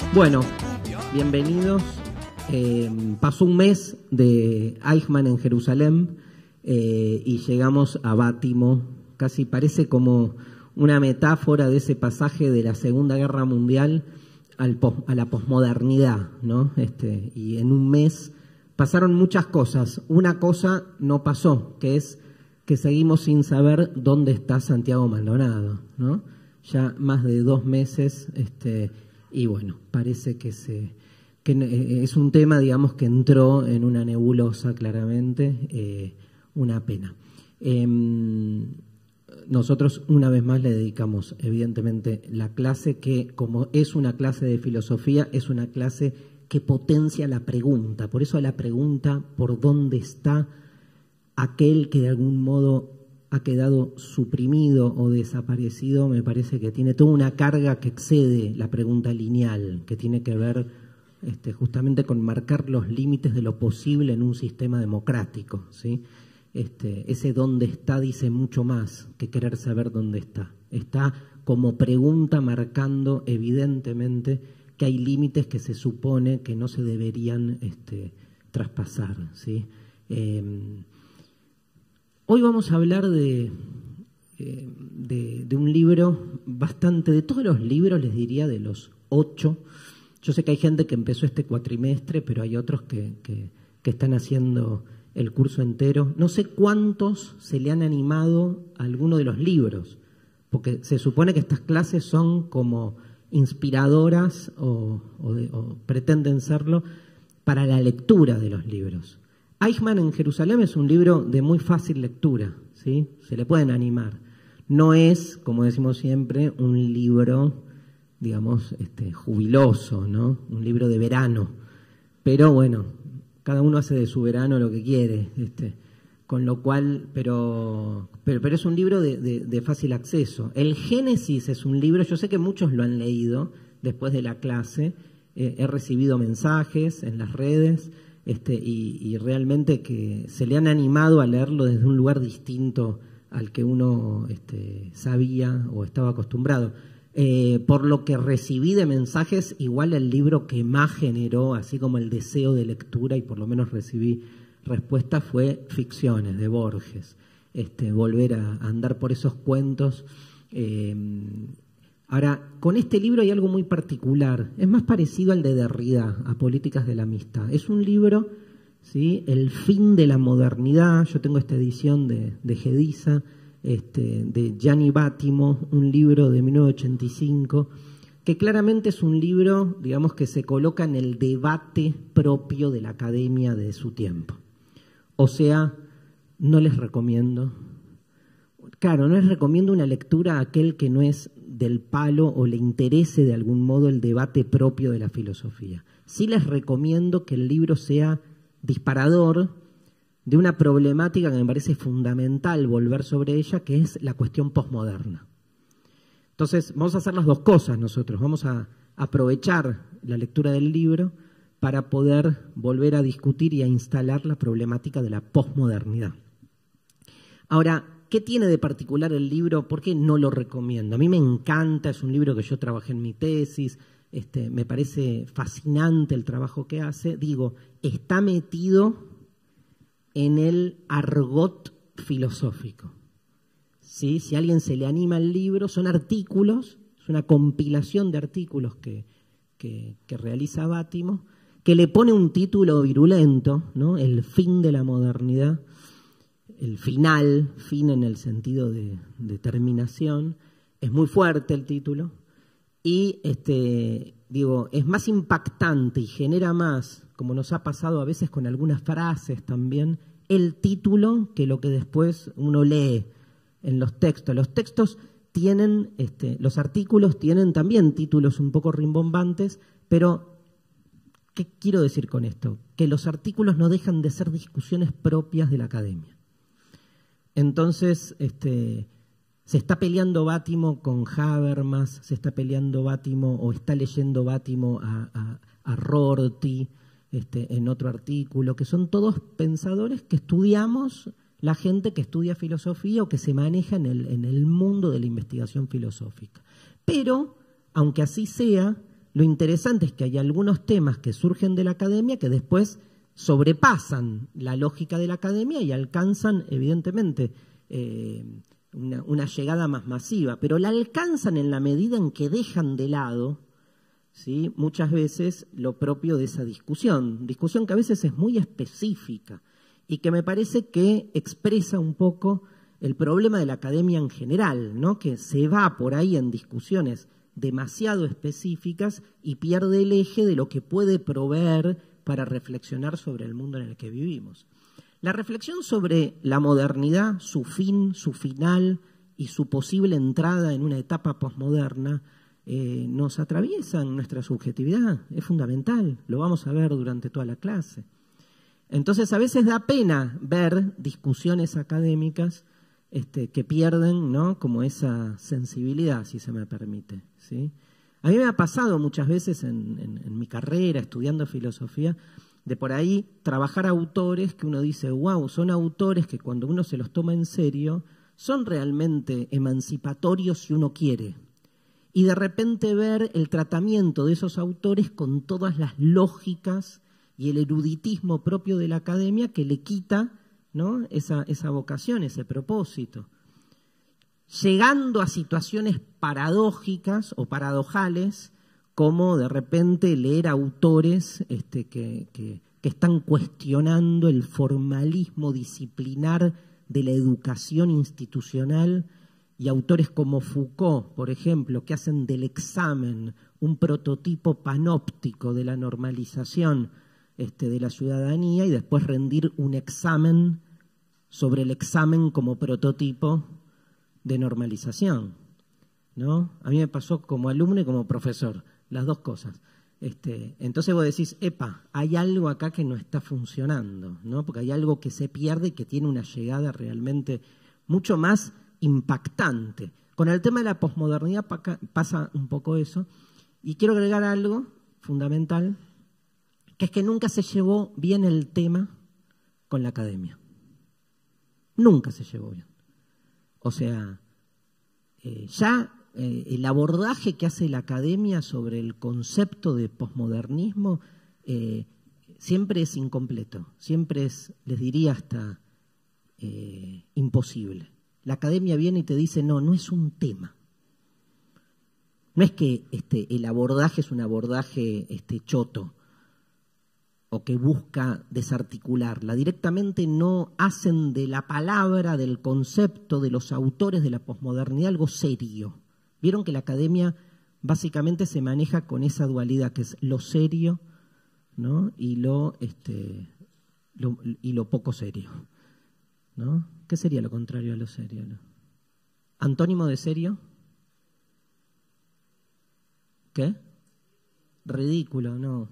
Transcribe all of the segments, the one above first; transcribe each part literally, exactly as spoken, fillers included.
Bueno, bienvenidos. Eh, pasó un mes de Eichmann en Jerusalén eh, y llegamos a Bátimo. Casi parece como una metáfora de ese pasaje de la Segunda Guerra Mundial al pos, a la posmodernidad, ¿no? Este, y en un mes pasaron muchas cosas. Una cosa no pasó, que es que seguimos sin saber dónde está Santiago Maldonado, ¿no? Ya más de dos meses, este, y bueno, parece que se que es un tema, digamos, que entró en una nebulosa claramente, eh, una pena. Eh, nosotros una vez más le dedicamos, evidentemente, la clase que, como es una clase de filosofía, es una clase que potencia la pregunta. Por eso la pregunta por dónde está aquel que de algún modo ha quedado suprimido o desaparecido, me parece que tiene toda una carga que excede la pregunta lineal, que tiene que ver este, justamente con marcar los límites de lo posible en un sistema democrático, ¿sí? Este, ese dónde está dice mucho más que querer saber dónde está. Está como pregunta marcando evidentemente que hay límites que se supone que no se deberían este, traspasar, ¿sí? Eh, hoy vamos a hablar de, eh, de, de un libro bastante, de todos los libros les diría de los ocho. Yo sé que hay gente que empezó este cuatrimestre, pero hay otros que, que, que están haciendo el curso entero. No sé cuántos se le han animado a alguno de los libros, porque se supone que estas clases son como inspiradoras o, o, de, o pretenden serlo para la lectura de los libros. Eichmann en Jerusalén es un libro de muy fácil lectura, ¿sí? Se le pueden animar. No es, como decimos siempre, un libro, digamos, este, jubiloso, ¿no? Un libro de verano. Pero bueno, cada uno hace de su verano lo que quiere, este, con lo cual, pero, pero, pero es un libro de, de, de fácil acceso. El Génesis es un libro, yo sé que muchos lo han leído después de la clase, eh, he recibido mensajes en las redes, este, y, y realmente que se le han animado a leerlo desde un lugar distinto al que uno este, sabía o estaba acostumbrado. Eh, por lo que recibí de mensajes, igual el libro que más generó, así como el deseo de lectura, y por lo menos recibí respuesta, fue Ficciones, de Borges. Este, volver a, a andar por esos cuentos. Eh, ahora, con este libro hay algo muy particular. Es más parecido al de Derrida, a Políticas de la Amistad. Es un libro, ¿sí? El fin de la modernidad. Yo tengo esta edición de, de Gediza, Este, de Gianni Bátimo, un libro de mil novecientos ochenta y cinco, que claramente es un libro, digamos, que se coloca en el debate propio de la academia de su tiempo. O sea, no les recomiendo, claro, no les recomiendo una lectura a aquel que no es del palo o le interese de algún modo el debate propio de la filosofía. Sí les recomiendo que el libro sea disparador de una problemática que me parece fundamental volver sobre ella, que es la cuestión posmoderna. Entonces, vamos a hacer las dos cosas nosotros. Vamos a aprovechar la lectura del libro para poder volver a discutir y a instalar la problemática de la posmodernidad. Ahora, ¿qué tiene de particular el libro? ¿Por qué no lo recomiendo? A mí me encanta, es un libro que yo trabajé en mi tesis, este, me parece fascinante el trabajo que hace. Digo, está metido en el argot filosófico, ¿sí? Si a alguien se le anima el libro, son artículos, es una compilación de artículos que, que, que realiza Bátimo, que le pone un título virulento, ¿no? El fin de la modernidad, el final, fin en el sentido de, de terminación, es muy fuerte el título, y este, digo, es más impactante y genera más, como nos ha pasado a veces con algunas frases también, el título que lo que después uno lee en los textos. Los textos tienen, este, los artículos tienen también títulos un poco rimbombantes, pero ¿qué quiero decir con esto? Que los artículos no dejan de ser discusiones propias de la academia. Entonces, este, se está peleando Bátimo con Habermas, se está peleando Bátimo o está leyendo Bátimo a, a, a Rorty, Este, en otro artículo, que son todos pensadores que estudiamos, la gente que estudia filosofía o que se maneja en el, en el mundo de la investigación filosófica. Pero, aunque así sea, lo interesante es que hay algunos temas que surgen de la academia que después sobrepasan la lógica de la academia y alcanzan, evidentemente, eh, una, una llegada más masiva, pero la alcanzan en la medida en que dejan de lado, ¿sí?, muchas veces lo propio de esa discusión, discusión que a veces es muy específica y que me parece que expresa un poco el problema de la academia en general, ¿no?, que se va por ahí en discusiones demasiado específicas y pierde el eje de lo que puede proveer para reflexionar sobre el mundo en el que vivimos. La reflexión sobre la modernidad, su fin, su final y su posible entrada en una etapa posmoderna eh, nos atraviesa en nuestra subjetividad, es fundamental, lo vamos a ver durante toda la clase. Entonces a veces da pena ver discusiones académicas este, que pierden, ¿no?, como esa sensibilidad, si se me permite, ¿sí? A mí me ha pasado muchas veces en, en, en mi carrera, estudiando filosofía, de por ahí trabajar autores que uno dice, wow, son autores que cuando uno se los toma en serio, son realmente emancipatorios si uno quiere. Y de repente ver el tratamiento de esos autores con todas las lógicas y el eruditismo propio de la academia que le quita, ¿no?, esa, esa vocación, ese propósito. Llegando a situaciones paradójicas o paradojales, como de repente leer autores este, que, que, que están cuestionando el formalismo disciplinar de la educación institucional, y autores como Foucault, por ejemplo, que hacen del examen un prototipo panóptico de la normalización este, de la ciudadanía, y después rendir un examen sobre el examen como prototipo de normalización, ¿no? A mí me pasó como alumno y como profesor, las dos cosas. Este, entonces vos decís, epa, hay algo acá que no está funcionando, ¿no? Porque hay algo que se pierde y que tiene una llegada realmente mucho más impactante. Con el tema de la posmodernidad pasa un poco eso, y quiero agregar algo fundamental, que es que nunca se llevó bien el tema con la academia. Nunca se llevó bien. O sea, eh, ya eh, el abordaje que hace la academia sobre el concepto de posmodernismo eh, siempre es incompleto, siempre es, les diría, hasta eh, imposible. La academia viene y te dice, no, no es un tema. No es que este, el abordaje es un abordaje este, choto o que busca desarticularla. Directamente no hacen de la palabra, del concepto, de los autores de la posmodernidad algo serio. Vieron que la academia básicamente se maneja con esa dualidad que es lo serio, ¿no?, y lo, este, lo, y lo poco serio, ¿no? ¿Qué sería lo contrario a lo serio, no? ¿Antónimo de serio? ¿Qué? Ridículo, no.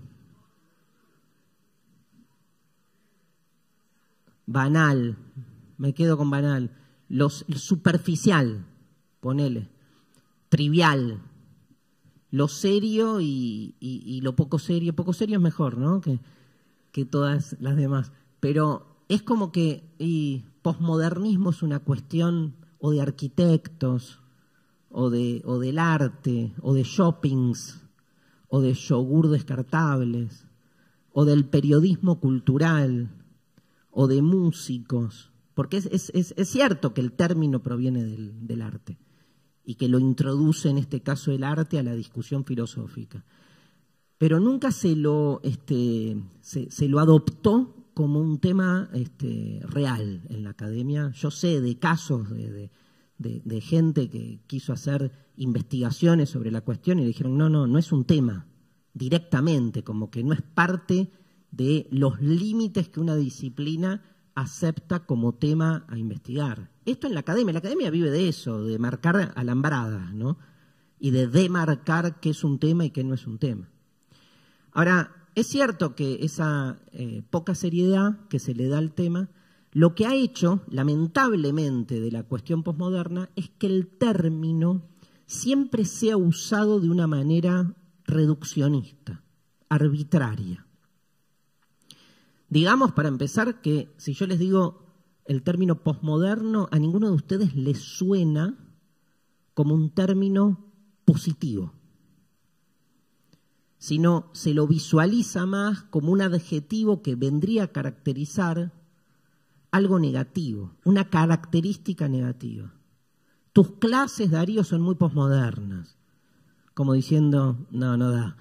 Banal, me quedo con banal. Los, superficial, ponele. Trivial. Lo serio y, y, y lo poco serio. Poco serio es mejor, ¿no?, que, que todas las demás. Pero es como que y posmodernismo es una cuestión o de arquitectos, o, de, o del arte, o de shoppings, o de yogur descartables, o del periodismo cultural, o de músicos, porque es, es, es, es cierto que el término proviene del, del arte y que lo introduce en este caso el arte a la discusión filosófica, pero nunca se lo, este, se, se lo adoptó como un tema este, real en la academia. Yo sé de casos de, de, de, de gente que quiso hacer investigaciones sobre la cuestión y le dijeron, no, no, no es un tema directamente, como que no es parte de los límites que una disciplina acepta como tema a investigar. Esto en la academia, la academia vive de eso, de marcar alambradas, ¿no?, y de demarcar qué es un tema y qué no es un tema. Ahora, es cierto que esa eh, poca seriedad que se le da al tema, lo que ha hecho, lamentablemente, de la cuestión posmoderna es que el término siempre sea usado de una manera reduccionista, arbitraria. Digamos, para empezar, que si yo les digo el término posmoderno, a ninguno de ustedes les suena como un término positivo. sino se lo visualiza más como un adjetivo que vendría a caracterizar algo negativo, una característica negativa. Tus clases, Darío, son muy posmodernas, como diciendo, no, no da.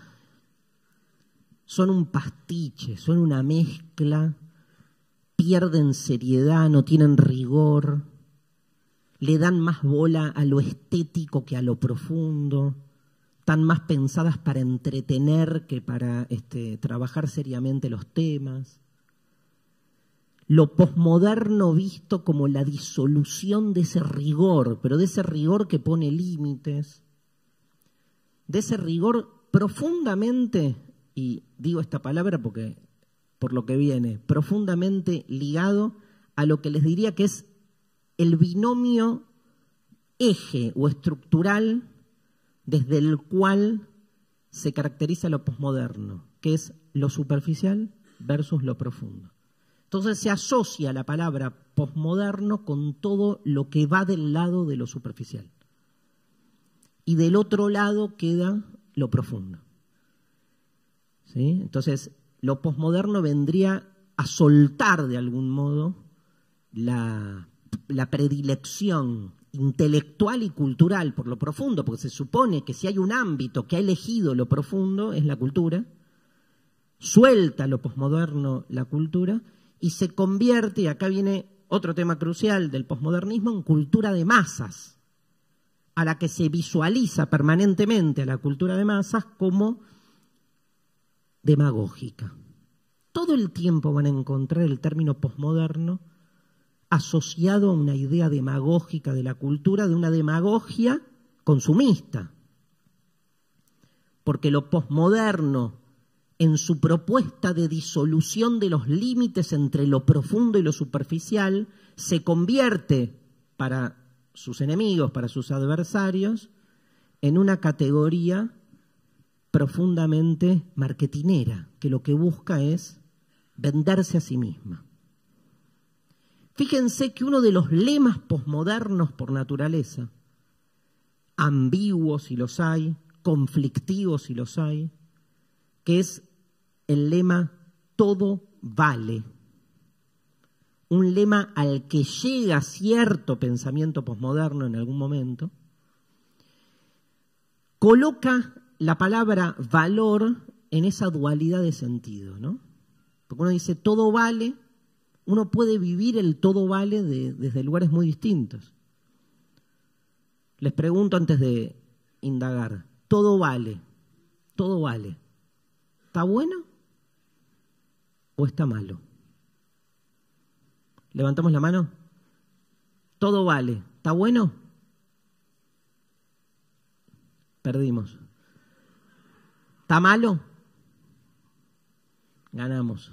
Son un pastiche, son una mezcla, pierden seriedad, no tienen rigor, le dan más bola a lo estético que a lo profundo, están más pensadas para entretener que para este, trabajar seriamente los temas. Lo posmoderno visto como la disolución de ese rigor, pero de ese rigor que pone límites, de ese rigor profundamente, y digo esta palabra porque por lo que viene, profundamente ligado a lo que les diría que es el binomio eje o estructural desde el cual se caracteriza lo posmoderno, que es lo superficial versus lo profundo. Entonces se asocia la palabra posmoderno con todo lo que va del lado de lo superficial. Y del otro lado queda lo profundo. ¿Sí? Entonces, lo posmoderno vendría a soltar de algún modo la, la predilección intelectual y cultural por lo profundo, porque se supone que si hay un ámbito que ha elegido lo profundo es la cultura, suelta lo posmoderno la cultura y se convierte, y acá viene otro tema crucial del posmodernismo, en cultura de masas, a la que se visualiza permanentemente a la cultura de masas como demagógica. Todo el tiempo van a encontrar el término posmoderno asociado a una idea demagógica de la cultura, de una demagogia consumista. Porque lo posmoderno, en su propuesta de disolución de los límites entre lo profundo y lo superficial, se convierte para sus enemigos, para sus adversarios, en una categoría profundamente marketinera, que lo que busca es venderse a sí misma. Fíjense que uno de los lemas posmodernos por naturaleza, ambiguos si los hay, conflictivos si los hay, que es el lema todo vale. Un lema al que llega cierto pensamiento posmoderno en algún momento, coloca la palabra valor en esa dualidad de sentido, ¿no? Porque uno dice todo vale, uno puede vivir el todo vale de, desde lugares muy distintos. Les pregunto antes de indagar, todo vale, todo vale, ¿está bueno o está malo? Levantamos la mano. Todo vale, ¿está bueno? Perdimos. ¿Está malo? Ganamos.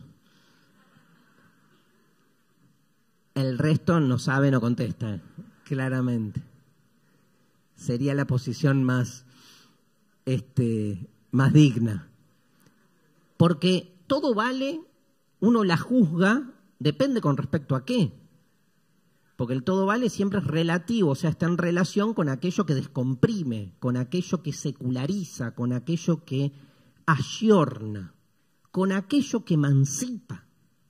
El resto no sabe, no contesta, claramente. Sería la posición más, este, más digna. Porque todo vale, uno la juzga, depende con respecto a qué. Porque el todo vale siempre es relativo, o sea, está en relación con aquello que descomprime, con aquello que seculariza, con aquello que ayorna, con aquello que emancipa.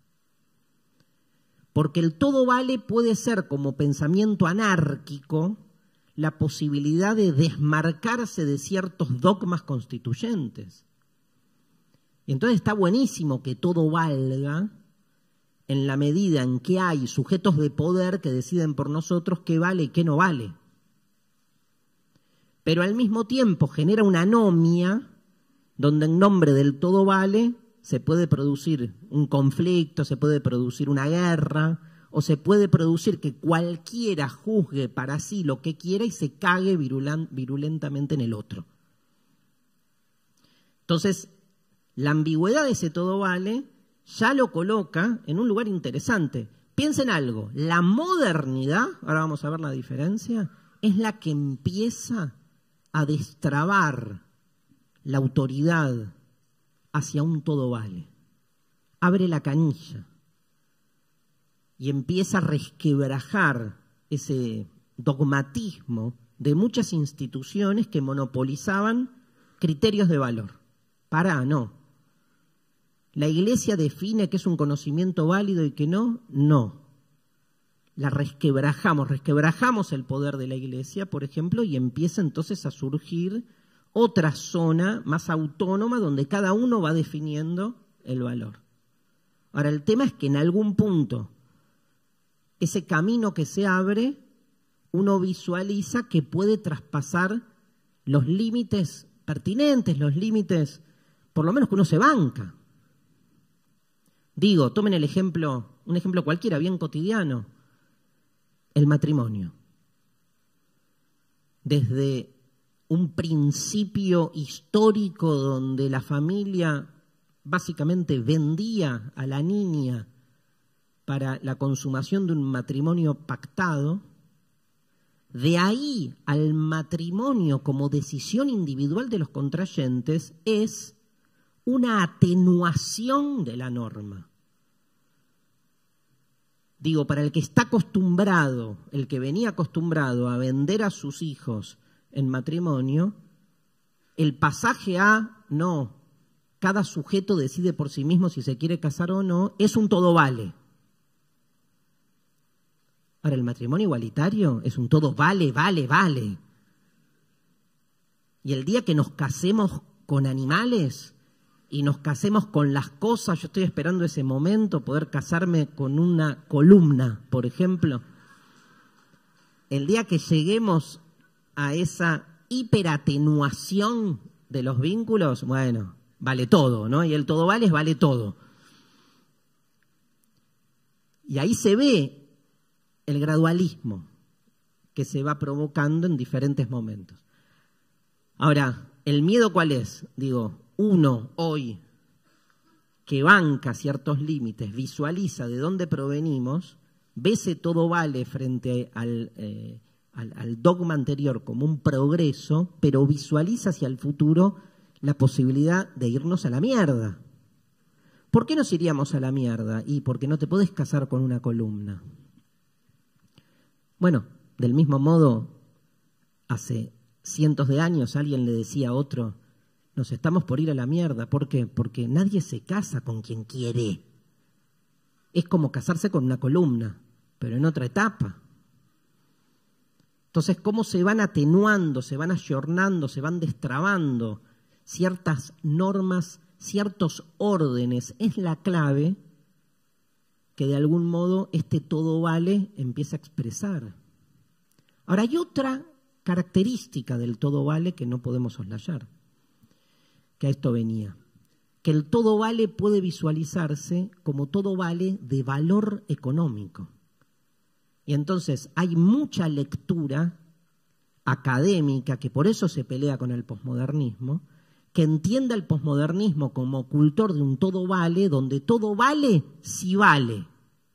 Porque el todo vale puede ser como pensamiento anárquico la posibilidad de desmarcarse de ciertos dogmas constituyentes. Y entonces está buenísimo que todo valga en la medida en que hay sujetos de poder que deciden por nosotros qué vale y qué no vale. Pero al mismo tiempo genera una anomia donde en nombre del todo vale se puede producir un conflicto, se puede producir una guerra, o se puede producir que cualquiera juzgue para sí lo que quiera y se cague virulentamente en el otro. Entonces, la ambigüedad de ese todo vale ya lo coloca en un lugar interesante. Piensen algo, la modernidad, ahora vamos a ver la diferencia, es la que empieza a destrabar la autoridad hacia un todo vale. Abre la canilla y empieza a resquebrajar ese dogmatismo de muchas instituciones que monopolizaban criterios de valor. Pará, no. ¿La Iglesia define qué es un conocimiento válido y qué no? No. La resquebrajamos, resquebrajamos el poder de la Iglesia, por ejemplo, y empieza entonces a surgir otra zona más autónoma donde cada uno va definiendo el valor. Ahora, el tema es que en algún punto ese camino que se abre, uno visualiza que puede traspasar los límites pertinentes, los límites, por lo menos que uno se banca. Digo, tomen el ejemplo, un ejemplo cualquiera, bien cotidiano, el matrimonio. Desde un principio histórico donde la familia básicamente vendía a la niña para la consumación de un matrimonio pactado, de ahí al matrimonio como decisión individual de los contrayentes es una atenuación de la norma. Digo, para el que está acostumbrado, el que venía acostumbrado a vender a sus hijos en matrimonio, el pasaje a no, cada sujeto decide por sí mismo si se quiere casar o no, es un todo vale. Ahora, el matrimonio igualitario es un todo vale, vale, vale. Y el día que nos casemos con animales y nos casemos con las cosas, yo estoy esperando ese momento, poder casarme con una columna, por ejemplo. El día que lleguemos a esa hiperatenuación de los vínculos, bueno, vale todo, ¿no? Y el todo vale es vale todo. Y ahí se ve el gradualismo que se va provocando en diferentes momentos. Ahora, ¿el miedo cuál es? Digo, uno hoy que banca ciertos límites, visualiza de dónde provenimos, ve ese todo vale frente al, eh, al, al dogma anterior como un progreso, pero visualiza hacia el futuro la posibilidad de irnos a la mierda. ¿Por qué nos iríamos a la mierda? Y porque no te podés casar con una columna. Bueno, del mismo modo, hace cientos de años alguien le decía a otro, nos estamos por ir a la mierda. ¿Por qué? Porque nadie se casa con quien quiere. Es como casarse con una columna, pero en otra etapa. Entonces, ¿cómo se van atenuando, se van ayornando, se van destrabando ciertas normas, ciertos órdenes? Es la clave que de algún modo este todo vale empieza a expresar. Ahora, hay otra característica del todo vale que no podemos soslayar, que a esto venía, que el todo vale puede visualizarse como todo vale de valor económico. Y entonces hay mucha lectura académica, que por eso se pelea con el posmodernismo, que entienda el posmodernismo como ocultor de un todo vale, donde todo vale si vale.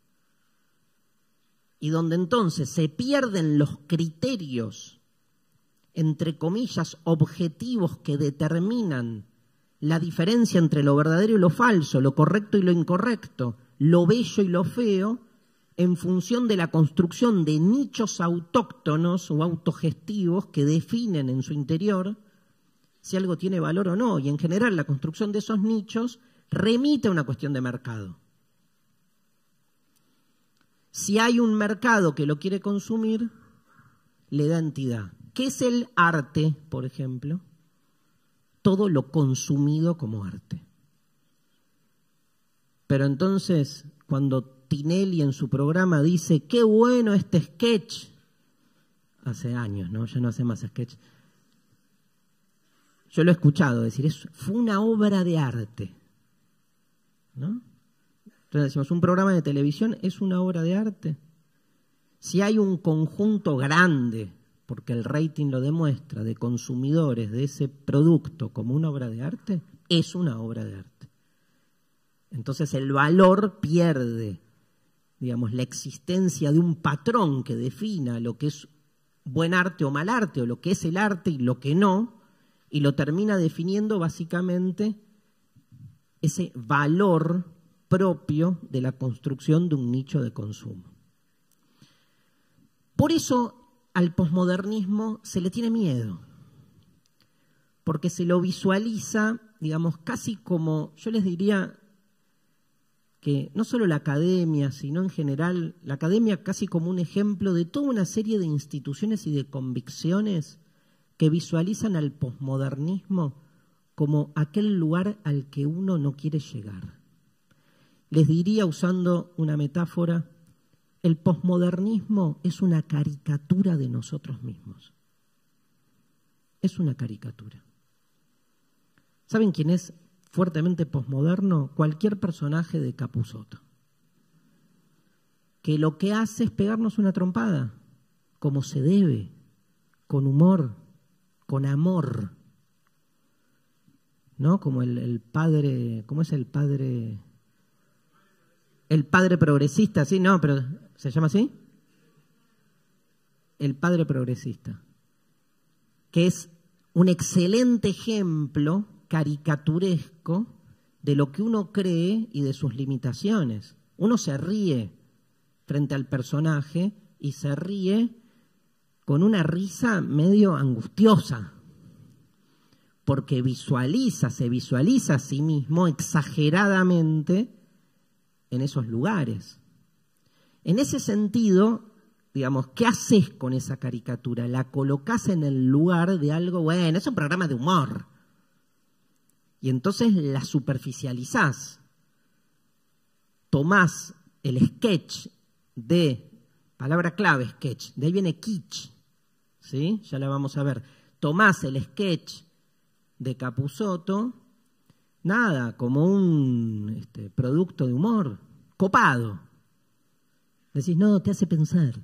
Y donde entonces se pierden los criterios, entre comillas, objetivos que determinan la diferencia entre lo verdadero y lo falso, lo correcto y lo incorrecto, lo bello y lo feo, en función de la construcción de nichos autóctonos o autogestivos que definen en su interior si algo tiene valor o no. Y en general la construcción de esos nichos remite a una cuestión de mercado. Si hay un mercado que lo quiere consumir, le da entidad. ¿Qué es el arte, por ejemplo? Todo lo consumido como arte. Pero entonces, cuando Tinelli en su programa dice, qué bueno este sketch, hace años, ¿no? Ya no hace más sketch. Yo lo he escuchado decir, es, fue una obra de arte, ¿no? Entonces decimos, un programa de televisión es una obra de arte. Si hay un conjunto grande, porque el rating lo demuestra, de consumidores de ese producto como una obra de arte, es una obra de arte. Entonces el valor pierde, digamos, la existencia de un patrón que defina lo que es buen arte o mal arte, o lo que es el arte y lo que no, y lo termina definiendo básicamente ese valor propio de la construcción de un nicho de consumo. Por eso al posmodernismo se le tiene miedo, porque se lo visualiza digamos, casi como, yo les diría que no solo la academia, sino en general, la academia casi como un ejemplo de toda una serie de instituciones y de convicciones que visualizan al posmodernismo como aquel lugar al que uno no quiere llegar. Les diría, usando una metáfora, el posmodernismo es una caricatura de nosotros mismos. Es una caricatura. ¿Saben quién es fuertemente posmoderno? Cualquier personaje de Capusotto, que lo que hace es pegarnos una trompada, como se debe, con humor, con amor, ¿no? Como el, el padre, ¿cómo es el padre? El padre progresista, ¿sí? No, pero ¿se llama así? El padre progresista, que es un excelente ejemplo caricaturesco de lo que uno cree y de sus limitaciones. Uno se ríe frente al personaje y se ríe con una risa medio angustiosa, porque visualiza, se visualiza a sí mismo exageradamente en esos lugares. En ese sentido, digamos, ¿qué haces con esa caricatura? La colocás en el lugar de algo, bueno, es un programa de humor. Y entonces la superficializás. Tomás el sketch de, palabra clave, sketch, de ahí viene kitsch, ¿sí? Ya la vamos a ver. Tomás el sketch de Capusotto, nada, como un este, producto de humor, copado. Decís, no, te hace pensar.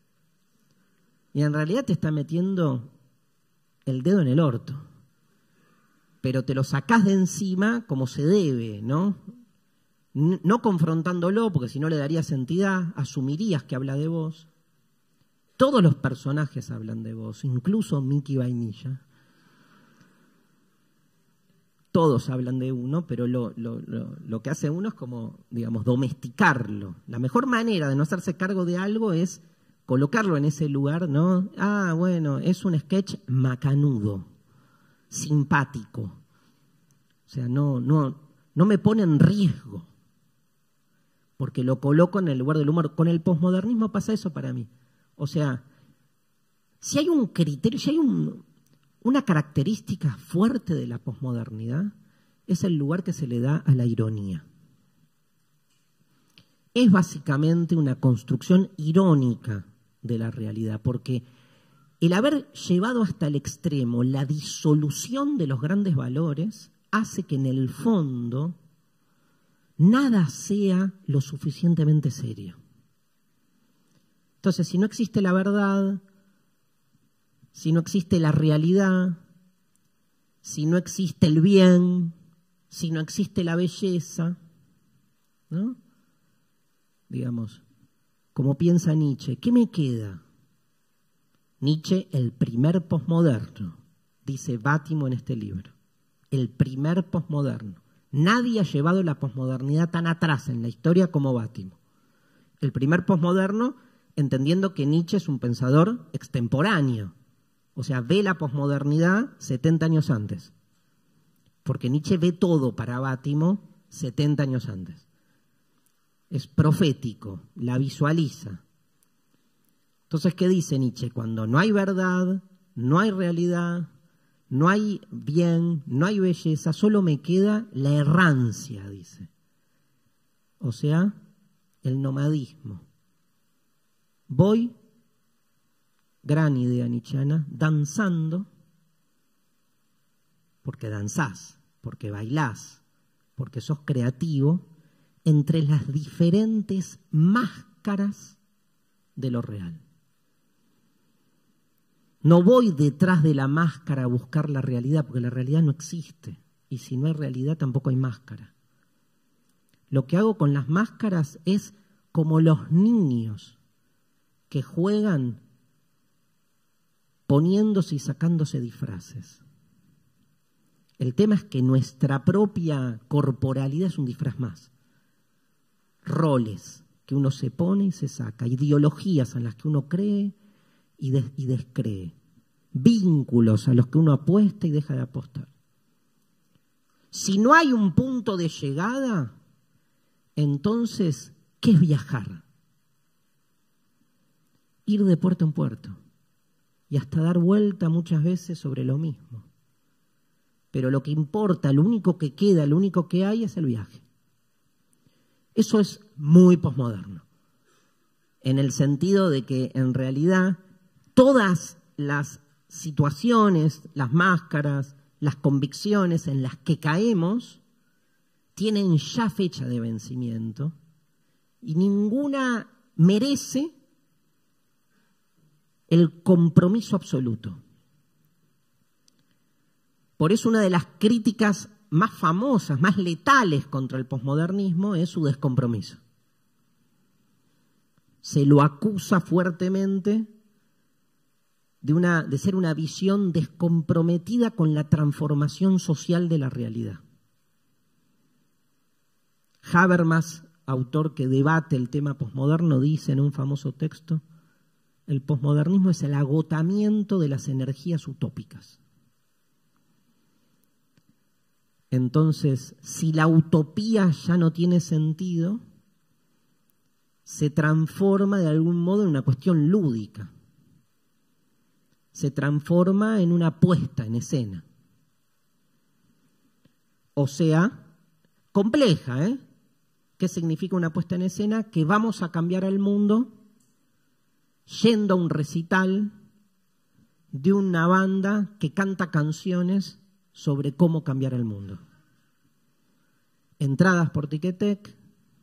Y en realidad te está metiendo el dedo en el orto. Pero te lo sacás de encima como se debe, ¿no? No confrontándolo, porque si no le darías entidad, asumirías que habla de vos. Todos los personajes hablan de vos, incluso Mickey Vainilla. Todos hablan de uno, pero lo, lo, lo, lo que hace uno es como, digamos, domesticarlo. La mejor manera de no hacerse cargo de algo es colocarlo en ese lugar, ¿no? Ah, bueno, es un sketch macanudo, simpático. O sea, no, no, no me pone en riesgo, porque lo coloco en el lugar del humor. Con el posmodernismo pasa eso para mí. O sea, si hay un criterio, si hay un, una característica fuerte de la posmodernidad, es el lugar que se le da a la ironía. Es básicamente una construcción irónica de la realidad, porque el haber llevado hasta el extremo la disolución de los grandes valores hace que en el fondo nada sea lo suficientemente serio. Entonces, si no existe la verdad, si no existe la realidad, si no existe el bien, si no existe la belleza, ¿no? Digamos, como piensa Nietzsche, ¿qué me queda? Nietzsche, el primer posmoderno, dice Bátimo en este libro, el primer posmoderno. Nadie ha llevado la posmodernidad tan atrás en la historia como Bátimo. El primer posmoderno, entendiendo que Nietzsche es un pensador extemporáneo, o sea, ve la posmodernidad setenta años antes, porque Nietzsche ve todo para Bátimo setenta años antes. Es profético, la visualiza. Entonces, ¿qué dice Nietzsche? Cuando no hay verdad, no hay realidad, no hay bien, no hay belleza, solo me queda la errancia, dice. O sea, el nomadismo. Voy, gran idea nietzscheana, danzando, porque danzás, porque bailás, porque sos creativo, entre las diferentes máscaras de lo real. No voy detrás de la máscara a buscar la realidad, porque la realidad no existe. Y si no hay realidad, tampoco hay máscara. Lo que hago con las máscaras es como los niños que juegan poniéndose y sacándose disfraces. El tema es que nuestra propia corporalidad es un disfraz más. Roles que uno se pone y se saca, ideologías en las que uno cree y, des y descree, vínculos a los que uno apuesta y deja de apostar. Si no hay un punto de llegada, entonces, ¿qué es viajar? Ir de puerto en puerto y hasta dar vuelta muchas veces sobre lo mismo. Pero lo que importa, lo único que queda, lo único que hay es el viaje. Eso es muy posmoderno, en el sentido de que en realidad todas las situaciones, las máscaras, las convicciones en las que caemos tienen ya fecha de vencimiento y ninguna merece el compromiso absoluto. Por eso una de las críticas más famosas, más letales contra el posmodernismo es su descompromiso. Se lo acusa fuertemente de, una, de ser una visión descomprometida con la transformación social de la realidad. Habermas, autor que debate el tema posmoderno, dice en un famoso texto: el posmodernismo es el agotamiento de las energías utópicas. Entonces, si la utopía ya no tiene sentido, se transforma de algún modo en una cuestión lúdica. Se transforma en una puesta en escena. O sea, compleja, ¿eh? ¿Qué significa una puesta en escena? Que vamos a cambiar al mundo yendo a un recital de una banda que canta canciones sobre cómo cambiar el mundo. Entradas por Ticketek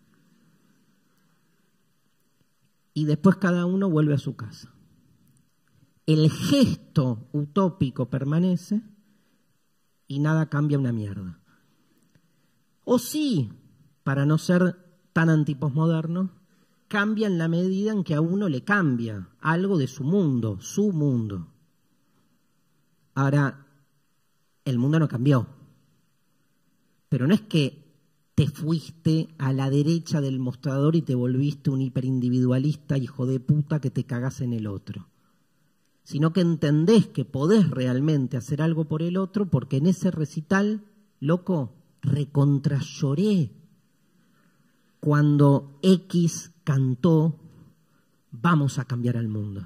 y después cada uno vuelve a su casa. El gesto utópico permanece y nada cambia una mierda. O sí, para no ser tan antiposmoderno, cambia en la medida en que a uno le cambia algo de su mundo, su mundo. Ahora, el mundo no cambió. Pero no es que te fuiste a la derecha del mostrador y te volviste un hiperindividualista hijo de puta que te cagás en el otro. Sino que entendés que podés realmente hacer algo por el otro porque en ese recital, loco, recontra lloré cuando X cantó "Vamos a cambiar al mundo".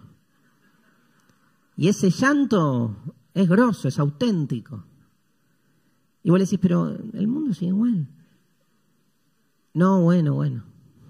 Y ese llanto es grosso, es auténtico. Y vos le decís, pero el mundo sigue igual. No, bueno, bueno.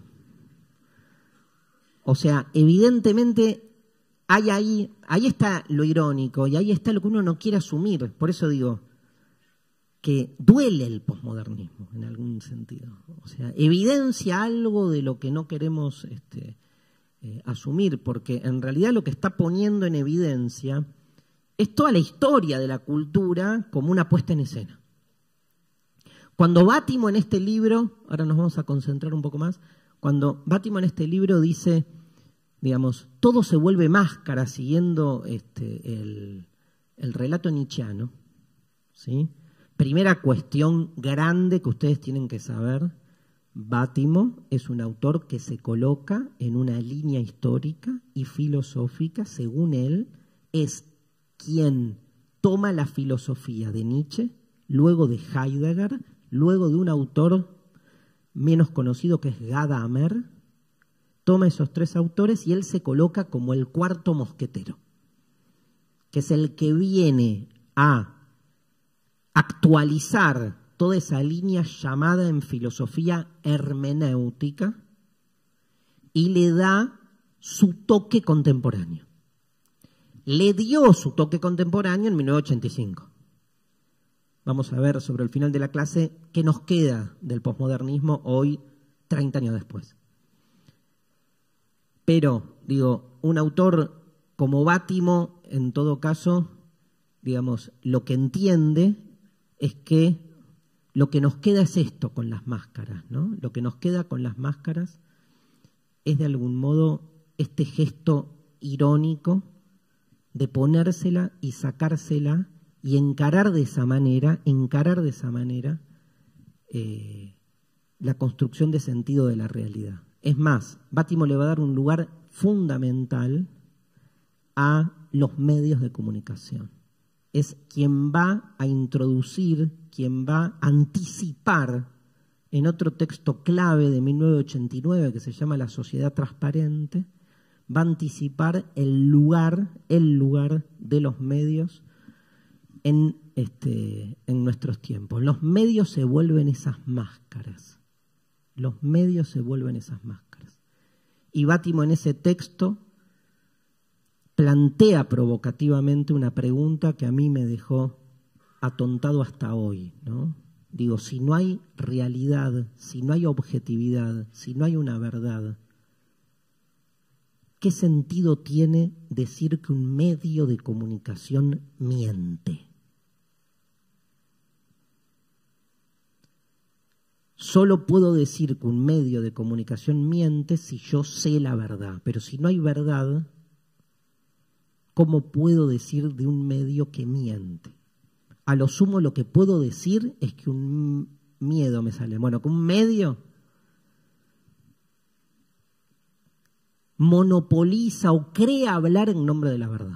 O sea, evidentemente hay ahí, ahí está lo irónico y ahí está lo que uno no quiere asumir. Por eso digo que duele el posmodernismo en algún sentido. O sea, evidencia algo de lo que no queremos este, eh, asumir, porque en realidad lo que está poniendo en evidencia es toda la historia de la cultura como una puesta en escena. Cuando Bátimo en este libro, ahora nos vamos a concentrar un poco más, cuando Bátimo en este libro dice, digamos, todo se vuelve máscara siguiendo este, el, el relato nietzscheano, ¿sí? Primera cuestión grande que ustedes tienen que saber, Bátimo es un autor que se coloca en una línea histórica y filosófica, según él, es quien toma la filosofía de Nietzsche, luego de Heidegger, luego de un autor menos conocido que es Gadamer, toma esos tres autores y él se coloca como el cuarto mosquetero, que es el que viene a actualizar toda esa línea llamada en filosofía hermenéutica y le da su toque contemporáneo. Le dio su toque contemporáneo en mil novecientos ochenta y cinco. Vamos a ver sobre el final de la clase qué nos queda del posmodernismo hoy, treinta años después. Pero, digo, un autor como Bátimo, en todo caso, digamos, lo que entiende es que lo que nos queda es esto con las máscaras, ¿no? Lo que nos queda con las máscaras es de algún modo este gesto irónico de ponérsela y sacársela y encarar de esa manera, encarar de esa manera eh, la construcción de sentido de la realidad. Es más, Bátimo le va a dar un lugar fundamental a los medios de comunicación. es quien va a introducir, quien va a anticipar en otro texto clave de mil novecientos ochenta y nueve que se llama La Sociedad Transparente, va a anticipar el lugar, el lugar de los medios en, este, en nuestros tiempos. Los medios se vuelven esas máscaras. Los medios se vuelven esas máscaras. Y Bátimo en ese texto plantea provocativamente una pregunta que a mí me dejó atontado hasta hoy, ¿no? Digo, si no hay realidad, si no hay objetividad, si no hay una verdad, ¿qué sentido tiene decir que un medio de comunicación miente? Solo puedo decir que un medio de comunicación miente si yo sé la verdad, pero si no hay verdad, ¿cómo puedo decir de un medio que miente? A lo sumo lo que puedo decir es que un miedo me sale. Bueno, que un medio monopoliza o crea hablar en nombre de la verdad.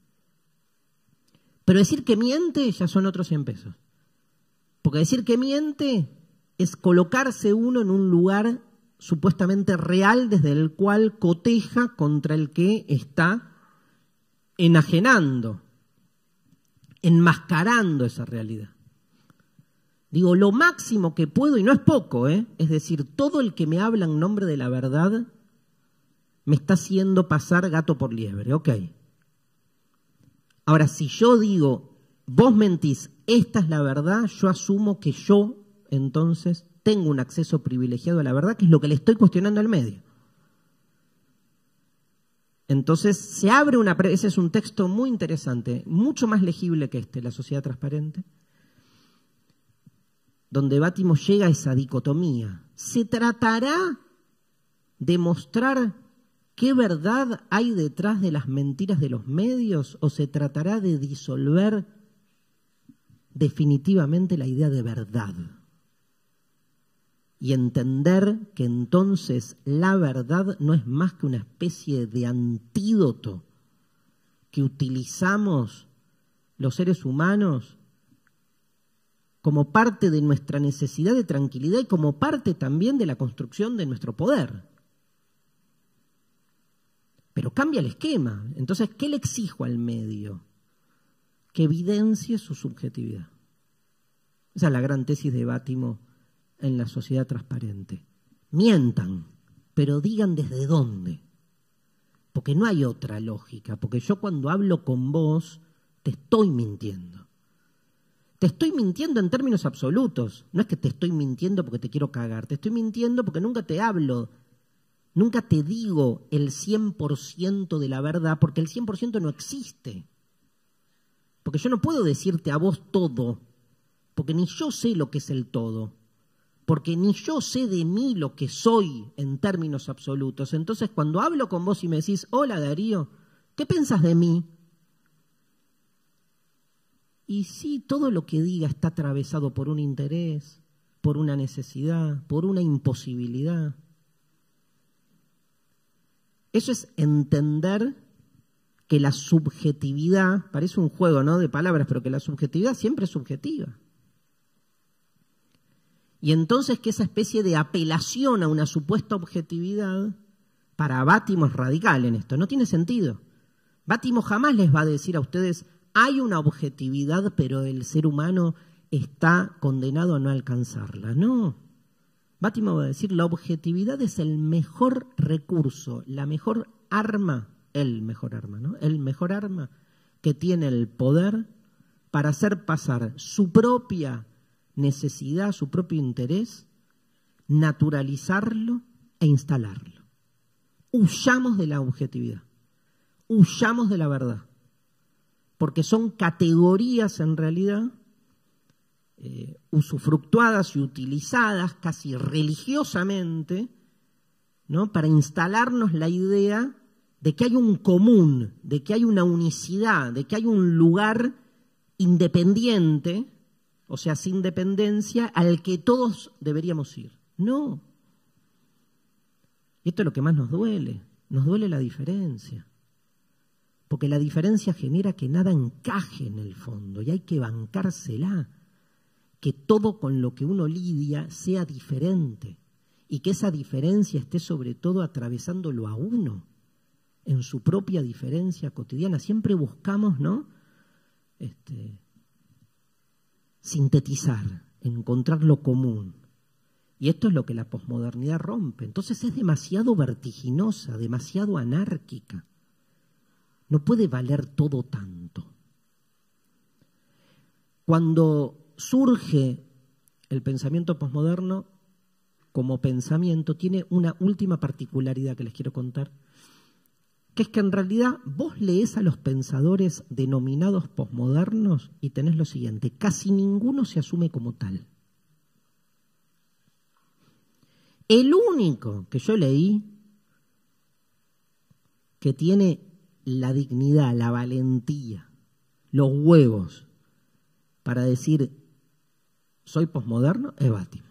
Pero decir que miente ya son otros cien pesos. Porque decir que miente es colocarse uno en un lugar supuestamente real desde el cual coteja contra el que está enajenando, enmascarando esa realidad. Digo, lo máximo que puedo, y no es poco, ¿eh? Es decir, todo el que me habla en nombre de la verdad me está haciendo pasar gato por liebre, ok. Ahora, si yo digo, vos mentís, esta es la verdad, yo asumo que yo, entonces, tengo un acceso privilegiado a la verdad, que es lo que le estoy cuestionando al medio. Entonces se abre una... Ese es un texto muy interesante, mucho más legible que este, La Sociedad Transparente, donde Bátimo llega a esa dicotomía. ¿Se tratará de mostrar qué verdad hay detrás de las mentiras de los medios o se tratará de disolver definitivamente la idea de verdad? Y entender que entonces la verdad no es más que una especie de antídoto que utilizamos los seres humanos como parte de nuestra necesidad de tranquilidad y como parte también de la construcción de nuestro poder. Pero cambia el esquema. Entonces, ¿qué le exijo al medio? Que evidencie su subjetividad. Esa es la gran tesis de Bátimo en La Sociedad Transparente. Mientan, pero digan desde dónde. Porque no hay otra lógica. Porque yo cuando hablo con vos, te estoy mintiendo. Te estoy mintiendo en términos absolutos. No es que te estoy mintiendo porque te quiero cagar. Te estoy mintiendo porque nunca te hablo. Nunca te digo el cien por ciento de la verdad, porque el cien por ciento no existe. Porque yo no puedo decirte a vos todo, porque ni yo sé lo que es el todo. Porque ni yo sé de mí lo que soy en términos absolutos. Entonces, cuando hablo con vos y me decís, hola Darío, ¿qué pensás de mí? Y sí, todo lo que diga está atravesado por un interés, por una necesidad, por una imposibilidad. Eso es entender que la subjetividad, parece un juego, ¿no?, de palabras, pero que la subjetividad siempre es subjetiva. Y entonces que esa especie de apelación a una supuesta objetividad, para Bátimo es radical en esto, no tiene sentido. Bátimo jamás les va a decir a ustedes, hay una objetividad, pero el ser humano está condenado a no alcanzarla. No. Bátimo va a decir, la objetividad es el mejor recurso, la mejor arma, el mejor arma, ¿no? El mejor arma que tiene el poder para hacer pasar su propia necesidad, su propio interés, naturalizarlo e instalarlo. Huyamos de la objetividad, huyamos de la verdad, porque son categorías en realidad eh, usufructuadas y utilizadas casi religiosamente, ¿no?, para instalarnos la idea de que hay un común, de que hay una unicidad, de que hay un lugar independiente, o sea, sin dependencia, al que todos deberíamos ir. No. Y esto es lo que más nos duele. Nos duele la diferencia. porque la diferencia genera que nada encaje en el fondo y hay que bancársela, que todo con lo que uno lidia sea diferente y que esa diferencia esté sobre todo atravesándolo a uno en su propia diferencia cotidiana. Siempre buscamos, ¿no? Este, sintetizar, encontrar lo común. Y esto es lo que la posmodernidad rompe. Entonces es demasiado vertiginosa, demasiado anárquica. No puede valer todo tanto. Cuando surge el pensamiento posmoderno como pensamiento, tiene una última particularidad que les quiero contar, que es que en realidad vos leés a los pensadores denominados posmodernos y tenés lo siguiente: casi ninguno se asume como tal. El único que yo leí que tiene la dignidad, la valentía, los huevos para decir soy posmoderno es Bátimo.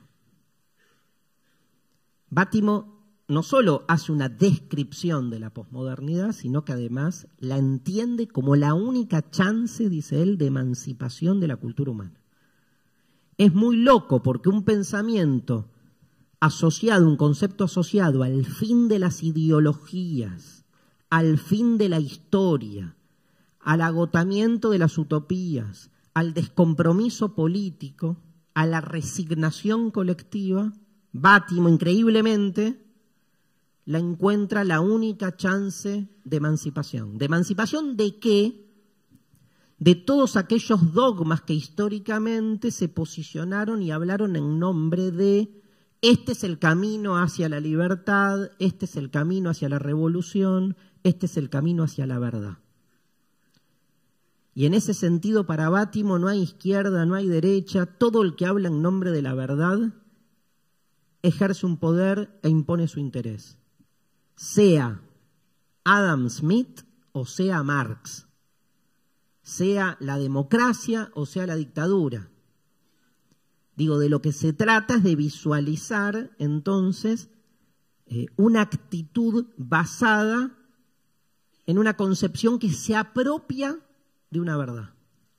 Bátimo no solo hace una descripción de la posmodernidad, sino que además la entiende como la única chance, dice él, de emancipación de la cultura humana. Es muy loco porque un pensamiento asociado, un concepto asociado al fin de las ideologías, al fin de la historia, al agotamiento de las utopías, al descompromiso político, a la resignación colectiva, Bátimo, increíblemente, la encuentra la única chance de emancipación. ¿De emancipación de qué? De todos aquellos dogmas que históricamente se posicionaron y hablaron en nombre de este es el camino hacia la libertad, este es el camino hacia la revolución, este es el camino hacia la verdad. Y en ese sentido, para Bátimo no hay izquierda, no hay derecha, todo el que habla en nombre de la verdad ejerce un poder e impone su interés, sea Adam Smith o sea Marx, sea la democracia o sea la dictadura. Digo, de lo que se trata es de visualizar entonces eh, una actitud basada en una concepción que se apropia de una verdad.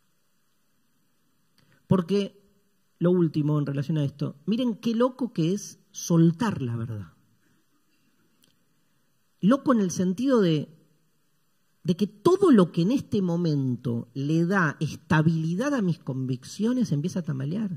Porque, lo último en relación a esto, miren qué loco que es soltar la verdad. Loco en el sentido de, de que todo lo que en este momento le da estabilidad a mis convicciones empieza a tambalear.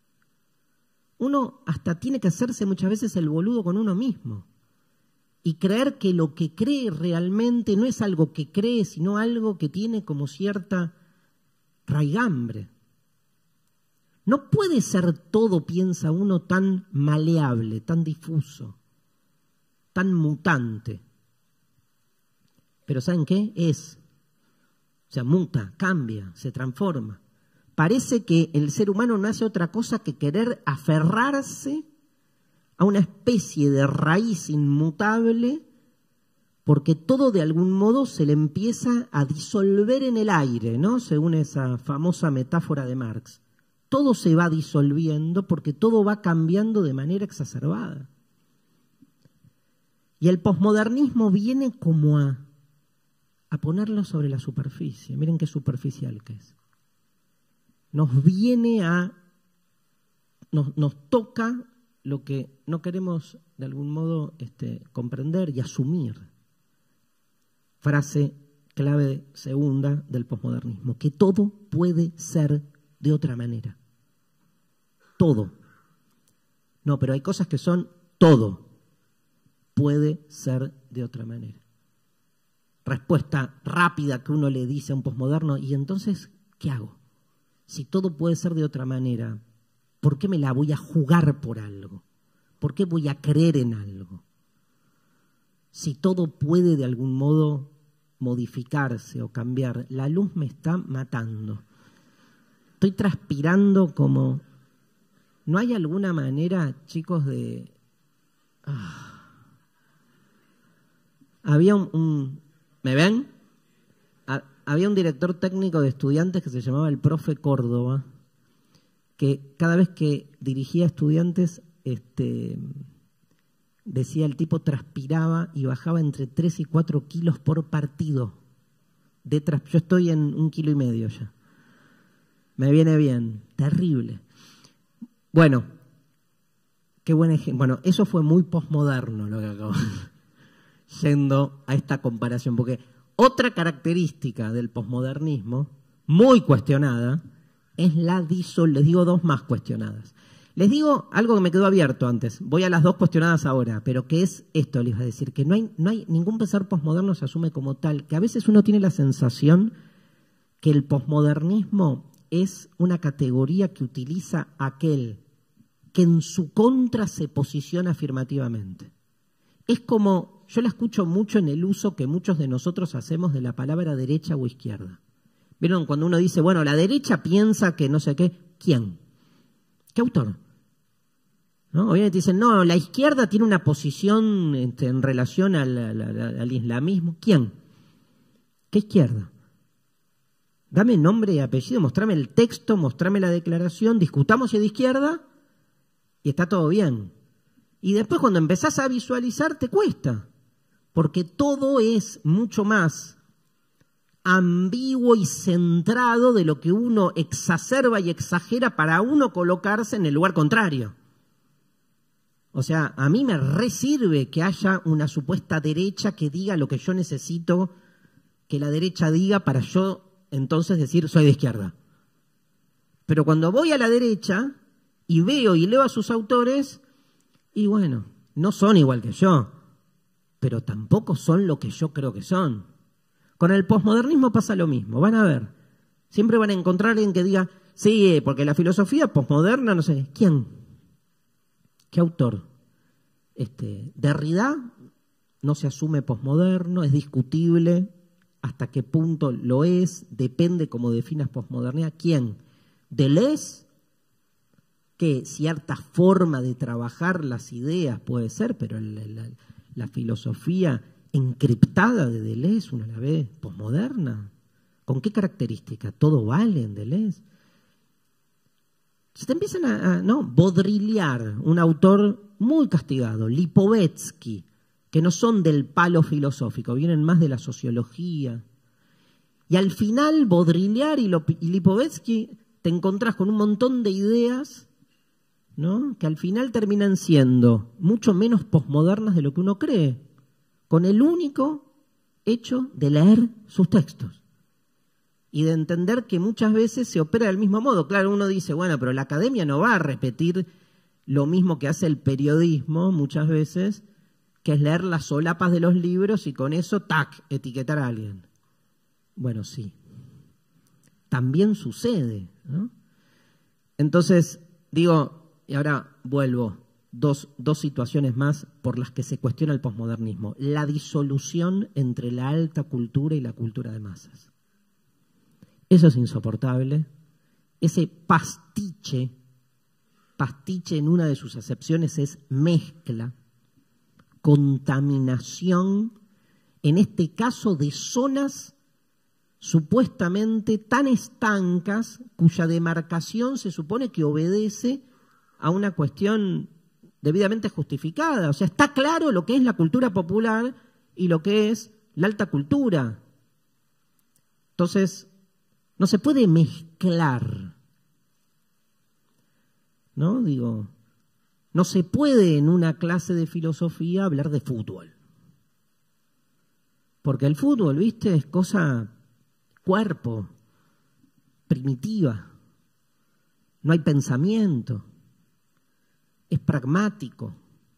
Uno hasta tiene que hacerse muchas veces el boludo con uno mismo y creer que lo que cree realmente no es algo que cree, sino algo que tiene como cierta raigambre. No puede ser todo, piensa uno, tan maleable, tan difuso, tan mutante. Pero ¿saben qué? Es. O sea, muta, cambia, se transforma. Parece que el ser humano no hace otra cosa que querer aferrarse a una especie de raíz inmutable, porque todo de algún modo se le empieza a disolver en el aire, ¿no? Según esa famosa metáfora de Marx. Todo se va disolviendo porque todo va cambiando de manera exacerbada. Y el posmodernismo viene como a, a ponerlo sobre la superficie. Miren qué superficial que es. Nos viene a, nos, nos toca lo que no queremos de algún modo este, comprender y asumir. Frase clave segunda del posmodernismo, que todo puede ser de otra manera. Todo. No, pero hay cosas que son todo. Puede ser de otra manera. Respuesta rápida que uno le dice a un posmoderno, y entonces, ¿qué hago? Si todo puede ser de otra manera, ¿por qué me la voy a jugar por algo? ¿Por qué voy a creer en algo? Si todo puede de algún modo modificarse o cambiar, la luz me está matando. Estoy transpirando como... ¿No hay alguna manera, chicos, de... Ah. Había un, un... ¿Me ven? Había un director técnico de estudiantes que se llamaba el profe Córdoba, que cada vez que dirigía a estudiantes, este, decía el tipo transpiraba y bajaba entre tres y cuatro kilos por partido. de tras, yo estoy en un kilo y medio ya. Me viene bien, terrible. Bueno, qué buen ejemplo. Bueno, eso fue muy posmoderno lo que acabo yendo a esta comparación, porque otra característica del posmodernismo, muy cuestionada, es la disolución. Les digo dos más cuestionadas. Les digo algo que me quedó abierto antes. Voy a las dos cuestionadas ahora, pero que es esto, les voy a decir, que no hay, no hay ningún pensar posmoderno se asume como tal, que a veces uno tiene la sensación que el posmodernismo es una categoría que utiliza aquel que en su contra se posiciona afirmativamente. Es como, yo la escucho mucho en el uso que muchos de nosotros hacemos de la palabra derecha o izquierda. ¿Vieron? Cuando uno dice, bueno, la derecha piensa que no sé qué, ¿quién? ¿Qué autor? ¿No? Obviamente dicen, no, la izquierda tiene una posición este, en relación al, al, al islamismo. ¿Quién? ¿Qué izquierda? Dame nombre y apellido, mostrame el texto, mostrame la declaración, discutamos si es de izquierda y está todo bien. Y después cuando empezás a visualizar te cuesta, porque todo es mucho más ambiguo y centrado de lo que uno exacerba y exagera para uno colocarse en el lugar contrario. O sea, a mí me resirve que haya una supuesta derecha que diga lo que yo necesito que la derecha diga para yo entonces decir soy de izquierda. Pero cuando voy a la derecha y veo y leo a sus autores, y bueno, no son igual que yo, pero tampoco son lo que yo creo que son. Con el posmodernismo pasa lo mismo, van a ver. Siempre van a encontrar a alguien que diga, sí, porque la filosofía posmoderna, no sé, ¿quién? ¿Qué autor? Este, Derrida no se asume posmoderno, es discutible hasta qué punto lo es, depende cómo definas posmodernidad. ¿Quién? Deleuze, que cierta forma de trabajar las ideas puede ser, pero la, la, la filosofía encriptada de Deleuze, uno la ve posmoderna. ¿Con qué característica? Todo vale en Deleuze. Se te empiezan a, a no, Baudrillard, un autor muy castigado, Lipovetsky, que no son del palo filosófico, vienen más de la sociología. Y al final, Baudrillard y, y Lipovetsky te encontrás con un montón de ideas, ¿no?, que al final terminan siendo mucho menos posmodernas de lo que uno cree, con el único hecho de leer sus textos y de entender que muchas veces se opera del mismo modo. Claro, uno dice, bueno, pero la academia no va a repetir lo mismo que hace el periodismo muchas veces, que es leer las solapas de los libros y con eso, tac, etiquetar a alguien. Bueno, sí. También sucede, ¿no? Entonces, digo, y ahora vuelvo, dos, dos situaciones más por las que se cuestiona el posmodernismo. La disolución entre la alta cultura y la cultura de masas. Eso es insoportable. Ese pastiche, pastiche en una de sus acepciones es mezcla, contaminación, en este caso de zonas supuestamente tan estancas cuya demarcación se supone que obedece a una cuestión debidamente justificada. O sea, está claro lo que es la cultura popular y lo que es la alta cultura. Entonces, no se puede mezclar, ¿no? Digo, no se puede en una clase de filosofía hablar de fútbol. Porque el fútbol, ¿viste? Es cosa cuerpo, primitiva. No hay pensamiento. Es pragmático.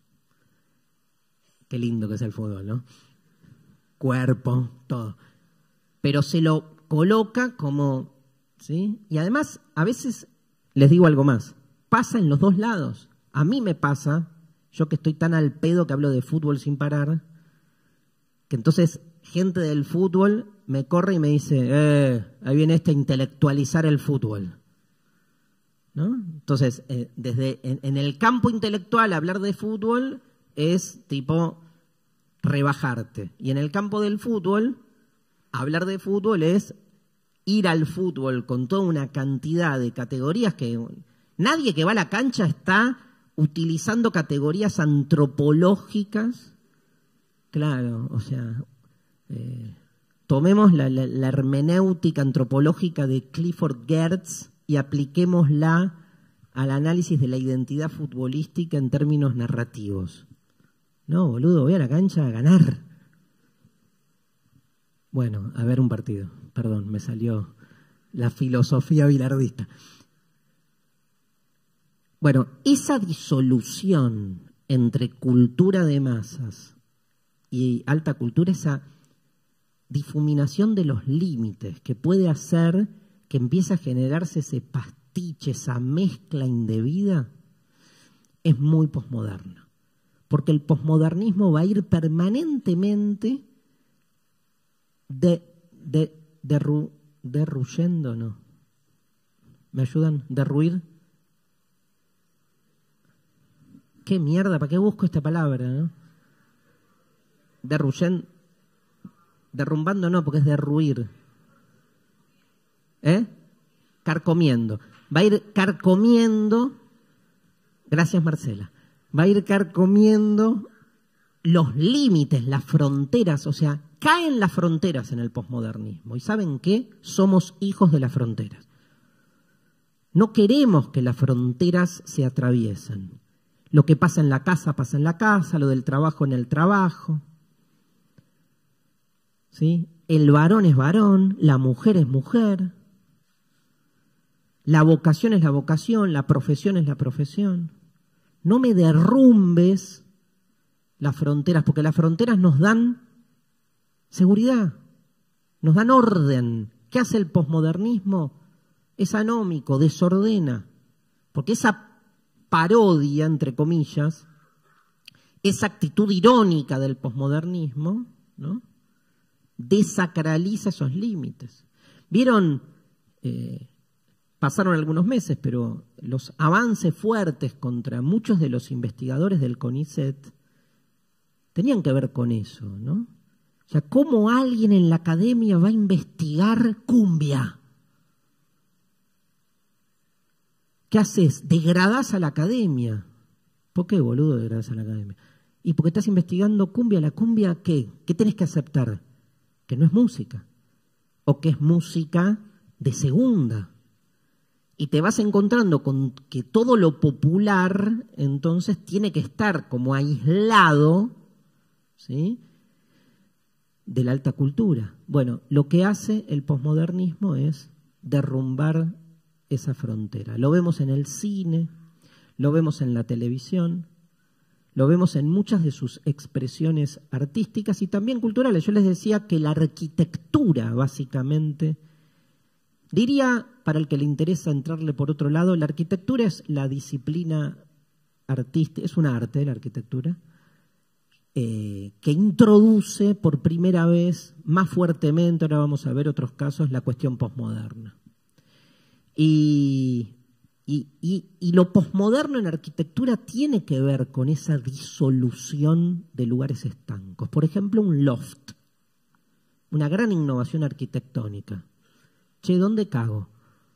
Qué lindo que es el fútbol, ¿no? Cuerpo, todo. Pero se lo coloca como, ¿sí? Y además, a veces, les digo algo más, pasa en los dos lados. A mí me pasa, yo que estoy tan al pedo que hablo de fútbol sin parar, que entonces gente del fútbol me corre y me dice, eh, ahí viene este a intelectualizar el fútbol, ¿no? Entonces, eh, desde en, en el campo intelectual hablar de fútbol es tipo rebajarte. Y en el campo del fútbol, hablar de fútbol es ir al fútbol con toda una cantidad de categorías que nadie que va a la cancha está utilizando categorías antropológicas. Claro, o sea, eh, tomemos la, la, la hermenéutica antropológica de Clifford Geertz y apliquémosla al análisis de la identidad futbolística en términos narrativos. No, boludo, voy a la cancha a ganar. Bueno, a ver un partido. Perdón, me salió la filosofía bilardista. Bueno, esa disolución entre cultura de masas y alta cultura, esa difuminación de los límites que puede hacer que empiece a generarse ese pastiche, esa mezcla indebida, es muy posmoderna. Porque el posmodernismo va a ir permanentemente de, de, derru, derruyendo, ¿no? ¿Me ayudan? ¿Derruir? ¿Qué mierda? ¿Para qué busco esta palabra, no? Derruyendo. Derrumbando no, porque es derruir. ¿Eh? Carcomiendo. Va a ir carcomiendo, gracias Marcela, va a ir carcomiendo los límites, las fronteras, o sea, caen las fronteras en el posmodernismo. ¿Y saben qué? Somos hijos de las fronteras. No queremos que las fronteras se atraviesen. Lo que pasa en la casa, pasa en la casa, lo del trabajo en el trabajo. ¿Sí? El varón es varón, la mujer es mujer, la vocación es la vocación, la profesión es la profesión. No me derrumbes las fronteras, porque las fronteras nos dan seguridad, nos dan orden. ¿Qué hace el posmodernismo? Es anómico, desordena, porque esa parodia, entre comillas, esa actitud irónica del posmodernismo, ¿no?, desacraliza esos límites. ¿Vieron? Eh, pasaron algunos meses, pero los avances fuertes contra muchos de los investigadores del CONICET tenían que ver con eso, ¿no? O sea, ¿cómo alguien en la academia va a investigar cumbia? ¿Qué haces? Degradás a la academia. ¿Por qué, boludo, degradás a la academia? Y porque estás investigando cumbia. ¿La cumbia qué? ¿Qué tenés que aceptar? Que no es música, o que es música de segunda. Y te vas encontrando con que todo lo popular entonces tiene que estar como aislado, ¿sí?, de la alta cultura. Bueno, lo que hace el posmodernismo es derrumbar esa frontera. Lo vemos en el cine, lo vemos en la televisión, lo vemos en muchas de sus expresiones artísticas y también culturales. Yo les decía que la arquitectura, básicamente, diría, para el que le interesa entrarle por otro lado, la arquitectura es la disciplina artística, es un arte la arquitectura, eh, que introduce por primera vez, más fuertemente, ahora vamos a ver otros casos, la cuestión posmoderna. Y... Y, y, y lo posmoderno en arquitectura tiene que ver con esa disolución de lugares estancos. Por ejemplo, un loft, una gran innovación arquitectónica. Che, ¿dónde cago?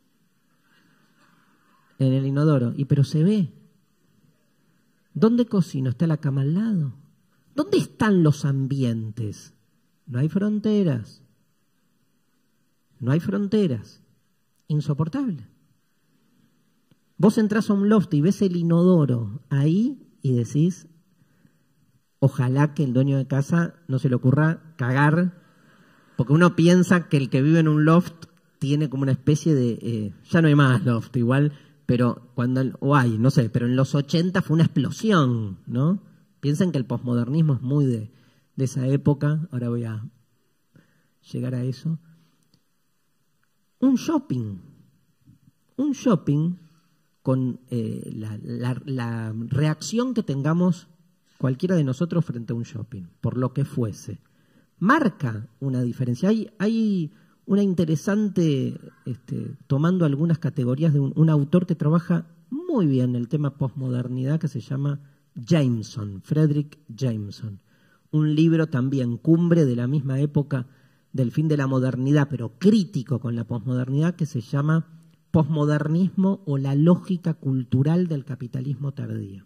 En el inodoro. Y pero se ve. ¿Dónde cocino? ¿Está la cama al lado? ¿Dónde están los ambientes? No hay fronteras. No hay fronteras. Insoportable. Vos entrás a un loft y ves el inodoro ahí y decís, ojalá que el dueño de casa no se le ocurra cagar, porque uno piensa que el que vive en un loft tiene como una especie de, eh, ya no hay más loft igual, pero cuando, o hay, no sé, pero en los ochenta fue una explosión, ¿no? Piensen que el posmodernismo es muy de, de esa época, ahora voy a llegar a eso. Un shopping, un shopping... con eh, la, la, la reacción que tengamos cualquiera de nosotros frente a un shopping, por lo que fuese, marca una diferencia. Hay, hay una interesante, este, tomando algunas categorías de un, un autor que trabaja muy bien el tema posmodernidad, que se llama Jameson, Fredric Jameson. Un libro también, cumbre de la misma época del fin de la modernidad, pero crítico con la posmodernidad, que se llama Posmodernismo o la lógica cultural del capitalismo tardío.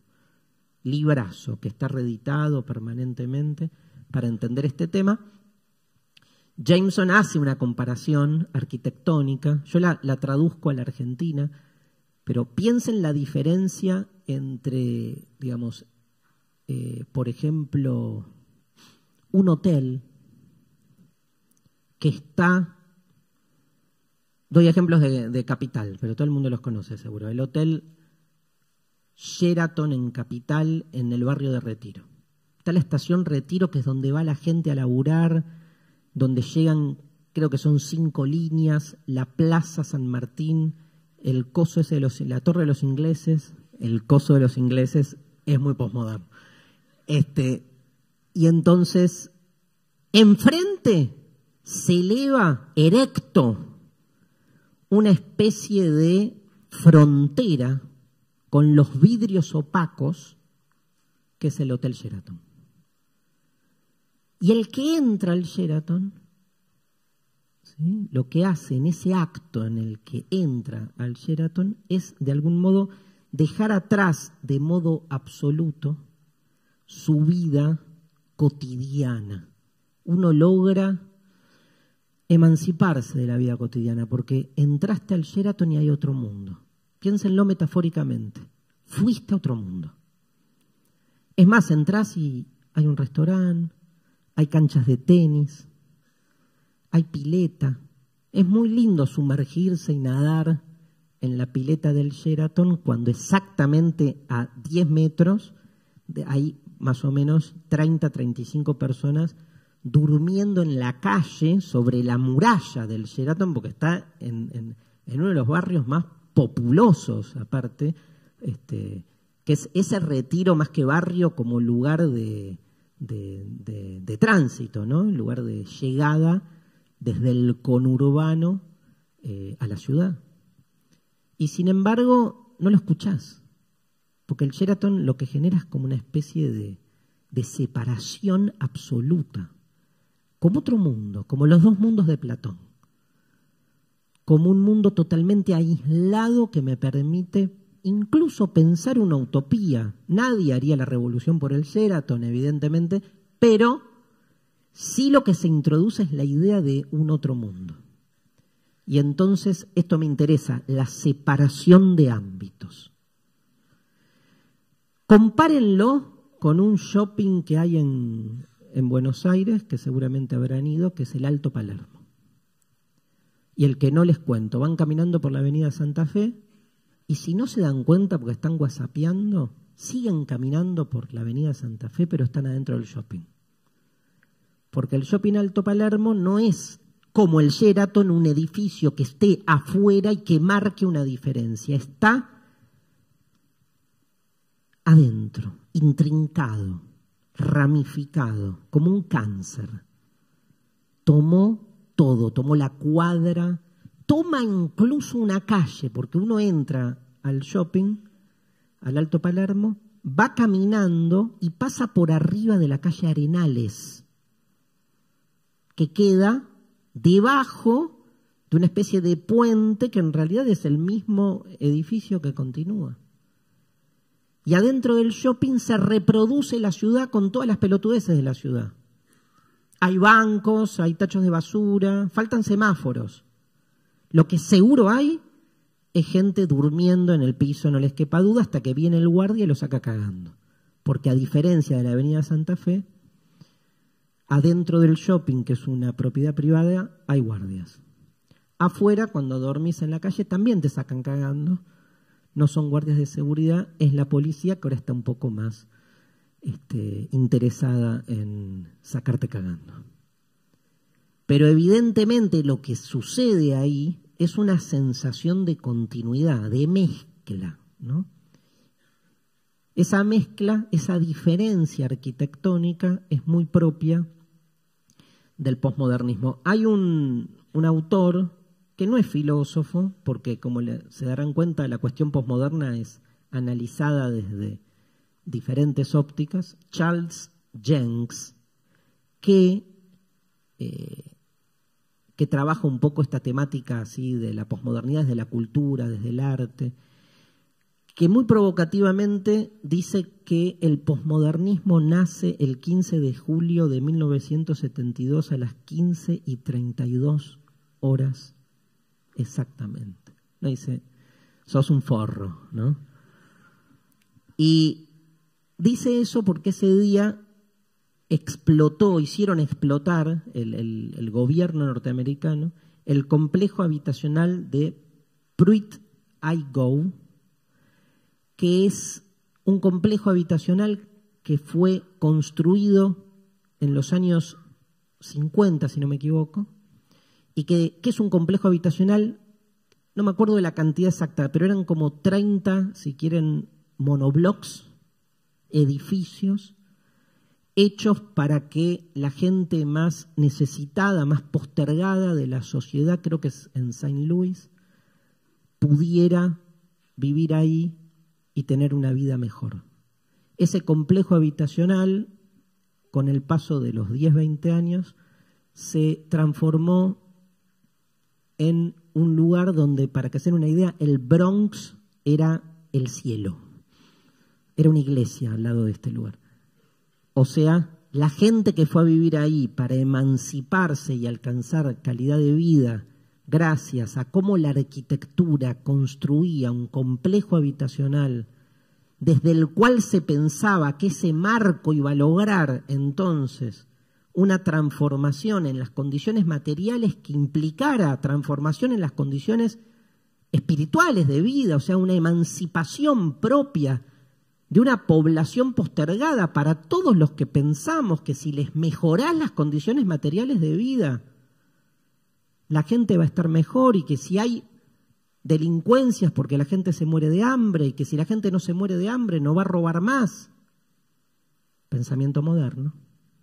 Librazo que está reeditado permanentemente para entender este tema. Jameson hace una comparación arquitectónica, yo la, la traduzco a la Argentina, pero piensen la diferencia entre, digamos, eh, por ejemplo, un hotel que está, doy ejemplos de, de Capital, pero todo el mundo los conoce seguro, el hotel Sheraton en Capital, en el barrio de Retiro. Está la estación Retiro, que es donde va la gente a laburar, donde llegan, creo que son cinco líneas, la Plaza San Martín, el coso ese de los, la Torre de los Ingleses, el coso de los ingleses es muy posmoderno. Este, y entonces, enfrente se eleva erecto una especie de frontera con los vidrios opacos, que es el Hotel Sheraton. Y el que entra al Sheraton, ¿sí?, lo que hace en ese acto en el que entra al Sheraton es, de algún modo, dejar atrás de modo absoluto su vida cotidiana. Uno logra emanciparse de la vida cotidiana porque entraste al Sheraton y hay otro mundo. Piénsenlo metafóricamente. Fuiste a otro mundo. Es más, entrás y hay un restaurante, hay canchas de tenis, hay pileta. Es muy lindo sumergirse y nadar en la pileta del Sheraton cuando exactamente a diez metros hay más o menos treinta, treinta y cinco personas durmiendo en la calle sobre la muralla del Sheraton, porque está en, en, en uno de los barrios más populosos, aparte, este, que es ese Retiro más que barrio como lugar de, de, de, de tránsito, ¿no? Lugar de llegada desde el conurbano eh, a la ciudad. Y sin embargo, no lo escuchás, porque el Sheraton lo que genera es como una especie de, de separación absoluta, como otro mundo, como los dos mundos de Platón, como un mundo totalmente aislado que me permite incluso pensar una utopía. Nadie haría la revolución por el Sheraton, evidentemente, pero sí lo que se introduce es la idea de un otro mundo. Y entonces esto me interesa, la separación de ámbitos. Compárenlo con un shopping que hay en, en Buenos Aires, que seguramente habrán ido, que es el Alto Palermo. Y el que no les cuento, van caminando por la avenida Santa Fe y si no se dan cuenta porque están whatsappeando, siguen caminando por la avenida Santa Fe, pero están adentro del shopping. Porque el shopping Alto Palermo no es como el Sheraton, un edificio que esté afuera y que marque una diferencia. Está adentro, intrincado, ramificado, como un cáncer. Tomó todo, tomó la cuadra, toma incluso una calle, porque uno entra al shopping, al Alto Palermo, va caminando y pasa por arriba de la calle Arenales, que queda debajo de una especie de puente que en realidad es el mismo edificio que continúa. Y adentro del shopping se reproduce la ciudad con todas las pelotudeces de la ciudad. Hay bancos, hay tachos de basura, faltan semáforos. Lo que seguro hay es gente durmiendo en el piso, no les quepa duda, hasta que viene el guardia y lo saca cagando. Porque a diferencia de la avenida Santa Fe, adentro del shopping, que es una propiedad privada, hay guardias. Afuera, cuando dormís en la calle, también te sacan cagando. No son guardias de seguridad, es la policía que ahora está un poco más este, interesada en sacarte cagando. Pero evidentemente lo que sucede ahí es una sensación de continuidad, de mezcla, ¿no? Esa mezcla, esa diferencia arquitectónica es muy propia del posmodernismo. Hay un, un autor que no es filósofo, porque como le, se darán cuenta, la cuestión posmoderna es analizada desde diferentes ópticas, Charles Jenks, que, eh, que trabaja un poco esta temática así de la posmodernidad desde la cultura, desde el arte, que muy provocativamente dice que el posmodernismo nace el quince de julio de mil novecientos setenta y dos a las quince y treinta y dos horas exactamente. No dice, sos un forro, ¿no? Y dice eso porque ese día explotó, hicieron explotar el, el, el gobierno norteamericano el complejo habitacional de Pruitt-Igoe, que es un complejo habitacional que fue construido en los años cincuenta, si no me equivoco, y que, que es un complejo habitacional, no me acuerdo de la cantidad exacta, pero eran como treinta, si quieren, monoblocks, edificios, hechos para que la gente más necesitada, más postergada de la sociedad, creo que es en Saint Louis, pudiera vivir ahí y tener una vida mejor. Ese complejo habitacional, con el paso de los diez, veinte años, se transformó en un lugar donde, para que se den una idea, el Bronx era el cielo. Era una iglesia al lado de este lugar. O sea, la gente que fue a vivir ahí para emanciparse y alcanzar calidad de vida gracias a cómo la arquitectura construía un complejo habitacional desde el cual se pensaba que ese marco iba a lograr entonces una transformación en las condiciones materiales que implicara transformación en las condiciones espirituales de vida, o sea, una emancipación propia de una población postergada para todos los que pensamos que si les mejorás las condiciones materiales de vida, la gente va a estar mejor, y que si hay delincuencias porque la gente se muere de hambre, y que si la gente no se muere de hambre no va a robar más. Pensamiento moderno.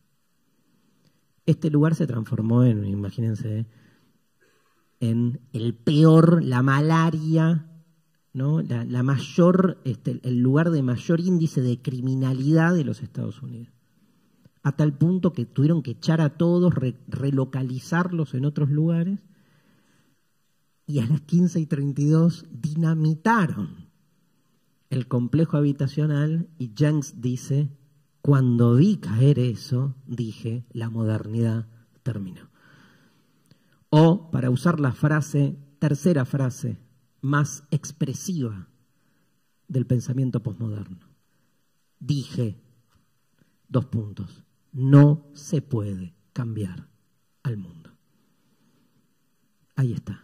Este lugar se transformó en, imagínense, en el peor, la malaria, ¿no? La, la mayor, este, el lugar de mayor índice de criminalidad de los Estados Unidos. A tal punto que tuvieron que echar a todos, re, relocalizarlos en otros lugares, y a las quince y treinta y dos dinamitaron el complejo habitacional, y Jenks dice, cuando vi caer eso, dije, la modernidad terminó. O, para usar la frase, tercera frase, más expresiva del pensamiento posmoderno, dije, dos puntos, no se puede cambiar al mundo. Ahí está.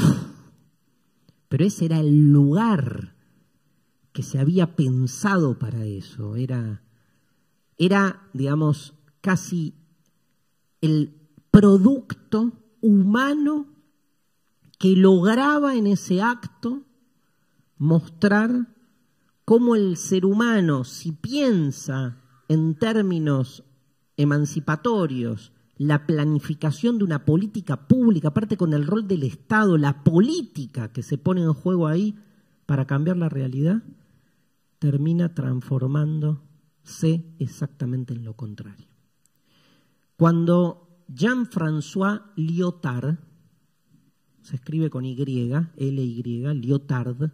Pero ese era el lugar que se había pensado para eso. Era, era, digamos, casi el producto humano que lograba en ese acto mostrar cómo el ser humano, si piensa en términos emancipatorios, la planificación de una política pública, aparte con el rol del Estado, la política que se pone en juego ahí para cambiar la realidad, termina transformándose exactamente en lo contrario. Cuando Jean-François Lyotard, se escribe con Y, L Y, Lyotard,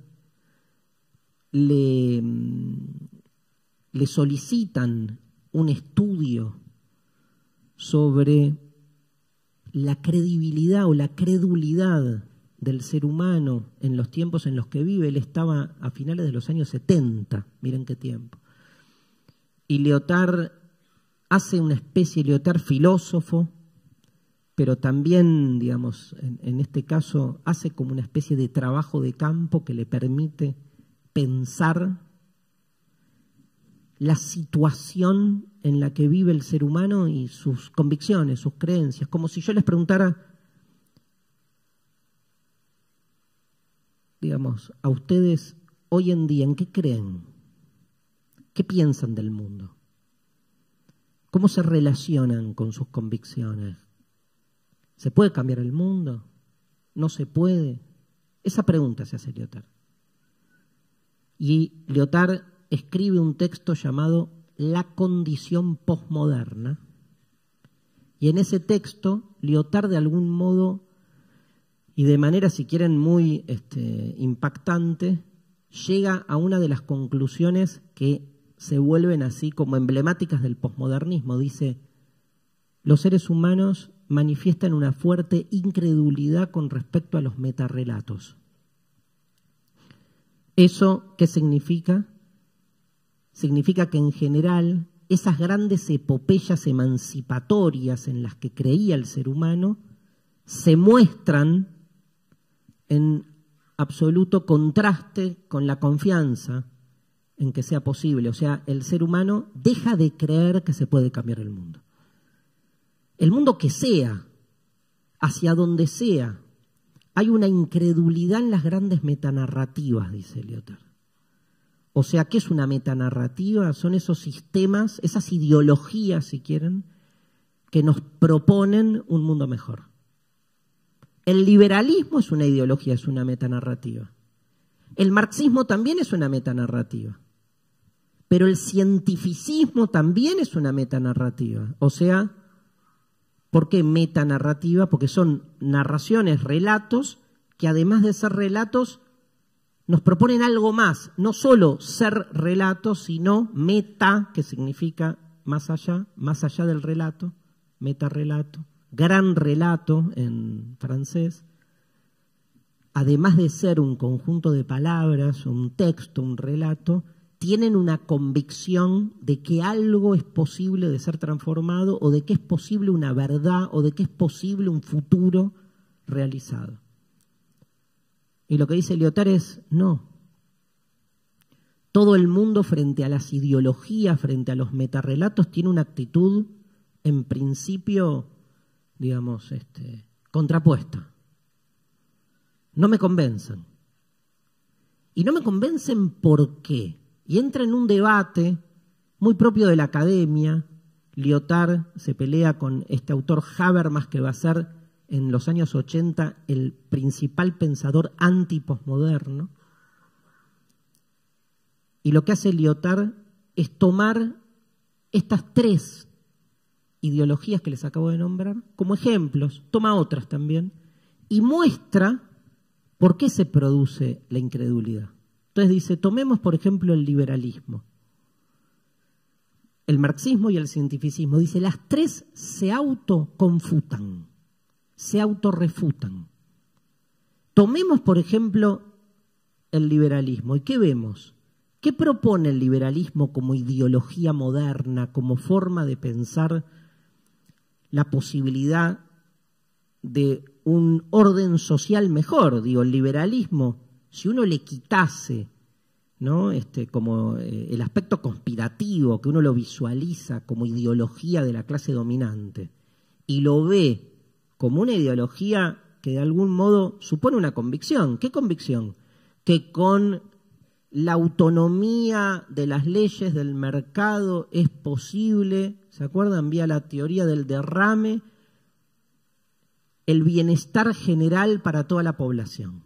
le, le solicitan un estudio sobre la credibilidad o la credulidad del ser humano en los tiempos en los que vive. Él estaba a finales de los años setenta, miren qué tiempo. Y Lyotard hace una especie, Lyotard filósofo, pero también, digamos, en, en este caso, hace como una especie de trabajo de campo que le permite pensar la situación en la que vive el ser humano y sus convicciones, sus creencias. Como si yo les preguntara, digamos, a ustedes hoy en día, ¿en qué creen? ¿Qué piensan del mundo? ¿Cómo se relacionan con sus convicciones? ¿Se puede cambiar el mundo? ¿No se puede? Esa pregunta se hace Lyotard. Y Lyotard escribe un texto llamado La condición posmoderna, y en ese texto Lyotard, de algún modo y de manera, si quieren, muy este, impactante, llega a una de las conclusiones que se vuelven así como emblemáticas del posmodernismo. Dice, los seres humanos manifiestan una fuerte incredulidad con respecto a los metarrelatos. ¿Eso qué significa? Significa que en general esas grandes epopeyas emancipatorias en las que creía el ser humano se muestran en absoluto contraste con la confianza en que sea posible. O sea, el ser humano deja de creer que se puede cambiar el mundo. El mundo que sea, hacia donde sea, hay una incredulidad en las grandes metanarrativas, dice Lyotard. O sea, ¿qué es una metanarrativa? Son esos sistemas, esas ideologías, si quieren, que nos proponen un mundo mejor. El liberalismo es una ideología, es una metanarrativa. El marxismo también es una metanarrativa. Pero el cientificismo también es una metanarrativa. O sea, ¿por qué metanarrativa? Porque son narraciones, relatos, que además de ser relatos, nos proponen algo más. No solo ser relatos, sino meta, que significa más allá, más allá del relato, metarrelato, gran relato en francés. Además de ser un conjunto de palabras, un texto, un relato, tienen una convicción de que algo es posible de ser transformado o de que es posible una verdad o de que es posible un futuro realizado. Y lo que dice Lyotard es, no. Todo el mundo frente a las ideologías, frente a los metarrelatos, tiene una actitud, en principio, digamos, este, contrapuesta. No me convencen. Y no me convencen ¿por qué? Y entra en un debate muy propio de la academia. Lyotard se pelea con este autor Habermas, que va a ser en los años ochenta el principal pensador antiposmoderno. Y lo que hace Lyotard es tomar estas tres ideologías que les acabo de nombrar como ejemplos, toma otras también, y muestra por qué se produce la incredulidad. Entonces dice, tomemos por ejemplo el liberalismo, el marxismo y el cientificismo. Dice, las tres se autoconfutan, se autorrefutan. Tomemos por ejemplo el liberalismo. ¿Y qué vemos? ¿Qué propone el liberalismo como ideología moderna, como forma de pensar la posibilidad de un orden social mejor? Digo, el liberalismo, si uno le quitase, ¿no? este, como eh, el aspecto conspirativo, que uno lo visualiza como ideología de la clase dominante, y lo ve como una ideología que de algún modo supone una convicción. ¿Qué convicción? Que con la autonomía de las leyes del mercado es posible, ¿se acuerdan? Vía la teoría del derrame, el bienestar general para toda la población.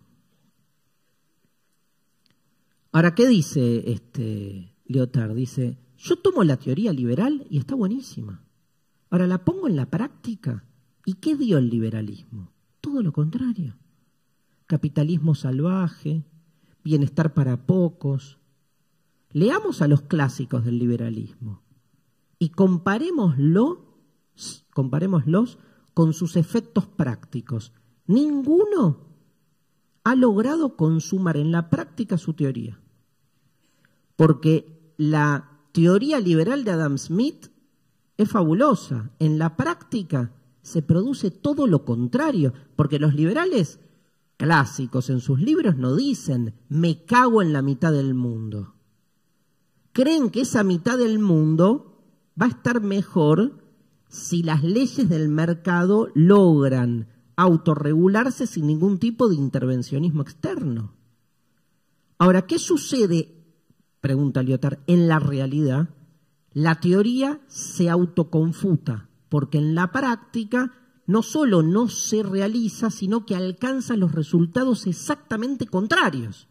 Ahora, ¿qué dice este Lyotard? Dice, yo tomo la teoría liberal y está buenísima. Ahora la pongo en la práctica. ¿Y qué dio el liberalismo? Todo lo contrario. Capitalismo salvaje, bienestar para pocos. Leamos a los clásicos del liberalismo y comparémoslo, comparémoslos con sus efectos prácticos. Ninguno ha logrado consumar en la práctica su teoría. Porque la teoría liberal de Adam Smith es fabulosa. En la práctica se produce todo lo contrario, porque los liberales clásicos en sus libros no dicen me cago en la mitad del mundo. Creen que esa mitad del mundo va a estar mejor si las leyes del mercado logran autorregularse sin ningún tipo de intervencionismo externo. Ahora, ¿qué sucede? Pregunta Lyotard, en la realidad. La teoría se autoconfuta, porque en la práctica no solo no se realiza, sino que alcanza los resultados exactamente contrarios.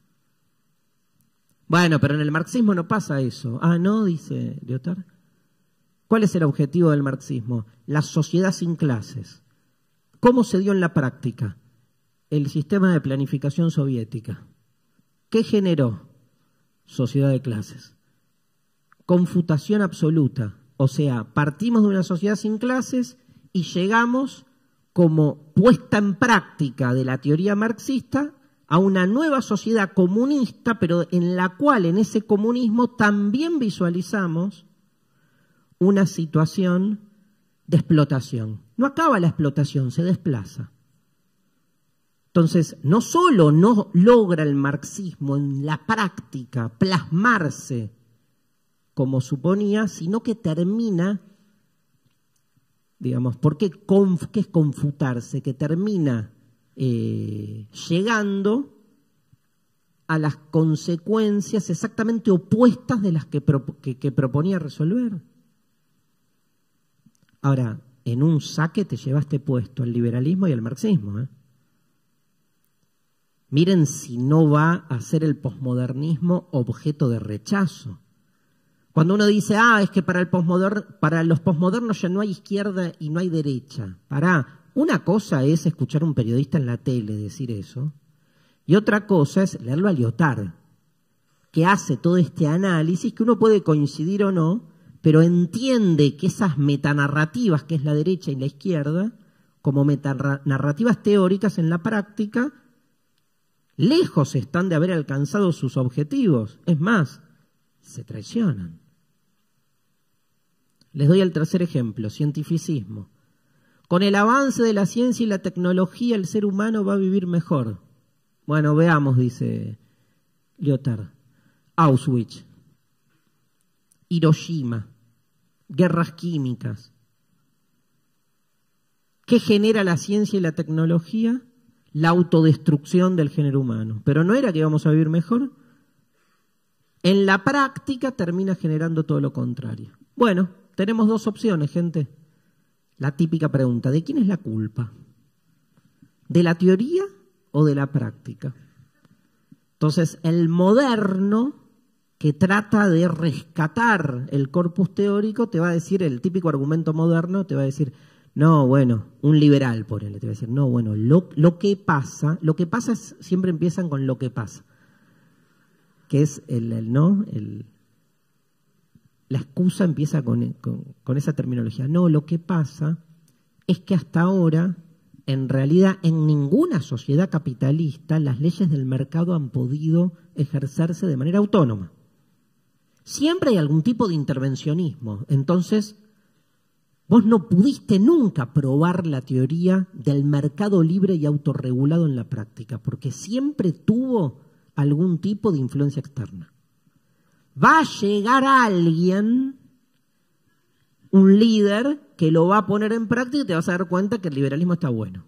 Bueno, pero en el marxismo no pasa eso. Ah, ¿no? Dice Lyotard. ¿Cuál es el objetivo del marxismo? La sociedad sin clases. ¿Cómo se dio en la práctica? El sistema de planificación soviética. ¿Qué generó? Sociedad de clases. Confutación absoluta. O sea, partimos de una sociedad sin clases y llegamos como puesta en práctica de la teoría marxista a una nueva sociedad comunista, pero en la cual en ese comunismo también visualizamos una situación de explotación. No acaba la explotación, se desplaza. Entonces, no solo no logra el marxismo en la práctica plasmarse como suponía, sino que termina, digamos, ¿por qué, conf, qué es confutarse? Que termina eh, llegando a las consecuencias exactamente opuestas de las que, pro, que, que proponía resolver. Ahora, en un saque te llevaste puesto al liberalismo y al marxismo, ¿eh? Miren si no va a ser el posmodernismo objeto de rechazo. Cuando uno dice, ah, es que para, el posmoderno, para los posmodernos ya no hay izquierda y no hay derecha. Pará, una cosa es escuchar a un periodista en la tele decir eso, y otra cosa es leerlo a Lyotard, que hace todo este análisis que uno puede coincidir o no, pero entiende que esas metanarrativas, que es la derecha y la izquierda, como metanarrativas teóricas en la práctica, lejos están de haber alcanzado sus objetivos. Es más, se traicionan. Les doy el tercer ejemplo, cientificismo. Con el avance de la ciencia y la tecnología, el ser humano va a vivir mejor. Bueno, veamos, dice Lyotard. Auschwitz, Hiroshima, guerras químicas. ¿Qué genera la ciencia y la tecnología? La autodestrucción del género humano. Pero no era que íbamos a vivir mejor. En la práctica termina generando todo lo contrario. Bueno, tenemos dos opciones, gente. La típica pregunta, ¿de quién es la culpa? ¿De la teoría o de la práctica? Entonces, el moderno que trata de rescatar el corpus teórico te va a decir, el típico argumento moderno te va a decir, no, bueno, un liberal, por él, te va a decir, no, bueno, lo, lo que pasa, lo que pasa es, siempre empiezan con lo que pasa, que es el, el no, el, la excusa empieza con, con, con esa terminología. No, lo que pasa es que hasta ahora, en realidad, en ninguna sociedad capitalista, las leyes del mercado han podido ejercerse de manera autónoma. Siempre hay algún tipo de intervencionismo. Entonces, vos no pudiste nunca probar la teoría del mercado libre y autorregulado en la práctica, porque siempre tuvo algún tipo de influencia externa. Va a llegar alguien, un líder, que lo va a poner en práctica y te vas a dar cuenta que el liberalismo está bueno.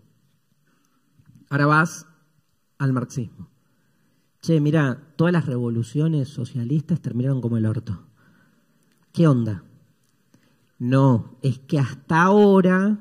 Ahora vas al marxismo. Che, mirá, todas las revoluciones socialistas terminaron como el orto. ¿Qué onda? No, es que hasta ahora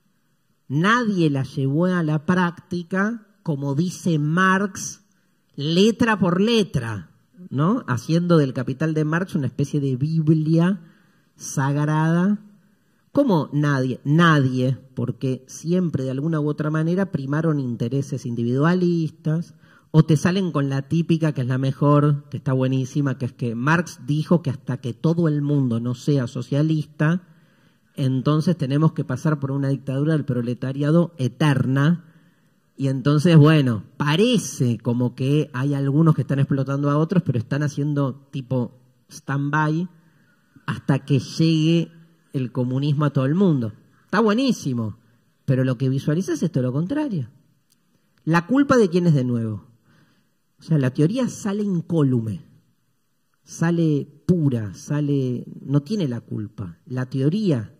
nadie la llevó a la práctica, como dice Marx, letra por letra, ¿no? Haciendo del Capital de Marx una especie de Biblia sagrada. ¿Cómo nadie? Nadie, porque siempre de alguna u otra manera primaron intereses individualistas, o te salen con la típica, que es la mejor, que está buenísima, que es que Marx dijo que hasta que todo el mundo no sea socialista, entonces tenemos que pasar por una dictadura del proletariado eterna. Y entonces, bueno, parece como que hay algunos que están explotando a otros, pero están haciendo tipo stand-by hasta que llegue el comunismo a todo el mundo. Está buenísimo, pero lo que visualizas es todo lo contrario. ¿La culpa de quién es de nuevo? O sea, la teoría sale incólume, sale pura, sale, no tiene la culpa. La teoría,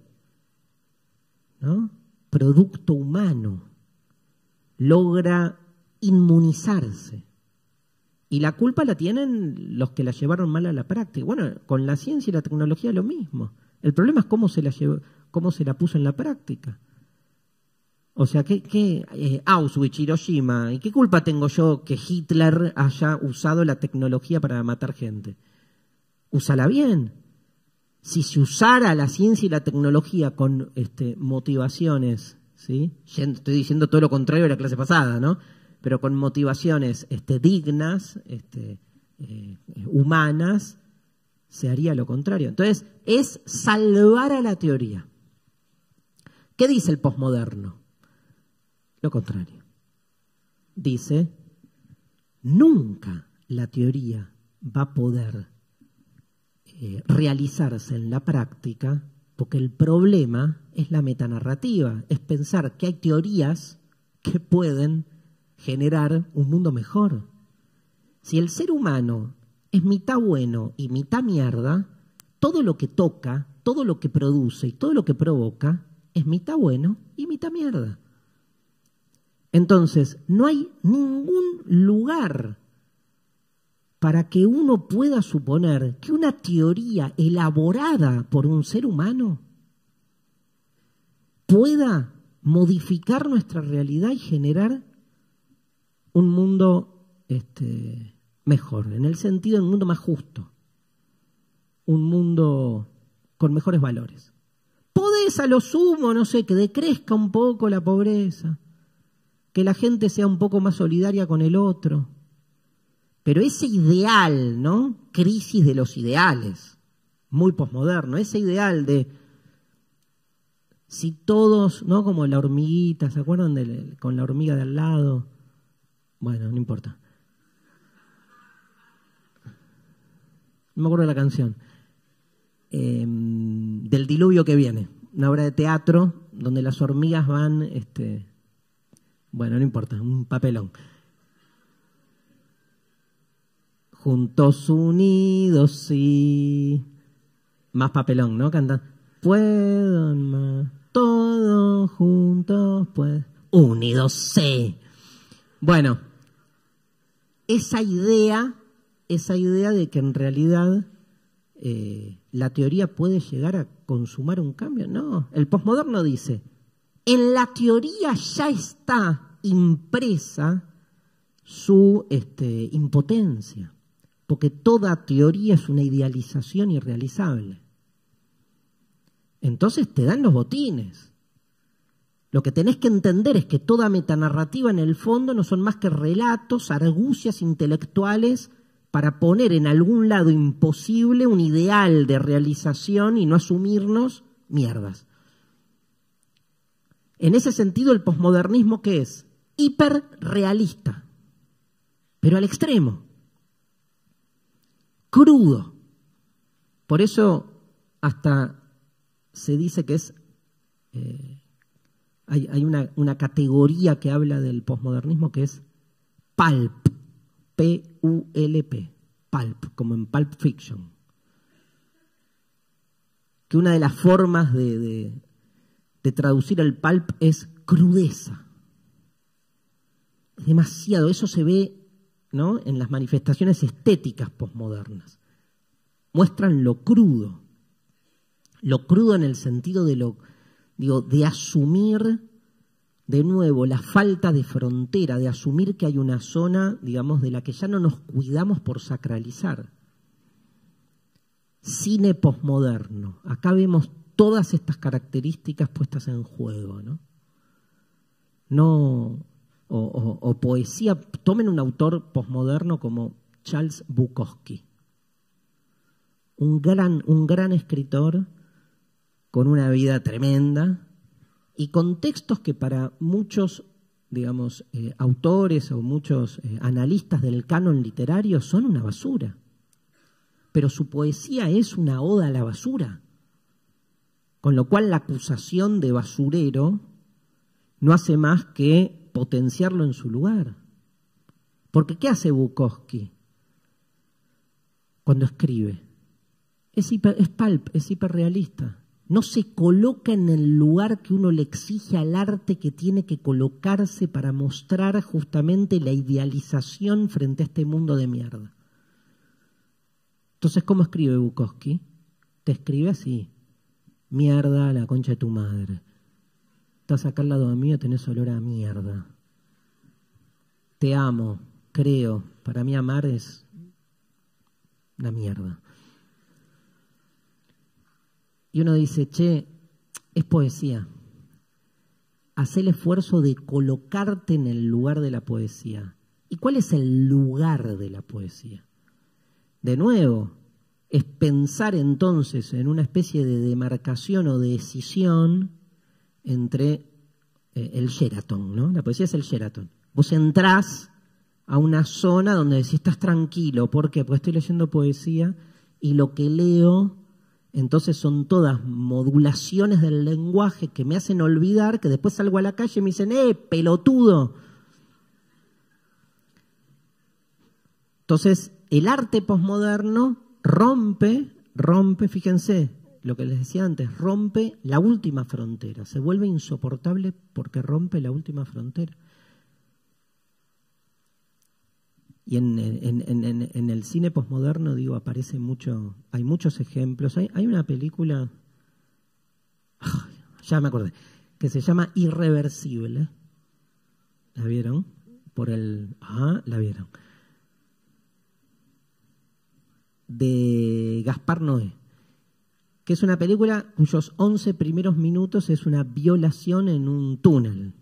¿no? Producto humano, logra inmunizarse. Y la culpa la tienen los que la llevaron mal a la práctica. Bueno, con la ciencia y la tecnología lo mismo. El problema es cómo se la llevó, cómo se la puso en la práctica. O sea, ¿qué, qué eh, Auschwitz, Hiroshima, ¿y qué culpa tengo yo que Hitler haya usado la tecnología para matar gente? Úsala bien. Si se usara la ciencia y la tecnología con este, motivaciones, ¿sí? Estoy diciendo todo lo contrario de la clase pasada, ¿no? pero con motivaciones este, dignas, este, eh, humanas, se haría lo contrario. Entonces, es salvar a la teoría. ¿Qué dice el posmoderno? Lo contrario. Dice, nunca la teoría va a poder eh, realizarse en la práctica, porque el problema es la metanarrativa, es pensar que hay teorías que pueden generar un mundo mejor. Si el ser humano es mitad bueno y mitad mierda, todo lo que toca, todo lo que produce y todo lo que provoca es mitad bueno y mitad mierda. Entonces, no hay ningún lugar para que uno pueda suponer que una teoría elaborada por un ser humano pueda modificar nuestra realidad y generar un mundo este, mejor, en el sentido de un mundo más justo, un mundo con mejores valores. Podés a lo sumo, no sé, que decrezca un poco la pobreza, que la gente sea un poco más solidaria con el otro. Pero ese ideal, ¿no? Crisis de los ideales, muy posmoderno, ese ideal de si todos, ¿no? Como la hormiguita, ¿se acuerdan de, con la hormiga de al lado? Bueno, no importa. No me acuerdo de la canción. Eh, del diluvio que viene, una obra de teatro donde las hormigas van, este, bueno, no importa, un papelón. Juntos unidos, sí. Más papelón, ¿no? Cantan. Puedo más, todos juntos, pues. Unidos, sí. Bueno, esa idea, esa idea de que en realidad eh, la teoría puede llegar a consumar un cambio. No, el posmoderno dice, en la teoría ya está impresa su este, impotencia. Porque toda teoría es una idealización irrealizable. Entonces te dan los botines. Lo que tenés que entender es que toda metanarrativa en el fondo no son más que relatos, argucias intelectuales para poner en algún lado imposible un ideal de realización y no asumirnos mierdas. En ese sentido, el posmodernismo, ¿qué es? Hiperrealista, pero al extremo. Crudo. Por eso hasta se dice que es eh, hay, hay una, una categoría que habla del posmodernismo que es pulp, P U L P, pulp, como en Pulp Fiction. Que una de las formas de, de, de traducir el pulp es crudeza. Es demasiado, eso se ve, ¿no?, en las manifestaciones estéticas posmodernas. Muestran lo crudo. Lo crudo en el sentido de lo, digo, de asumir de nuevo la falta de frontera, de asumir que hay una zona, digamos, de la que ya no nos cuidamos por sacralizar. Cine posmoderno. Acá vemos todas estas características puestas en juego, ¿no? No... O, o, o poesía, tomen un autor posmoderno como Charles Bukowski, un gran, un gran escritor con una vida tremenda y con textos que para muchos, digamos, eh, autores o muchos eh, analistas del canon literario son una basura. Pero su poesía es una oda a la basura, con lo cual la acusación de basurero no hace más que potenciarlo en su lugar. Porque ¿qué hace Bukowski cuando escribe? Es, hiper, es pulp, es hiperrealista. No se coloca en el lugar que uno le exige al arte que tiene que colocarse para mostrar justamente la idealización frente a este mundo de mierda. Entonces, ¿cómo escribe Bukowski? Te escribe así: mierda, la concha de tu madre. Estás acá al lado mío, tenés olor a mierda. Te amo, creo. Para mí amar es una mierda. Y uno dice, che, es poesía. hacé el esfuerzo de colocarte en el lugar de la poesía. ¿Y cuál es el lugar de la poesía? De nuevo, es pensar entonces en una especie de demarcación o decisión entre eh, el Sheraton, ¿no? La poesía es el Sheraton. Vos entrás a una zona donde decís estás tranquilo. ¿Por qué? Porque estoy leyendo poesía y lo que leo entonces son todas modulaciones del lenguaje que me hacen olvidar que después salgo a la calle y me dicen ¡eh, pelotudo! Entonces, el arte posmoderno rompe, rompe, fíjense, lo que les decía antes, rompe la última frontera, se vuelve insoportable porque rompe la última frontera. Y en, en, en, en, en el cine posmoderno, digo, aparece mucho, hay muchos ejemplos. Hay, hay una película, ya me acordé, que se llama Irreversible. ¿La vieron? Por el, ah, la vieron. De Gaspar Noé, que es una película cuyos once primeros minutos es una violación en un túnel.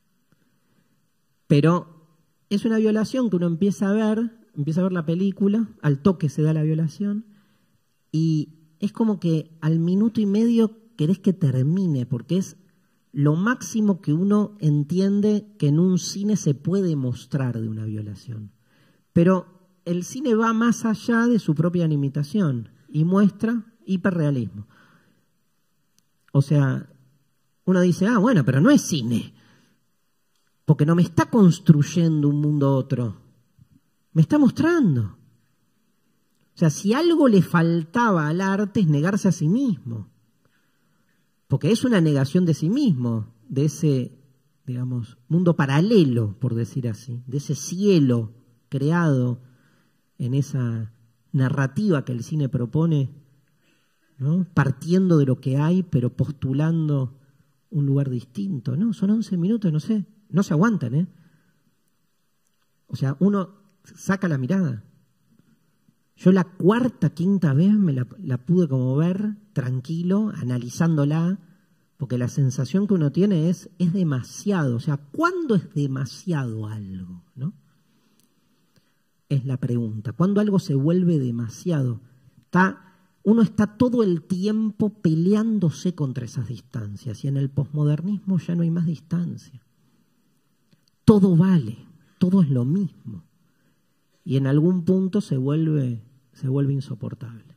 Pero es una violación que uno empieza a ver, empieza a ver la película, al toque se da la violación, y es como que al minuto y medio querés que termine, porque es lo máximo que uno entiende que en un cine se puede mostrar de una violación. Pero el cine va más allá de su propia limitación y muestra hiperrealismo. O sea, uno dice, ah, bueno, pero no es cine, porque no me está construyendo un mundo otro, me está mostrando. O sea, si algo le faltaba al arte es negarse a sí mismo, porque es una negación de sí mismo, de ese, digamos, mundo paralelo, por decir así, de ese cielo creado en esa narrativa que el cine propone, ¿no? Partiendo de lo que hay, pero postulando un lugar distinto, ¿no? Son once minutos, no sé, no se aguantan, ¿eh? O sea, uno saca la mirada. Yo la cuarta, quinta vez me la, la pude como ver tranquilo, analizándola, porque la sensación que uno tiene es, es demasiado. O sea, ¿cuándo es demasiado algo, no? Es la pregunta. ¿Cuándo algo se vuelve demasiado? Está, uno está todo el tiempo peleándose contra esas distancias y en el posmodernismo ya no hay más distancia. Todo vale, todo es lo mismo y en algún punto se vuelve, se vuelve insoportable.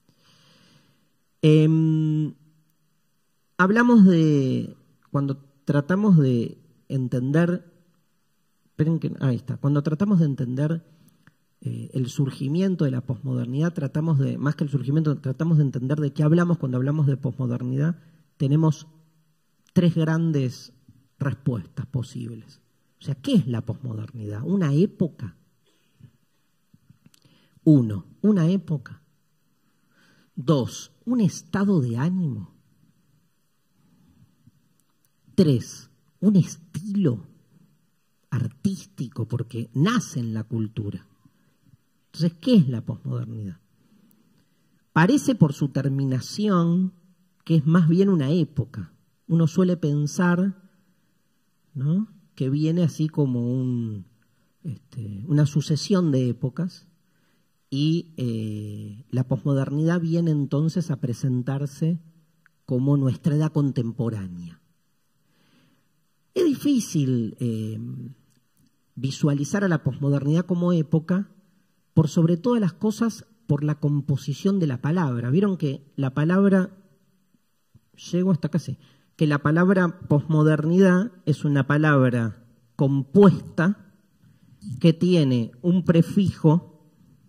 Eh, hablamos de, cuando tratamos de entender, esperen que, ahí está, cuando tratamos de entender Eh, el surgimiento de la posmodernidad, tratamos de, más que el surgimiento, tratamos de entender de qué hablamos cuando hablamos de posmodernidad. Tenemos tres grandes respuestas posibles. O sea, ¿qué es la posmodernidad? Una época. Uno, una época. Dos, un estado de ánimo. Tres, un estilo artístico, porque nace en la cultura. Entonces, ¿qué es la posmodernidad? Parece por su terminación que es más bien una época. Uno suele pensar, ¿no?, que viene así como un, este, una sucesión de épocas y eh, la posmodernidad viene entonces a presentarse como nuestra edad contemporánea. Es difícil eh, visualizar a la posmodernidad como época, por sobre todas las cosas, por la composición de la palabra. Vieron que la palabra, llego hasta casi, que la palabra posmodernidad es una palabra compuesta que tiene un prefijo,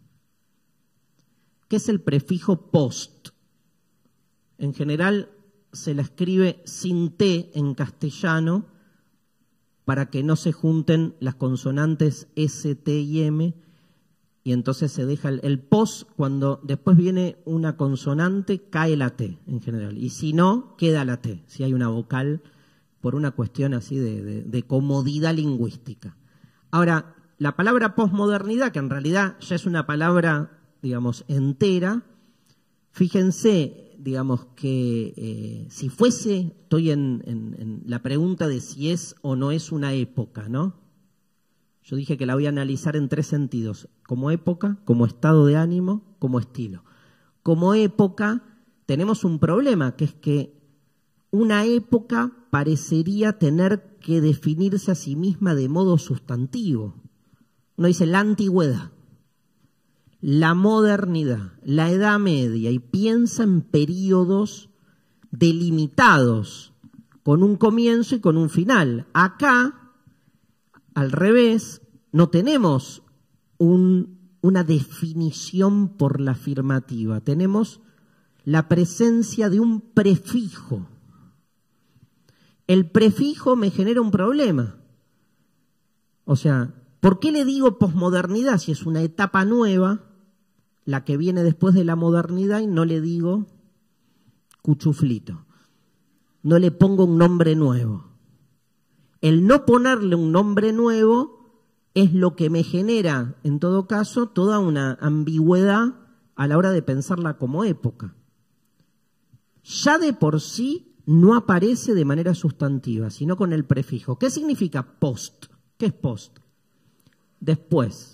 que es el prefijo post. En general se la escribe sin T en castellano para que no se junten las consonantes S, T y M, y entonces se deja el, el post, cuando después viene una consonante, cae la T en general. Y si no, queda la T, si hay una vocal, por una cuestión así de, de, de comodidad lingüística. Ahora, la palabra posmodernidad, que en realidad ya es una palabra, digamos, entera, fíjense, digamos que eh, si fuese, estoy en, en, en la pregunta de si es o no es una época, ¿no? Yo dije que la voy a analizar en tres sentidos, como época, como estado de ánimo, como estilo. Como época tenemos un problema, que es que una época parecería tener que definirse a sí misma de modo sustantivo. Uno dice la antigüedad, la modernidad, la Edad Media, y piensa en periodos delimitados, con un comienzo y con un final. Acá, al revés, no tenemos un, una definición por la afirmativa, tenemos la presencia de un prefijo. El prefijo me genera un problema. O sea, ¿por qué le digo posmodernidad si es una etapa nueva, la que viene después de la modernidad, y no le digo cuchuflito? No le pongo un nombre nuevo. El no ponerle un nombre nuevo es lo que me genera, en todo caso, toda una ambigüedad a la hora de pensarla como época. Ya de por sí no aparece de manera sustantiva, sino con el prefijo. ¿Qué significa post? ¿Qué es post? Después.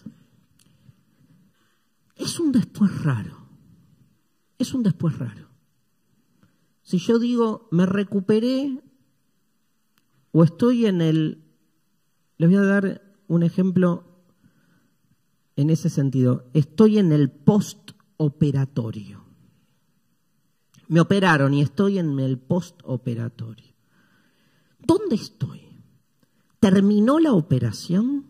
Es un después raro. Es un después raro. Si yo digo, me recuperé o estoy en el... Les voy a dar un ejemplo en ese sentido. Estoy en el postoperatorio. Me operaron y estoy en el postoperatorio. ¿Dónde estoy? ¿Terminó la operación?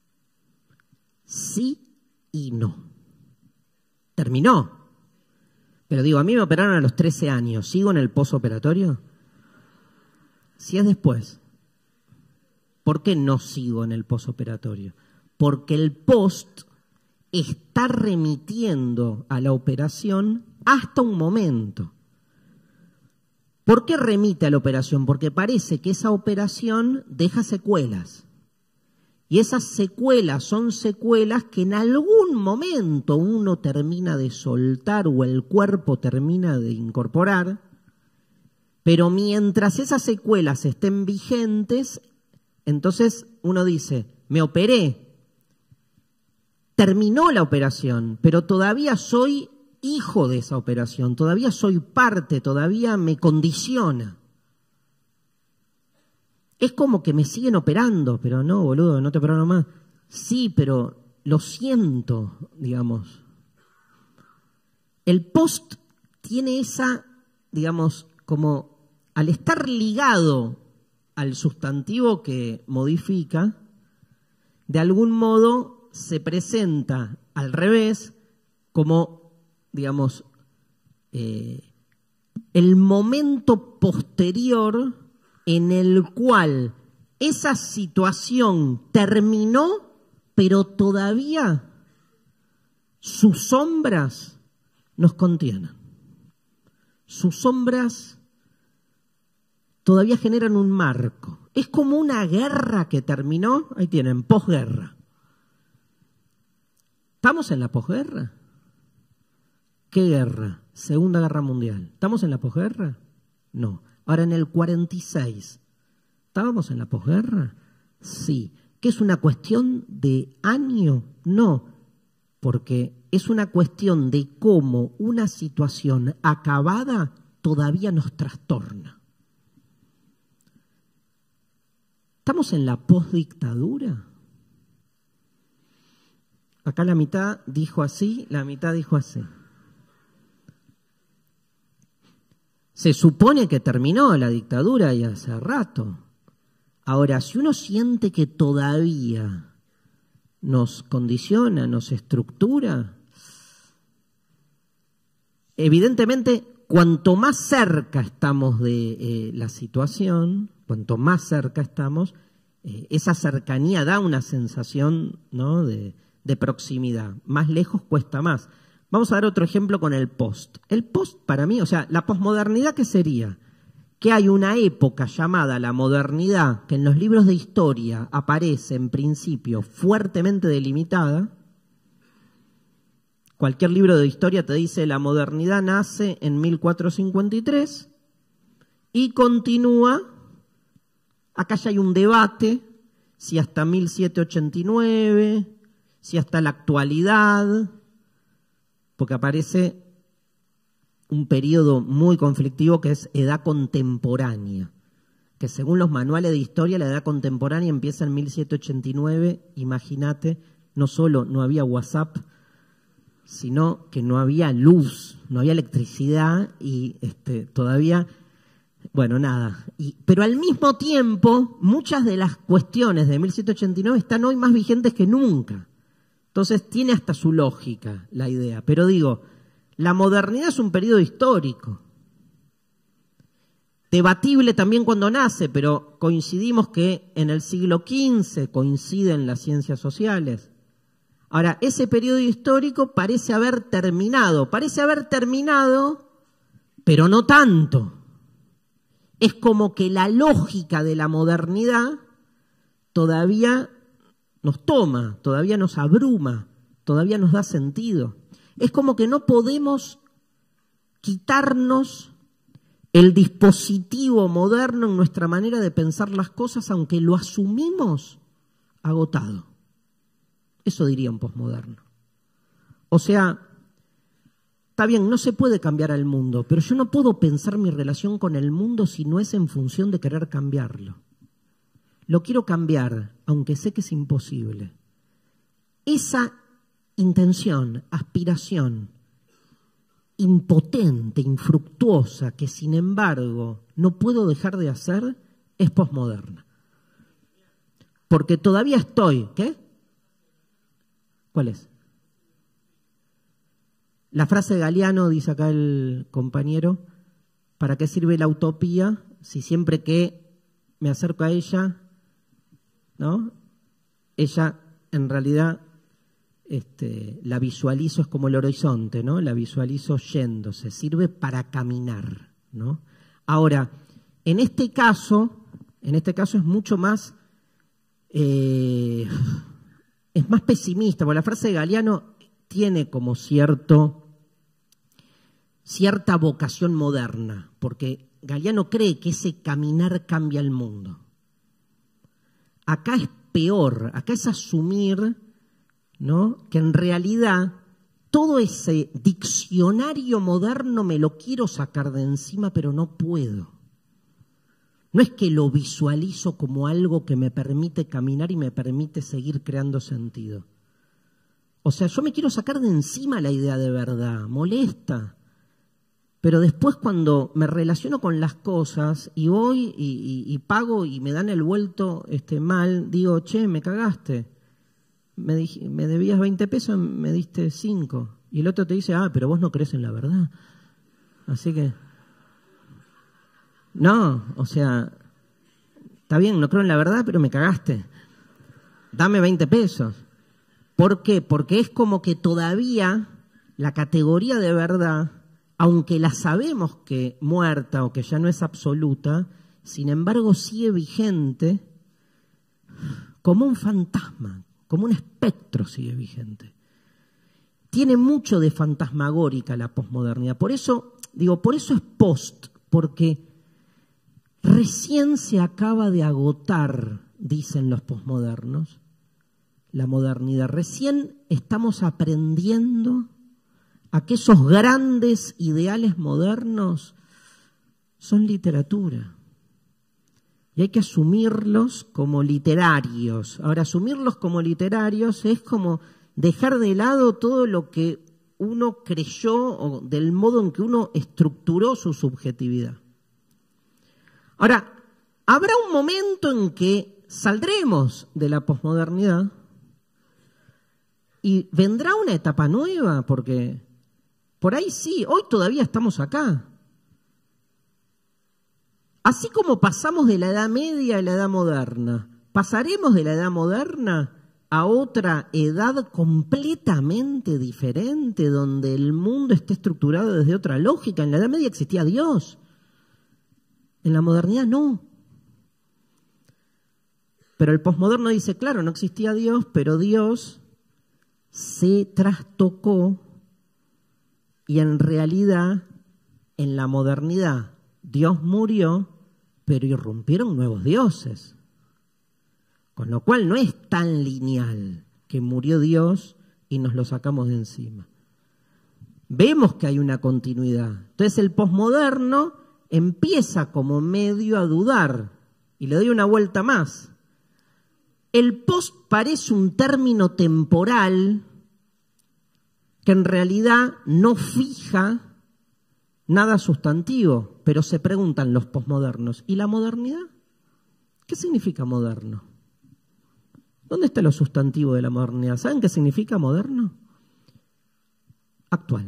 Sí y no. Terminó. Pero digo, a mí me operaron a los trece años. ¿Sigo en el postoperatorio? Si es después. ¿Por qué no sigo en el postoperatorio? Porque el post está remitiendo a la operación hasta un momento. ¿Por qué remite a la operación? Porque parece que esa operación deja secuelas. Y esas secuelas son secuelas que en algún momento uno termina de soltar o el cuerpo termina de incorporar, pero mientras esas secuelas estén vigentes, entonces uno dice, me operé, terminó la operación, pero todavía soy hijo de esa operación, todavía soy parte, todavía me condiciona. Es como que me siguen operando, pero no, boludo, no te operaron más. Sí, pero lo siento, digamos. El post tiene esa, digamos, como al estar ligado al sustantivo que modifica, de algún modo se presenta al revés como, digamos, eh, el momento posterior en el cual esa situación terminó, pero todavía sus sombras nos contienen. Sus sombras todavía generan un marco. Es como una guerra que terminó, ahí tienen, posguerra. ¿Estamos en la posguerra? ¿Qué guerra? Segunda Guerra Mundial. ¿Estamos en la posguerra? No. Ahora, en el cuarenta y seis, ¿estábamos en la posguerra? Sí. ¿Qué es una cuestión de año? No, porque es una cuestión de cómo una situación acabada todavía nos trastorna. ¿Estamos en la posdictadura? Acá la mitad dijo así, la mitad dijo así. Se supone que terminó la dictadura y hace rato. Ahora, si uno siente que todavía nos condiciona, nos estructura, evidentemente, cuanto más cerca estamos de eh, la situación, cuanto más cerca estamos, eh, esa cercanía da una sensación, ¿no?, de, de proximidad. Más lejos cuesta más. Vamos a dar otro ejemplo con el post. El post para mí, o sea, la posmodernidad, ¿qué sería? Que hay una época llamada la modernidad que en los libros de historia aparece en principio fuertemente delimitada, Cualquier libro de historia te dice la modernidad nace en mil cuatrocientos cincuenta y tres y continúa, acá ya hay un debate, si hasta mil setecientos ochenta y nueve, si hasta la actualidad, porque aparece un periodo muy conflictivo que es edad contemporánea, que según los manuales de historia la edad contemporánea empieza en mil setecientos ochenta y nueve, imagínate, no solo no había WhatsApp, sino que no había luz, no había electricidad y este, todavía, bueno, nada. Y, pero al mismo tiempo, muchas de las cuestiones de mil setecientos ochenta y nueve están hoy más vigentes que nunca. Entonces tiene hasta su lógica la idea. Pero digo, la modernidad es un periodo histórico. Debatible también cuando nace, pero coincidimos que en el siglo quince coinciden las ciencias sociales. Ahora, ese periodo histórico parece haber terminado, parece haber terminado, pero no tanto. Es como que la lógica de la modernidad todavía nos toma, todavía nos abruma, todavía nos da sentido. Es como que no podemos quitarnos el dispositivo moderno en nuestra manera de pensar las cosas, aunque lo asumimos agotado. Eso diría un posmoderno. O sea, está bien, no se puede cambiar al mundo, pero yo no puedo pensar mi relación con el mundo si no es en función de querer cambiarlo. Lo quiero cambiar, aunque sé que es imposible. Esa intención, aspiración, impotente, infructuosa, que sin embargo no puedo dejar de hacer, es posmoderna. Porque todavía estoy, ¿qué? ¿Cuál es? La frase de Galeano, dice acá el compañero, ¿para qué sirve la utopía si siempre que me acerco a ella, ¿no? Ella en realidad este, la visualizo, es como el horizonte, ¿no? La visualizo yéndose, sirve para caminar, ¿no? Ahora, en este caso, en este caso es mucho más... Eh, es más pesimista, porque la frase de Galeano tiene como cierto, cierta vocación moderna, porque Galeano cree que ese caminar cambia el mundo. Acá es peor, acá es asumir, ¿no?, que en realidad todo ese diccionario moderno me lo quiero sacar de encima, pero no puedo. No es que lo visualizo como algo que me permite caminar y me permite seguir creando sentido. O sea, yo me quiero sacar de encima la idea de verdad, molesta. Pero después cuando me relaciono con las cosas y voy y, y, y pago y me dan el vuelto este, mal, digo, che, me cagaste. Me, dij, me debías veinte pesos, me diste cinco. Y el otro te dice, ah, pero vos no crees en la verdad. Así que... No, o sea, está bien, no creo en la verdad, pero me cagaste. Dame veinte pesos. ¿Por qué? Porque es como que todavía la categoría de verdad, aunque la sabemos que muerta o que ya no es absoluta, sin embargo sigue vigente como un fantasma, como un espectro sigue vigente. Tiene mucho de fantasmagórica la posmodernidad. Por eso, digo, por eso es post, porque recién se acaba de agotar, dicen los posmodernos, la modernidad. Recién estamos aprendiendo a que esos grandes ideales modernos son literatura. Y hay que asumirlos como literarios. Ahora, asumirlos como literarios es como dejar de lado todo lo que uno creyó o del modo en que uno estructuró su subjetividad. Ahora, habrá un momento en que saldremos de la posmodernidad y vendrá una etapa nueva, porque por ahí sí, hoy todavía estamos acá. Así como pasamos de la Edad Media a la Edad Moderna, pasaremos de la Edad Moderna a otra edad completamente diferente, donde el mundo esté estructurado desde otra lógica. En la Edad Media existía Dios. En la modernidad no. Pero el posmoderno dice, claro, no existía Dios, pero Dios se trastocó Y en realidad, en la modernidad, Dios murió, pero irrumpieron nuevos dioses. Con lo cual no es tan lineal que murió Dios y nos lo sacamos de encima. Vemos que hay una continuidad. Entonces el posmoderno empieza como medio a dudar. Y le doy una vuelta más. El post parece un término temporal que en realidad no fija nada sustantivo, pero se preguntan los posmodernos, ¿y la modernidad? ¿Qué significa moderno? ¿Dónde está lo sustantivo de la modernidad? ¿Saben qué significa moderno? Actual.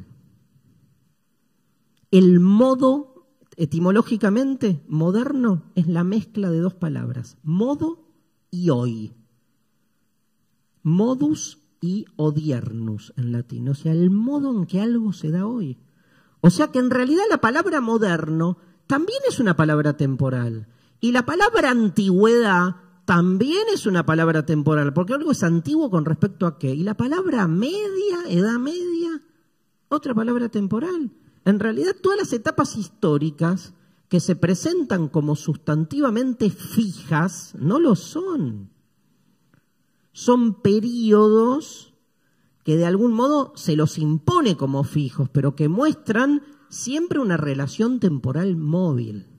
El modo, etimológicamente, moderno es la mezcla de dos palabras, modo y hoy. Modus y odiernus en latín, o sea, el modo en que algo se da hoy. O sea que en realidad la palabra moderno también es una palabra temporal. Y la palabra antigüedad también es una palabra temporal, porque algo es antiguo con respecto a qué. Y la palabra media, edad media, otra palabra temporal. En realidad todas las etapas históricas que se presentan como sustantivamente fijas no lo son. Son períodos que de algún modo se los impone como fijos, pero que muestran siempre una relación temporal móvil.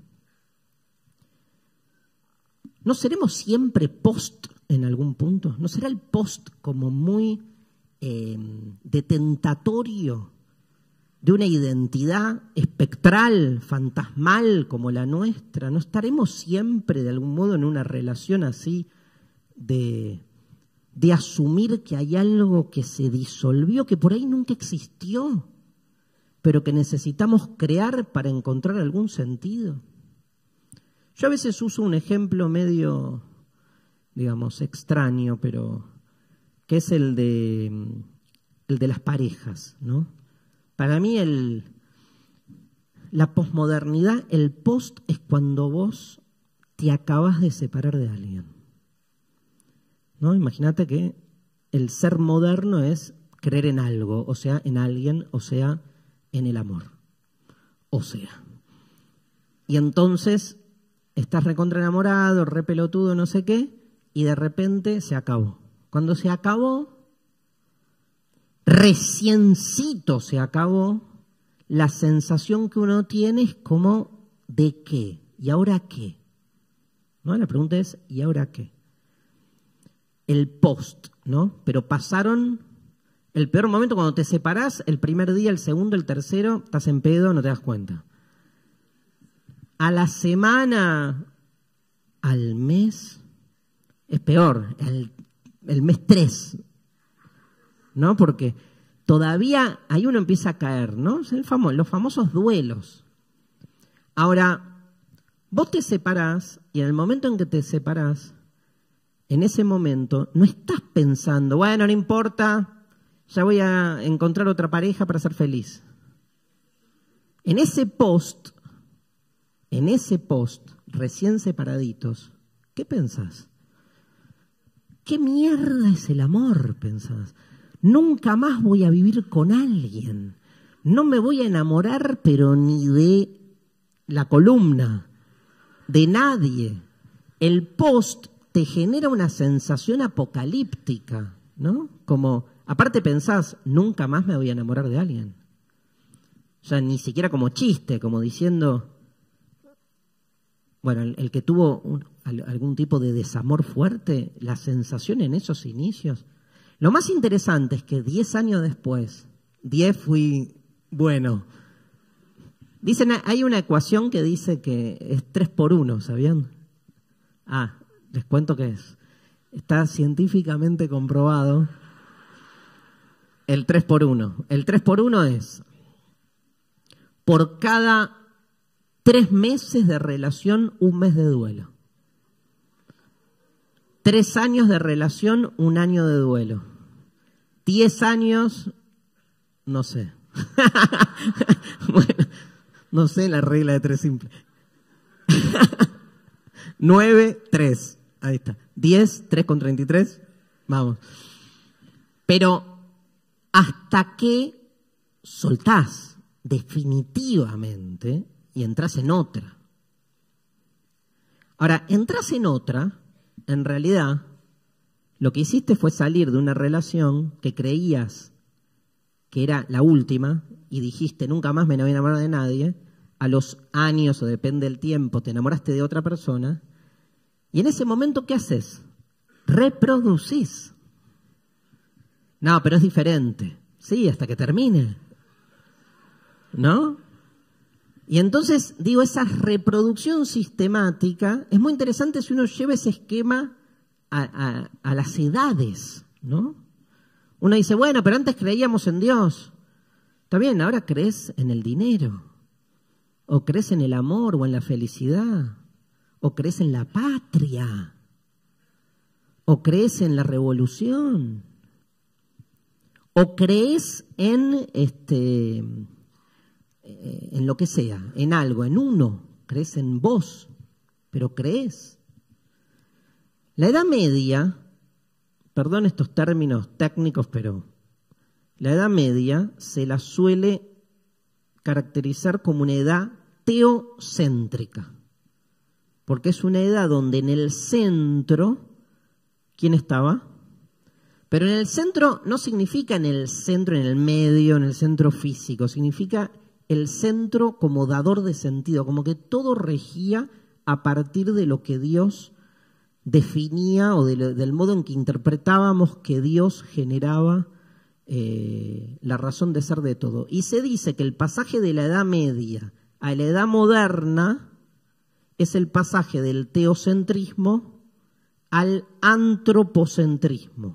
¿No seremos siempre post en algún punto? ¿No será el post como muy eh, detentatorio de una identidad espectral, fantasmal como la nuestra? ¿No estaremos siempre de algún modo en una relación así de, de asumir que hay algo que se disolvió, que por ahí nunca existió, pero que necesitamos crear para encontrar algún sentido? Yo a veces uso un ejemplo medio, digamos, extraño, pero que es el de, el de las parejas, ¿no? Para mí el, la posmodernidad, el post es cuando vos te acabas de separar de alguien, ¿no? Imagínate que el ser moderno es creer en algo, o sea, en alguien, o sea, en el amor, o sea. Y entonces estás recontra enamorado, re pelotudo, no sé qué, y de repente se acabó. Cuando se acabó, reciencito se acabó, la sensación que uno tiene es como, ¿de qué? ¿Y ahora qué? ¿No? La pregunta es, ¿y ahora qué? El post, ¿no? Pero pasaron el peor momento cuando te separás, el primer día, el segundo, el tercero, estás en pedo, no te das cuenta. A la semana, al mes, es peor, el, el mes tres, ¿no? Porque todavía ahí uno empieza a caer, ¿no? El famo- los famosos duelos. Ahora, vos te separás y en el momento en que te separás, en ese momento no estás pensando, bueno, no importa, ya voy a encontrar otra pareja para ser feliz. En ese post, en ese post, recién separaditos, ¿qué pensás? ¿Qué mierda es el amor? Pensás. Nunca más voy a vivir con alguien. No me voy a enamorar, pero ni de la columna, de nadie. El post te genera una sensación apocalíptica, ¿no? Como, aparte pensás, nunca más me voy a enamorar de alguien. O sea, ni siquiera como chiste, como diciendo, bueno, el, el que tuvo un, algún tipo de desamor fuerte, la sensación en esos inicios. Lo más interesante es que diez años después, diez fui bueno. Dicen, hay una ecuación que dice que es tres por uno, ¿sabían? Ah, les cuento qué es. Está científicamente comprobado el tres por uno. El tres por uno es, por cada tres meses de relación, un mes de duelo. Tres años de relación, un año de duelo. Diez años, no sé. Bueno, no sé la regla de tres simple. Nueve, tres. Ahí está. Diez, tres con treinta y tres. Vamos. Pero, ¿hasta qué soltás definitivamente y entras en otra. Ahora, entras en otra, en realidad, lo que hiciste fue salir de una relación que creías que era la última y dijiste nunca más me voy a enamorar de nadie. A los años o depende del tiempo te enamoraste de otra persona y en ese momento ¿qué haces? Reproducís. No, pero es diferente. Sí, hasta que termine. ¿No? Y entonces, digo, esa reproducción sistemática es muy interesante si uno lleva ese esquema a, a, a las edades, ¿no? Uno dice, bueno, pero antes creíamos en Dios. Está bien, ahora crees en el dinero, o crees en el amor o en la felicidad, o crees en la patria, o crees en la revolución, o crees en este... en lo que sea, en algo, en uno, crees en vos, pero crees. La Edad Media, perdón estos términos técnicos, pero la Edad Media se la suele caracterizar como una edad teocéntrica, porque es una edad donde en el centro, ¿quién estaba? Pero en el centro no significa en el centro, en el medio, en el centro físico, significa el centro como dador de sentido, como que todo regía a partir de lo que Dios definía o de lo, del modo en que interpretábamos que Dios generaba eh, la razón de ser de todo. Y se dice que el pasaje de la Edad Media a la Edad Moderna es el pasaje del teocentrismo al antropocentrismo.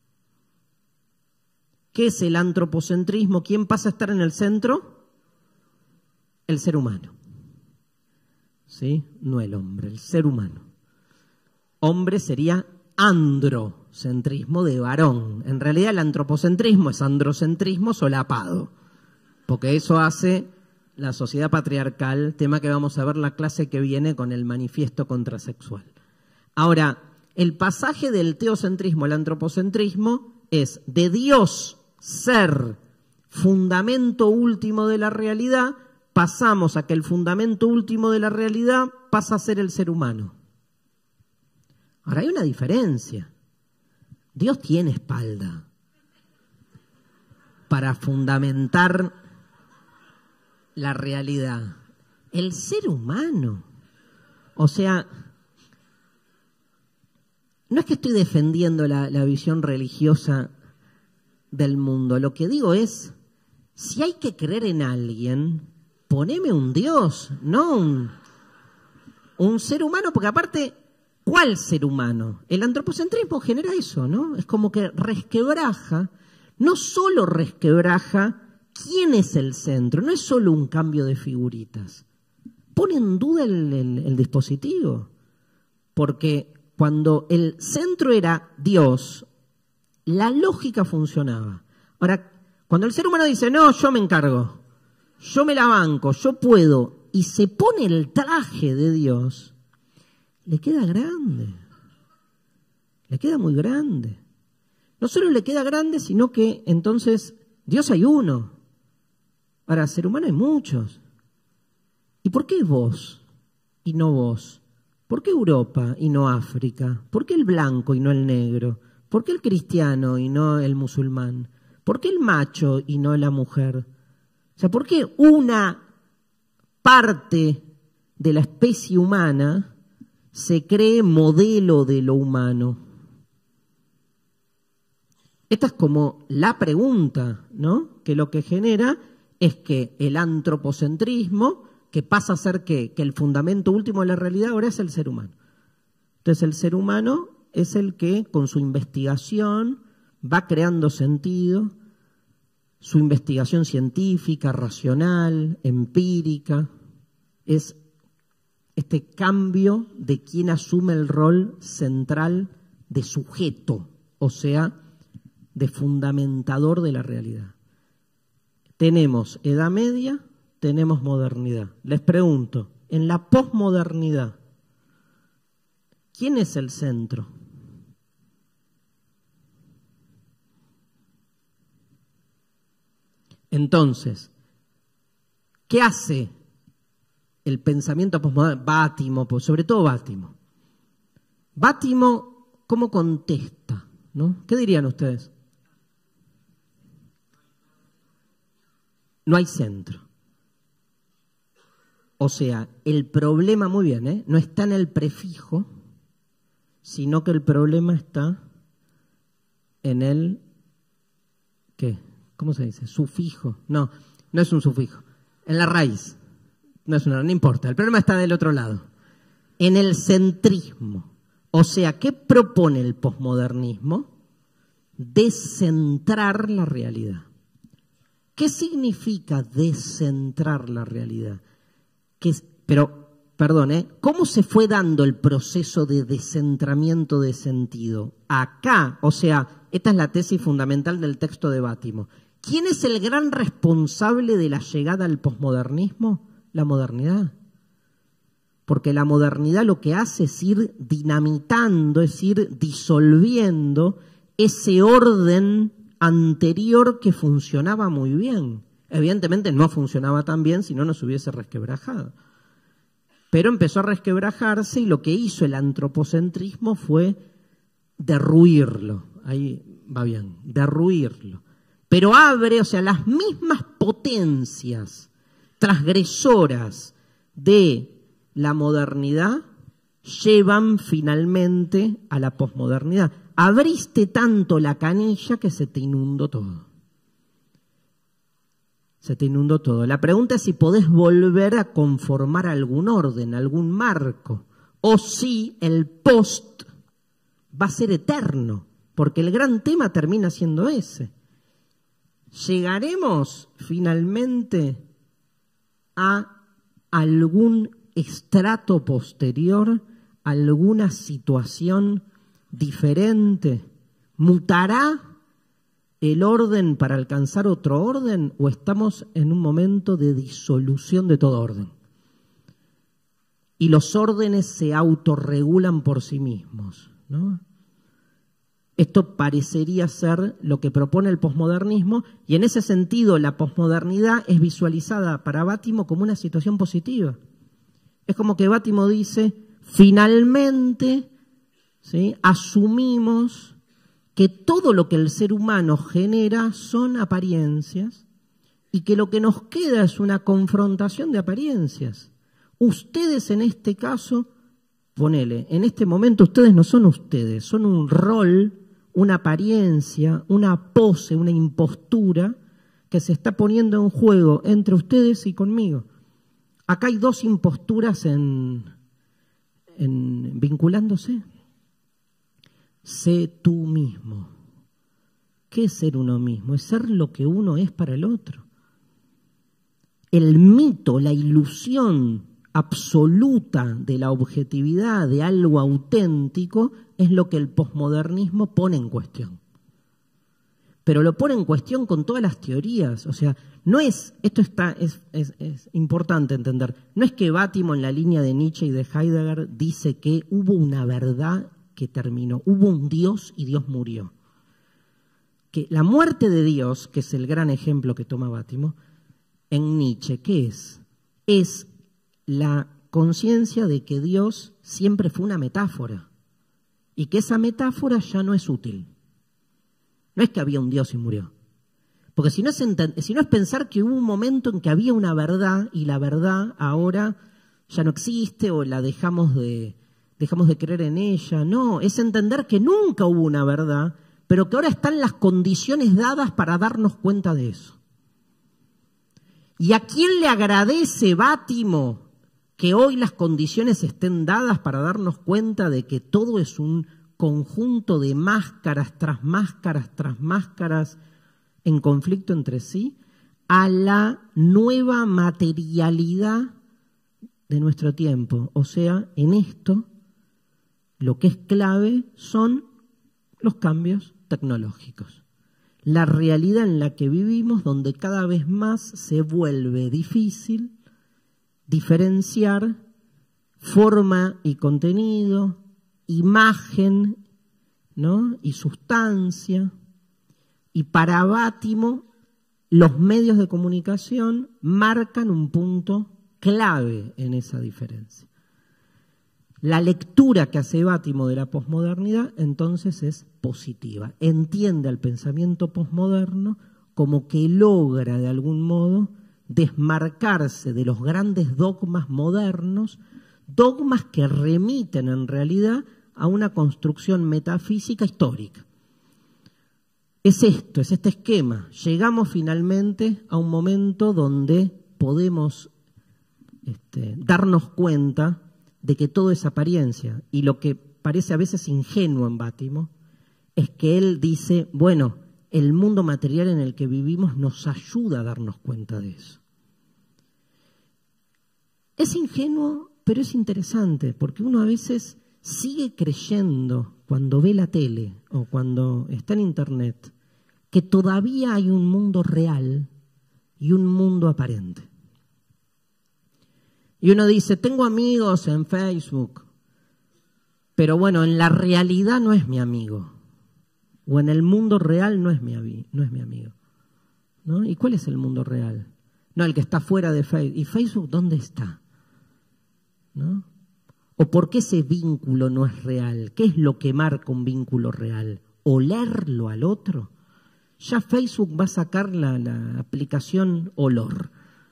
¿Qué es el antropocentrismo? ¿Quién pasa a estar en el centro? El ser humano, ¿sí? No el hombre, el ser humano. Hombre sería androcentrismo de varón. En realidad el antropocentrismo es androcentrismo solapado, porque eso hace la sociedad patriarcal, tema que vamos a ver la clase que viene con el manifiesto contrasexual. Ahora, el pasaje del teocentrismo al antropocentrismo es de Dios ser fundamento último de la realidad, pasamos a que el fundamento último de la realidad pasa a ser el ser humano. Ahora hay una diferencia. Dios tiene espalda para fundamentar la realidad. El ser humano. O sea, no es que estoy defendiendo la, la visión religiosa del mundo. Lo que digo es, si hay que creer en alguien, poneme un Dios, no un, un ser humano, porque aparte, ¿cuál ser humano? El antropocentrismo genera eso, ¿no? Es como que resquebraja, no solo resquebraja quién es el centro, no es solo un cambio de figuritas, pone en duda el, el, el dispositivo, porque cuando el centro era Dios, la lógica funcionaba. Ahora, cuando el ser humano dice, no, yo me encargo, yo me la banco, yo puedo, y se pone el traje de Dios, le queda grande, le queda muy grande. No solo le queda grande, sino que entonces Dios hay uno. Ahora, ser humano hay muchos. ¿Y por qué vos y no vos? ¿Por qué Europa y no África? ¿Por qué el blanco y no el negro? ¿Por qué el cristiano y no el musulmán? ¿Por qué el macho y no la mujer? O sea, ¿por qué una parte de la especie humana se cree modelo de lo humano? Esta es como la pregunta, ¿no? Que lo que genera es que el antropocentrismo, que pasa a ser que, que el fundamento último de la realidad ahora es el ser humano. Entonces el ser humano es el que con su investigación va creando sentido, su investigación científica, racional, empírica, es este cambio de quien asume el rol central de sujeto, o sea, de fundamentador de la realidad. Tenemos Edad Media, tenemos modernidad. Les pregunto, en la posmodernidad, ¿quién es el centro? Entonces, ¿qué hace el pensamiento posmoderno? Bátimo, sobre todo Bátimo. Bátimo, ¿cómo contesta? ¿No? ¿Qué dirían ustedes? No hay centro. O sea, el problema, muy bien, ¿eh? no está en el prefijo, sino que el problema está en el, ¿qué? ¿Cómo se dice? Sufijo. No, no es un sufijo. En la raíz. No es una, no importa. El problema está del otro lado. En el centrismo. O sea, ¿qué propone el posmodernismo? Descentrar la realidad. ¿Qué significa descentrar la realidad? Que, pero, perdón, ¿eh? ¿Cómo se fue dando el proceso de descentramiento de sentido? Acá, o sea, esta es la tesis fundamental del texto de Bátimo. ¿Quién es el gran responsable de la llegada al posmodernismo? La modernidad. Porque la modernidad lo que hace es ir dinamitando, es ir disolviendo ese orden anterior que funcionaba muy bien. Evidentemente no funcionaba tan bien si no nos hubiese resquebrajado. Pero empezó a resquebrajarse y lo que hizo el antropocentrismo fue derruirlo. Ahí va bien, derruirlo. Pero abre, o sea, las mismas potencias transgresoras de la modernidad llevan finalmente a la posmodernidad. Abriste tanto la canilla que se te inundó todo. Se te inundó todo. La pregunta es si podés volver a conformar algún orden, algún marco, o si el post va a ser eterno, porque el gran tema termina siendo ese. ¿Llegaremos finalmente a algún estrato posterior, alguna situación diferente? ¿Mutará el orden para alcanzar otro orden o estamos en un momento de disolución de todo orden? Y los órdenes se autorregulan por sí mismos, ¿no? Esto parecería ser lo que propone el posmodernismo y en ese sentido la posmodernidad es visualizada para Bátimo como una situación positiva. Es como que Bátimo dice, finalmente, ¿sí?, asumimos que todo lo que el ser humano genera son apariencias y que lo que nos queda es una confrontación de apariencias. Ustedes en este caso, ponele, en este momento ustedes no son ustedes, son un rol, una apariencia, una pose, una impostura que se está poniendo en juego entre ustedes y conmigo. Acá hay dos imposturas en, en vinculándose. Sé tú mismo. ¿Qué es ser uno mismo? Es ser lo que uno es para el otro. El mito, la ilusión absoluta de la objetividad de algo auténtico es lo que el posmodernismo pone en cuestión. Pero lo pone en cuestión con todas las teorías. O sea, no es, esto está, es, es, es importante entender, no es que Bátimo en la línea de Nietzsche y de Heidegger dice que hubo una verdad que terminó, hubo un Dios y Dios murió. Que la muerte de Dios, que es el gran ejemplo que toma Bátimo, en Nietzsche, ¿qué es? Es la conciencia de que Dios siempre fue una metáfora y que esa metáfora ya no es útil. No es que había un Dios y murió. Porque si no es, ent- si no es pensar que hubo un momento en que había una verdad y la verdad ahora ya no existe o la dejamos de, dejamos de creer en ella. No, es entender que nunca hubo una verdad, pero que ahora están las condiciones dadas para darnos cuenta de eso. ¿Y a quién le agradece Bátimo que hoy las condiciones estén dadas para darnos cuenta de que todo es un conjunto de máscaras tras máscaras tras máscaras en conflicto entre sí? A la nueva materialidad de nuestro tiempo. O sea, en esto lo que es clave son los cambios tecnológicos. La realidad en la que vivimos, donde cada vez más se vuelve difícil diferenciar forma y contenido, imagen, ¿no?, y sustancia. Y para Bátimo los medios de comunicación marcan un punto clave en esa diferencia. La lectura que hace Bátimo de la posmodernidad entonces es positiva. Entiende al pensamiento posmoderno como que logra de algún modo desmarcarse de los grandes dogmas modernos, dogmas que remiten en realidad a una construcción metafísica histórica. Es esto, es este esquema. Llegamos finalmente a un momento donde podemos este, darnos cuenta de que todo es apariencia, y lo que parece a veces ingenuo en Bátimo es que él dice, bueno, el mundo material en el que vivimos nos ayuda a darnos cuenta de eso. Es ingenuo, pero es interesante, porque uno a veces sigue creyendo cuando ve la tele o cuando está en internet que todavía hay un mundo real y un mundo aparente. Y uno dice, tengo amigos en Facebook, pero bueno, en la realidad no es mi amigo. O en el mundo real no es mi, no es mi amigo. ¿No? ¿Y cuál es el mundo real? No, el que está fuera de Facebook. ¿Y Facebook dónde está? ¿No? ¿O por qué ese vínculo no es real? ¿Qué es lo que marca un vínculo real? ¿Olerlo al otro? Ya Facebook va a sacar la, la aplicación olor.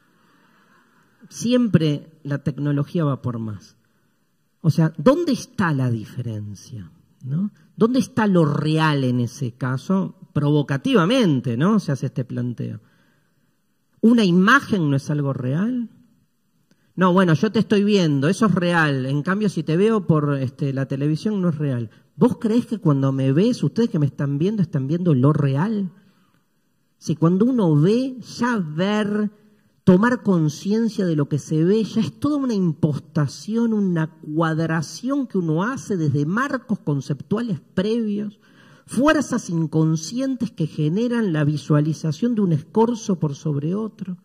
Siempre la tecnología va por más. O sea, ¿dónde está la diferencia? ¿No? ¿Dónde está lo real en ese caso? Provocativamente, ¿no? Se hace este planteo. ¿Una imagen no es algo real? No, bueno, yo te estoy viendo, eso es real. En cambio, si te veo por este, la televisión, no es real. ¿Vos creés que cuando me ves, ustedes que me están viendo, están viendo lo real? Si cuando uno ve, ya ver, tomar conciencia de lo que se ve, ya es toda una impostación, una cuadración que uno hace desde marcos conceptuales previos, fuerzas inconscientes que generan la visualización de un escorzo por sobre otro.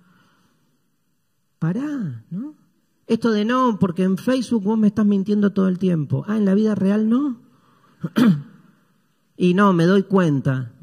Pará, ¿no? Esto de no, porque en Facebook vos me estás mintiendo todo el tiempo. Ah, ¿en la vida real no? Y no, me doy cuenta.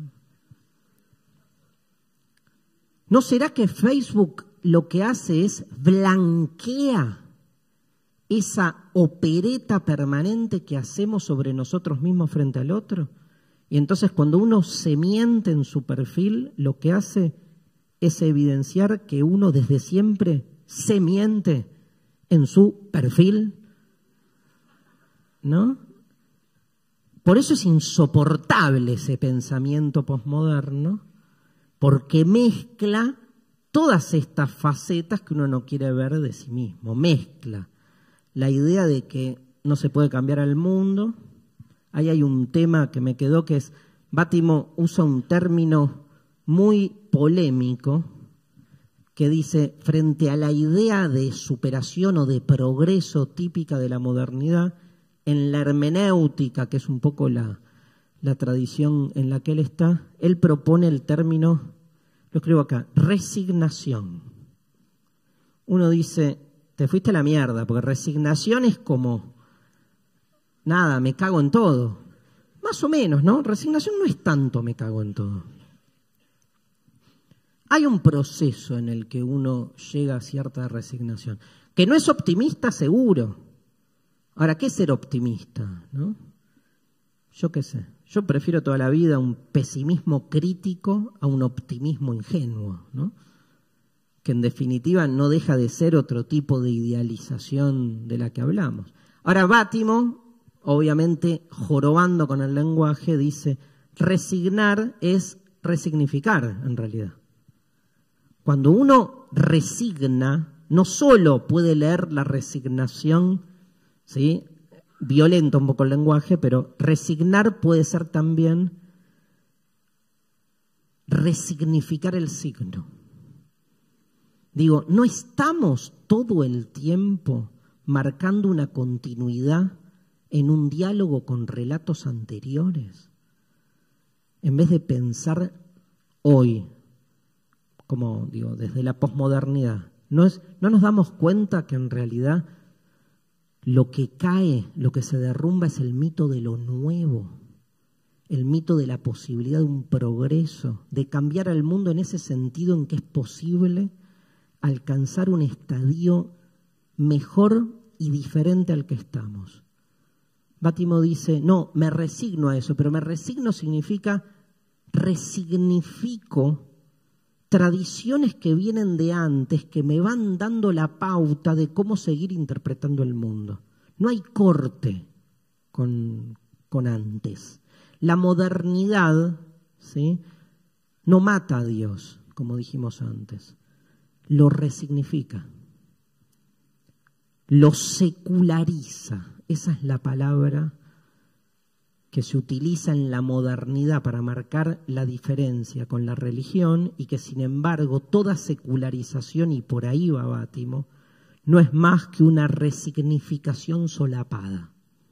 ¿No será que Facebook lo que hace es blanquea esa opereta permanente que hacemos sobre nosotros mismos frente al otro? Y entonces cuando uno se miente en su perfil, lo que hace es evidenciar que uno desde siempre se miente en su perfil, ¿no? Por eso es insoportable ese pensamiento posmoderno, porque mezcla todas estas facetas que uno no quiere ver de sí mismo. Mezcla la idea de que no se puede cambiar al mundo. Ahí hay un tema que me quedó que es, Bátimo usa un término muy polémico que dice, frente a la idea de superación o de progreso típica de la modernidad, en la hermenéutica, que es un poco la, la tradición en la que él está, él propone el término, lo escribo acá, resignación. Uno dice, te fuiste a la mierda, porque resignación es como, nada, me cago en todo. Más o menos, ¿no? Resignación no es tanto me cago en todo. Hay un proceso en el que uno llega a cierta resignación, que no es optimista seguro. Ahora, ¿qué es ser optimista? ¿No? Yo qué sé, yo prefiero toda la vida un pesimismo crítico a un optimismo ingenuo, ¿no? Que en definitiva no deja de ser otro tipo de idealización de la que hablamos. Ahora, Bátimo, obviamente jorobando con el lenguaje, dice, resignar es resignificar en realidad. Cuando uno resigna, no solo puede leer la resignación, ¿sí?, violenta un poco el lenguaje, pero resignar puede ser también resignificar el signo. Digo, no estamos todo el tiempo marcando una continuidad en un diálogo con relatos anteriores, en vez de pensar hoy, como digo, desde la posmodernidad. No es, no nos damos cuenta que en realidad lo que cae, lo que se derrumba es el mito de lo nuevo. el mito de la posibilidad de un progreso, de cambiar al mundo en ese sentido en que es posible alcanzar un estadio mejor y diferente al que estamos. Bátimo dice, no, me resigno a eso, pero me resigno significa resignifico tradiciones que vienen de antes, que me van dando la pauta de cómo seguir interpretando el mundo. No hay corte con, con antes. La modernidad, ¿sí?, no mata a Dios, como dijimos antes, lo resignifica, lo seculariza. Esa es la palabra que se utiliza en la modernidad para marcar la diferencia con la religión y que, sin embargo, toda secularización, y por ahí va Bátimo, no es más que una resignificación solapada.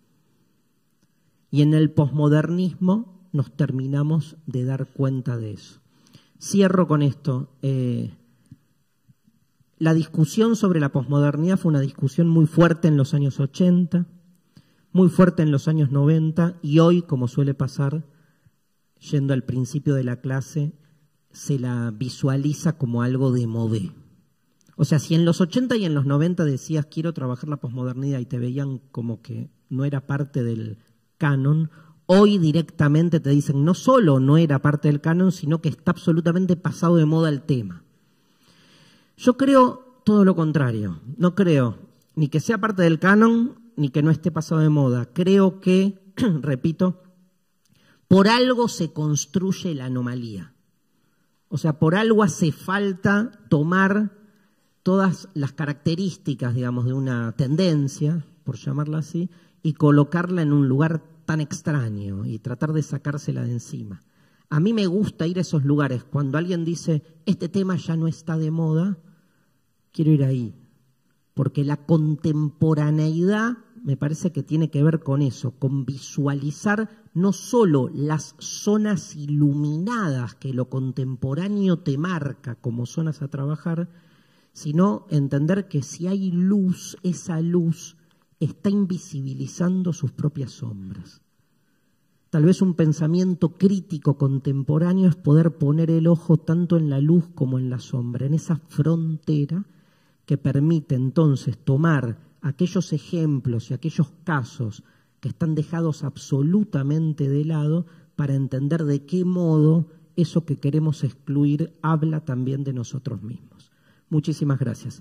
Y en el posmodernismo nos terminamos de dar cuenta de eso. Cierro con esto. Eh, la discusión sobre la posmodernidad fue una discusión muy fuerte en los años ochenta, muy fuerte en los años noventa, y hoy, como suele pasar, yendo al principio de la clase, se la visualiza como algo de modé. O sea, si en los ochenta y en los noventa decías quiero trabajar la posmodernidad y te veían como que no era parte del canon, hoy directamente te dicen no solo no era parte del canon, sino que está absolutamente pasado de moda el tema. Yo creo todo lo contrario. No creo ni que sea parte del canon ni que no esté pasado de moda. Creo que, repito, por algo se construye la anomalía. O sea, por algo hace falta tomar todas las características, digamos, de una tendencia, por llamarla así, y colocarla en un lugar tan extraño y tratar de sacársela de encima. A mí me gusta ir a esos lugares. Cuando alguien dice, este tema ya no está de moda, quiero ir ahí. Porque la contemporaneidad me parece que tiene que ver con eso, con visualizar no solo las zonas iluminadas que lo contemporáneo te marca como zonas a trabajar, sino entender que si hay luz, esa luz está invisibilizando sus propias sombras. Tal vez un pensamiento crítico contemporáneo es poder poner el ojo tanto en la luz como en la sombra, en esa frontera que permite entonces tomar aquellos ejemplos y aquellos casos que están dejados absolutamente de lado para entender de qué modo eso que queremos excluir habla también de nosotros mismos. Muchísimas gracias.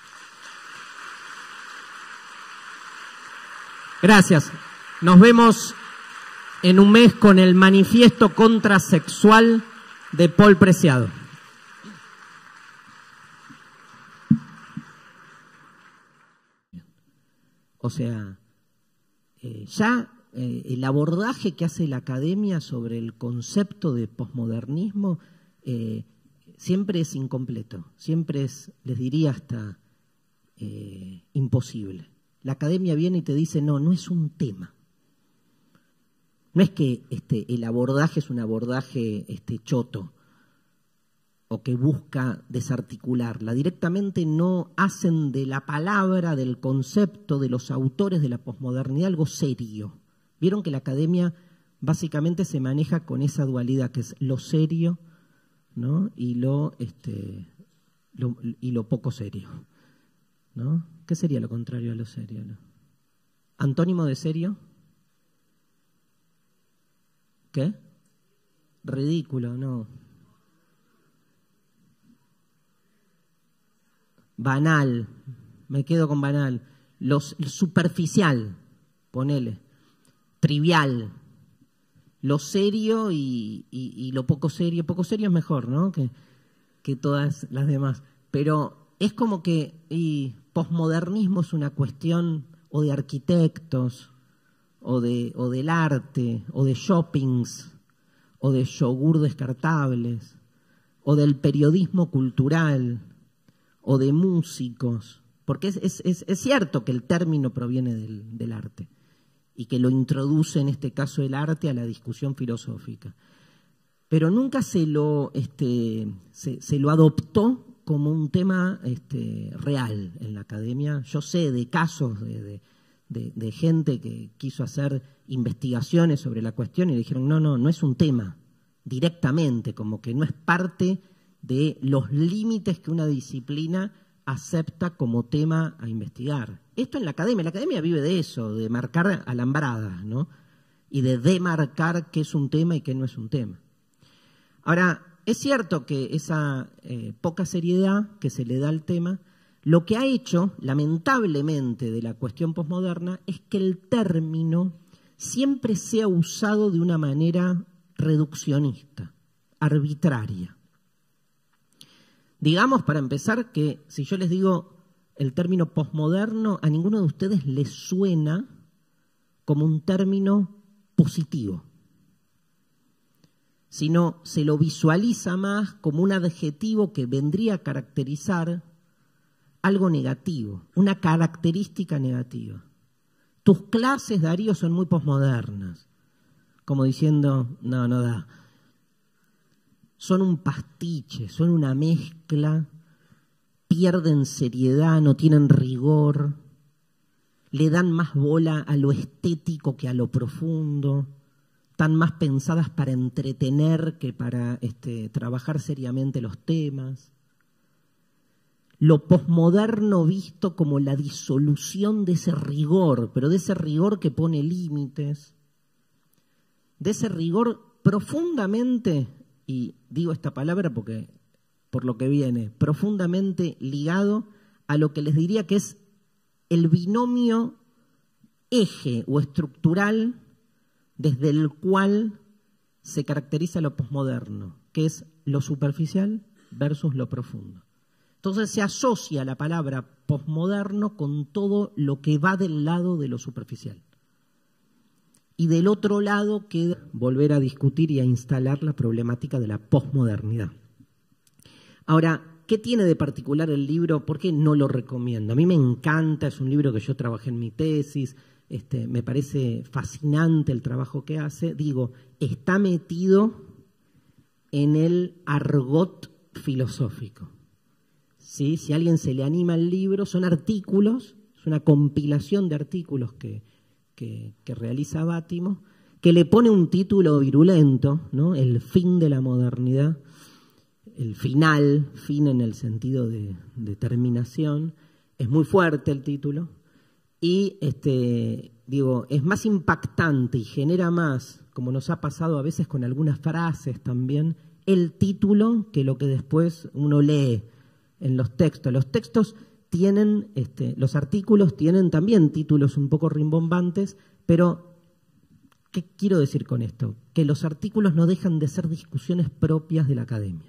Gracias. Nos vemos en un mes con el manifiesto contrasexual de Paul Preciado. O sea, eh, ya eh, el abordaje que hace la academia sobre el concepto de posmodernismo eh, siempre es incompleto, siempre es, les diría, hasta eh, imposible. La academia viene y te dice, no, no es un tema. No es que este, el abordaje es un abordaje este, choto o que busca desarticularla. Directamente no hacen de la palabra, del concepto, de los autores de la posmodernidad algo serio. Vieron que la academia básicamente se maneja con esa dualidad que es lo serio, ¿no? y, lo, este, lo, y lo poco serio, ¿no? ¿Qué sería lo contrario a lo serio, no? ¿Antónimo de serio? ¿Qué? Ridículo, no. Banal, me quedo con banal. Lo superficial, ponele. Trivial. Lo serio y, y, y lo poco serio. Poco serio es mejor, ¿no? Que, que todas las demás. Pero es como que y posmodernismo es una cuestión o de arquitectos, o, de, o del arte, o de shoppings, o de yogur descartables, o del periodismo cultural, o de músicos, porque es, es, es, es cierto que el término proviene del, del arte y que lo introduce en este caso el arte a la discusión filosófica, pero nunca se lo, este, se, se lo adoptó como un tema este, real en la academia. Yo sé de casos de, de, de, de gente que quiso hacer investigaciones sobre la cuestión y le dijeron, no, no, no es un tema directamente, como que no es parte de los límites que una disciplina acepta como tema a investigar. Esto en la academia, la academia vive de eso, de marcar alambradas, ¿no? Y de demarcar qué es un tema y qué no es un tema. Ahora, es cierto que esa eh, poca seriedad que se le da al tema, lo que ha hecho, lamentablemente, de la cuestión posmoderna es que el término siempre sea usado de una manera reduccionista, arbitraria. Digamos, para empezar, que si yo les digo el término posmoderno, a ninguno de ustedes les suena como un término positivo, sino se lo visualiza más como un adjetivo que vendría a caracterizar algo negativo, una característica negativa. Tus clases, Darío, son muy posmodernas, como diciendo, no, no da. Son un pastiche, son una mezcla, pierden seriedad, no tienen rigor, le dan más bola a lo estético que a lo profundo, están más pensadas para entretener que para este, trabajar seriamente los temas. Lo posmoderno visto como la disolución de ese rigor, pero de ese rigor que pone límites, de ese rigor profundamente, y digo esta palabra porque por lo que viene, profundamente ligado a lo que les diría que es el binomio eje o estructural desde el cual se caracteriza lo posmoderno, que es lo superficial versus lo profundo. Entonces se asocia la palabra posmoderno con todo lo que va del lado de lo superficial. Y del otro lado queda volver a discutir y a instalar la problemática de la posmodernidad. Ahora, ¿qué tiene de particular el libro? ¿Por qué no lo recomiendo? A mí me encanta, es un libro que yo trabajé en mi tesis, este, me parece fascinante el trabajo que hace. Digo, está metido en el argot filosófico. ¿Sí? Si a alguien se le anima el libro, son artículos, es una compilación de artículos que, que, que realiza Bátimo, que le pone un título virulento, ¿no? El fin de la modernidad, el final, fin en el sentido de, de terminación, es muy fuerte el título, y este, digo, es más impactante y genera más, como nos ha pasado a veces con algunas frases también, el título que lo que después uno lee en los textos. Los textos tienen, este, los artículos tienen también títulos un poco rimbombantes, pero ¿qué quiero decir con esto? Que los artículos no dejan de ser discusiones propias de la academia.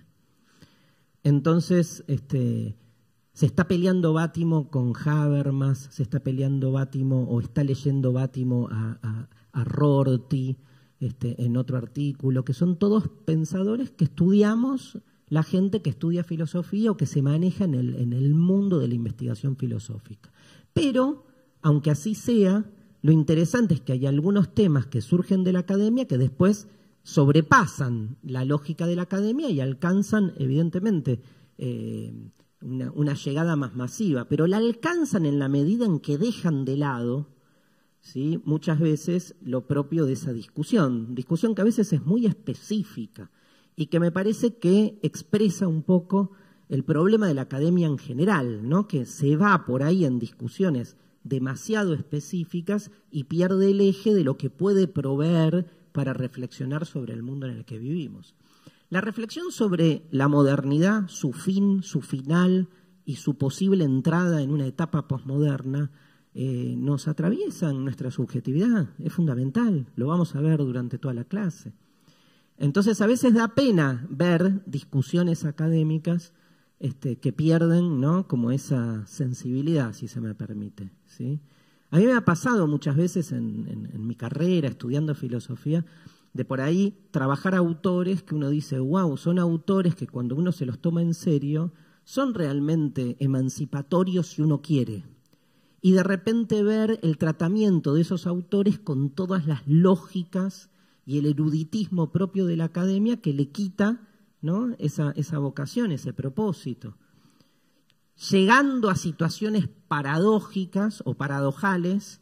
Entonces, este, se está peleando Bátimo con Habermas, se está peleando Bátimo o está leyendo Bátimo a, a, a Rorty este, en otro artículo, que son todos pensadores que estudiamos, la gente que estudia filosofía o que se maneja en el, en el mundo de la investigación filosófica. Pero, aunque así sea, lo interesante es que hay algunos temas que surgen de la academia que después sobrepasan la lógica de la academia y alcanzan, evidentemente, eh, una, una llegada más masiva, pero la alcanzan en la medida en que dejan de lado, ¿sí?, muchas veces lo propio de esa discusión, discusión que a veces es muy específica y que me parece que expresa un poco el problema de la academia en general, ¿no?, que se va por ahí en discusiones demasiado específicas y pierde el eje de lo que puede proveer para reflexionar sobre el mundo en el que vivimos. La reflexión sobre la modernidad, su fin, su final y su posible entrada en una etapa posmoderna eh, nos atraviesa en nuestra subjetividad, es fundamental, lo vamos a ver durante toda la clase. Entonces a veces da pena ver discusiones académicas este, que pierden, ¿no?, como esa sensibilidad, si se me permite, ¿sí? A mí me ha pasado muchas veces en, en, en mi carrera, estudiando filosofía, de por ahí trabajar autores que uno dice, wow, son autores que cuando uno se los toma en serio, son realmente emancipatorios si uno quiere. Y de repente ver el tratamiento de esos autores con todas las lógicas y el eruditismo propio de la academia que le quita, ¿no?, esa, esa vocación, ese propósito. Llegando a situaciones paradójicas o paradojales,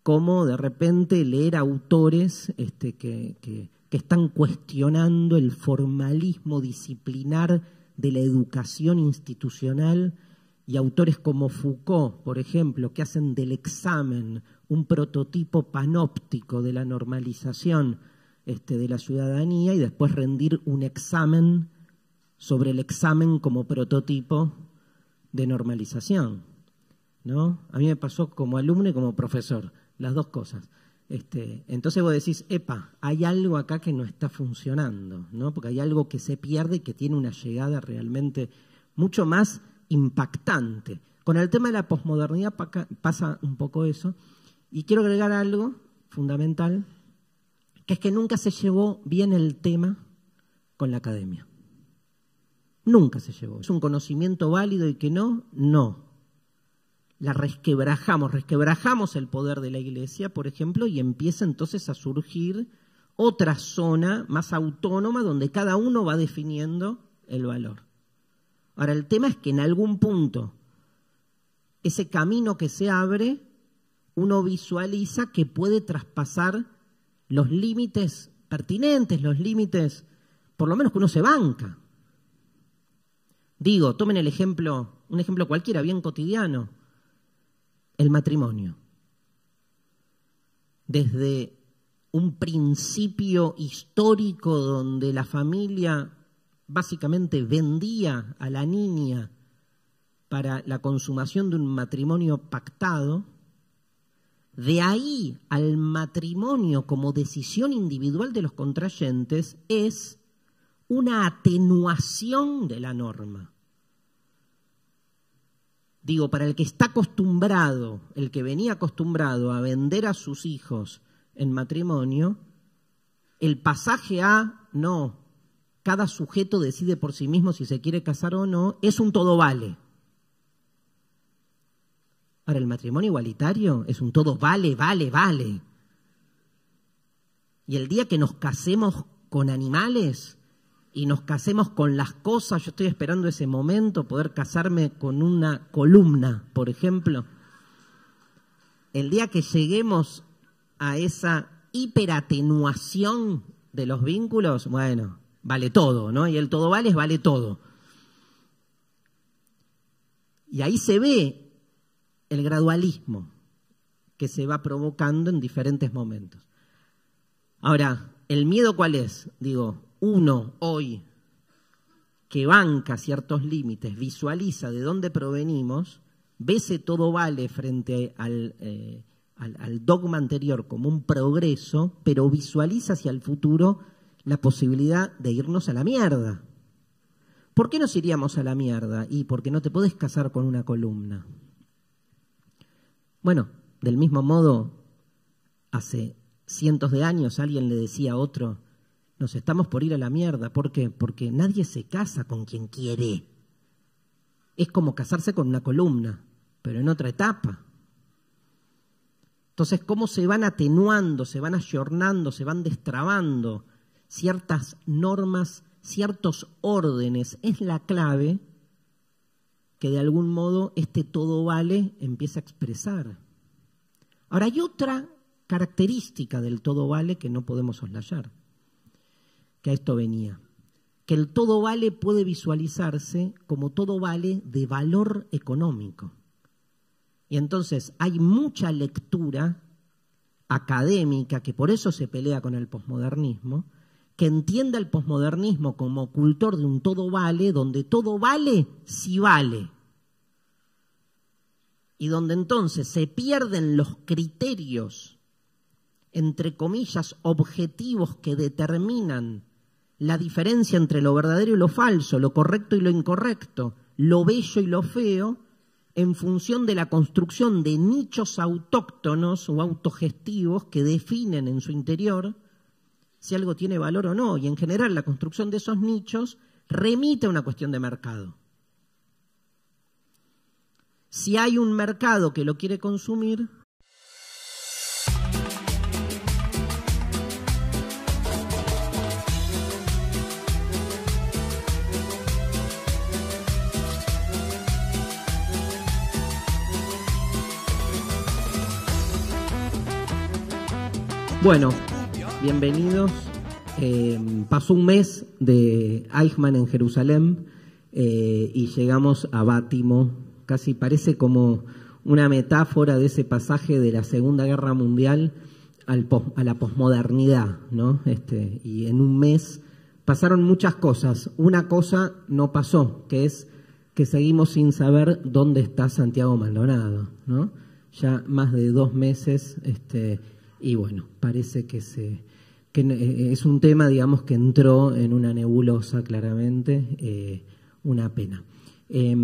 como de repente leer autores este, que, que, que están cuestionando el formalismo disciplinar de la educación institucional, y autores como Foucault, por ejemplo, que hacen del examen un prototipo panóptico de la normalización este, de la ciudadanía, y después rendir un examen sobre el examen como prototipo de normalización, ¿no? A mí me pasó como alumno y como profesor, las dos cosas. Este, entonces vos decís, epa, hay algo acá que no está funcionando, ¿no? Porque hay algo que se pierde y que tiene una llegada realmente mucho más impactante. Con el tema de la posmodernidad pasa un poco eso, y quiero agregar algo fundamental, que es que nunca se llevó bien el tema con la academia. Nunca se llevó. ¿Es un conocimiento válido y que no? No. La resquebrajamos, resquebrajamos el poder de la Iglesia, por ejemplo, y empieza entonces a surgir otra zona más autónoma donde cada uno va definiendo el valor. Ahora, el tema es que en algún punto ese camino que se abre, uno visualiza que puede traspasar los límites pertinentes, los límites, por lo menos que uno se banca. Digo, tomen el ejemplo, un ejemplo cualquiera, bien cotidiano, el matrimonio. Desde un principio histórico donde la familia básicamente vendía a la niña para la consumación de un matrimonio pactado, de ahí al matrimonio como decisión individual de los contrayentes es una atenuación de la norma. Digo, para el que está acostumbrado, el que venía acostumbrado a vender a sus hijos en matrimonio, el pasaje a no, cada sujeto decide por sí mismo si se quiere casar o no, es un todo vale. Ahora, el matrimonio igualitario es un todo vale, vale, vale. Y el día que nos casemos con animales y nos casemos con las cosas, yo estoy esperando ese momento, poder casarme con una columna, por ejemplo. El día que lleguemos a esa hiperatenuación de los vínculos, bueno, vale todo, ¿no? Y el todo vale es vale todo. Y ahí se ve el gradualismo que se va provocando en diferentes momentos. Ahora, ¿el miedo cuál es? Digo, uno hoy que banca ciertos límites, visualiza de dónde provenimos, ve ese todo vale frente al, eh, al, al dogma anterior como un progreso, pero visualiza hacia el futuro la posibilidad de irnos a la mierda. ¿Por qué nos iríamos a la mierda? Y porque no te podés casar con una columna. Bueno, del mismo modo, hace cientos de años alguien le decía a otro, nos estamos por ir a la mierda. ¿Por qué? Porque nadie se casa con quien quiere. Es como casarse con una columna, pero en otra etapa. Entonces, ¿cómo se van atenuando, se van ayornando, se van destrabando ciertas normas, ciertos órdenes? Es la clave que de algún modo este todo vale empieza a expresar. Ahora, hay otra característica del todo vale que no podemos soslayar, que a esto venía, que el todo vale puede visualizarse como todo vale de valor económico. Y entonces hay mucha lectura académica, que por eso se pelea con el posmodernismo, que entienda el posmodernismo como ocultor de un todo vale, donde todo vale si vale. Y donde entonces se pierden los criterios, entre comillas, objetivos que determinan la diferencia entre lo verdadero y lo falso, lo correcto y lo incorrecto, lo bello y lo feo, en función de la construcción de nichos autóctonos o autogestivos que definen en su interior si algo tiene valor o no. Y en general la construcción de esos nichos remite a una cuestión de mercado. Si hay un mercado que lo quiere consumir, Bueno, bienvenidos. Eh, pasó un mes de Eichmann en Jerusalén eh, y llegamos a Bátimo. Casi parece como una metáfora de ese pasaje de la Segunda Guerra Mundial al pos, a la posmodernidad, ¿no? Este, y en un mes pasaron muchas cosas. Una cosa no pasó, que es que seguimos sin saber dónde está Santiago Maldonado, ¿no? Ya más de dos meses, este, y bueno, parece que se que es un tema, digamos, que entró en una nebulosa claramente, eh, una pena. Eh,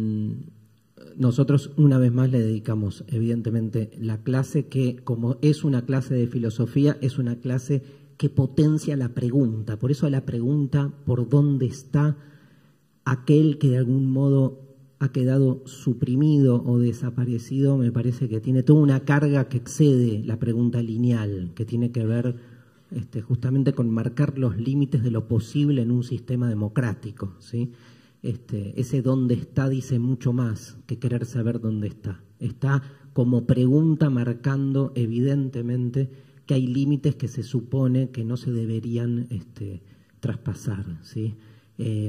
nosotros una vez más le dedicamos, evidentemente, la clase que, como es una clase de filosofía, es una clase que potencia la pregunta. Por eso a la pregunta, ¿por dónde está aquel que de algún modo ha quedado suprimido o desaparecido? Me parece que tiene toda una carga que excede la pregunta lineal, que tiene que ver Este, justamente con marcar los límites de lo posible en un sistema democrático, ¿sí? Este, ese dónde está dice mucho más que querer saber dónde está. Está como pregunta marcando evidentemente que hay límites que se supone que no se deberían este, traspasar, ¿sí? Eh,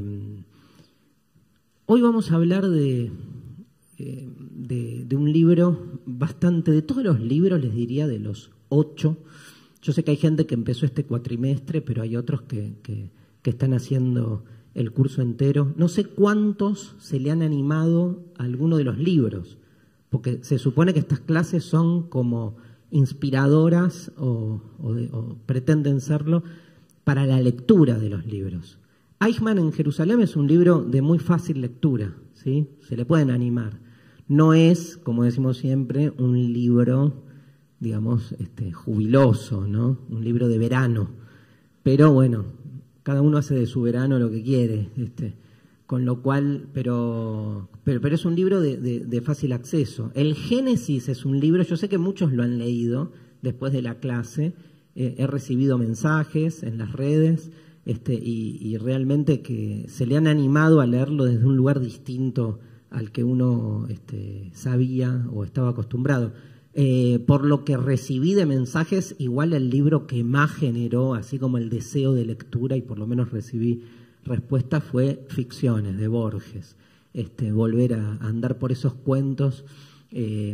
hoy vamos a hablar de, eh, de, de un libro bastante, de todos los libros les diría de los ocho. Yo sé que hay gente que empezó este cuatrimestre, pero hay otros que, que, que están haciendo el curso entero. No sé cuántos se le han animado a alguno de los libros, porque se supone que estas clases son como inspiradoras o, o, de, o pretenden serlo para la lectura de los libros. Eichmann en Jerusalén es un libro de muy fácil lectura, ¿sí? Se le pueden animar. No es, como decimos siempre, un libro, digamos, este, jubiloso, ¿no? Un libro de verano. Pero bueno, cada uno hace de su verano lo que quiere, este, con lo cual, pero, pero, pero es un libro de, de, de fácil acceso. El Génesis es un libro, yo sé que muchos lo han leído después de la clase, eh, he recibido mensajes en las redes, este, y, y realmente que se le han animado a leerlo desde un lugar distinto al que uno este, sabía o estaba acostumbrado. Eh, por lo que recibí de mensajes, igual el libro que más generó, así como el deseo de lectura, y por lo menos recibí respuesta, fue Ficciones, de Borges. Este, volver a andar por esos cuentos. Eh,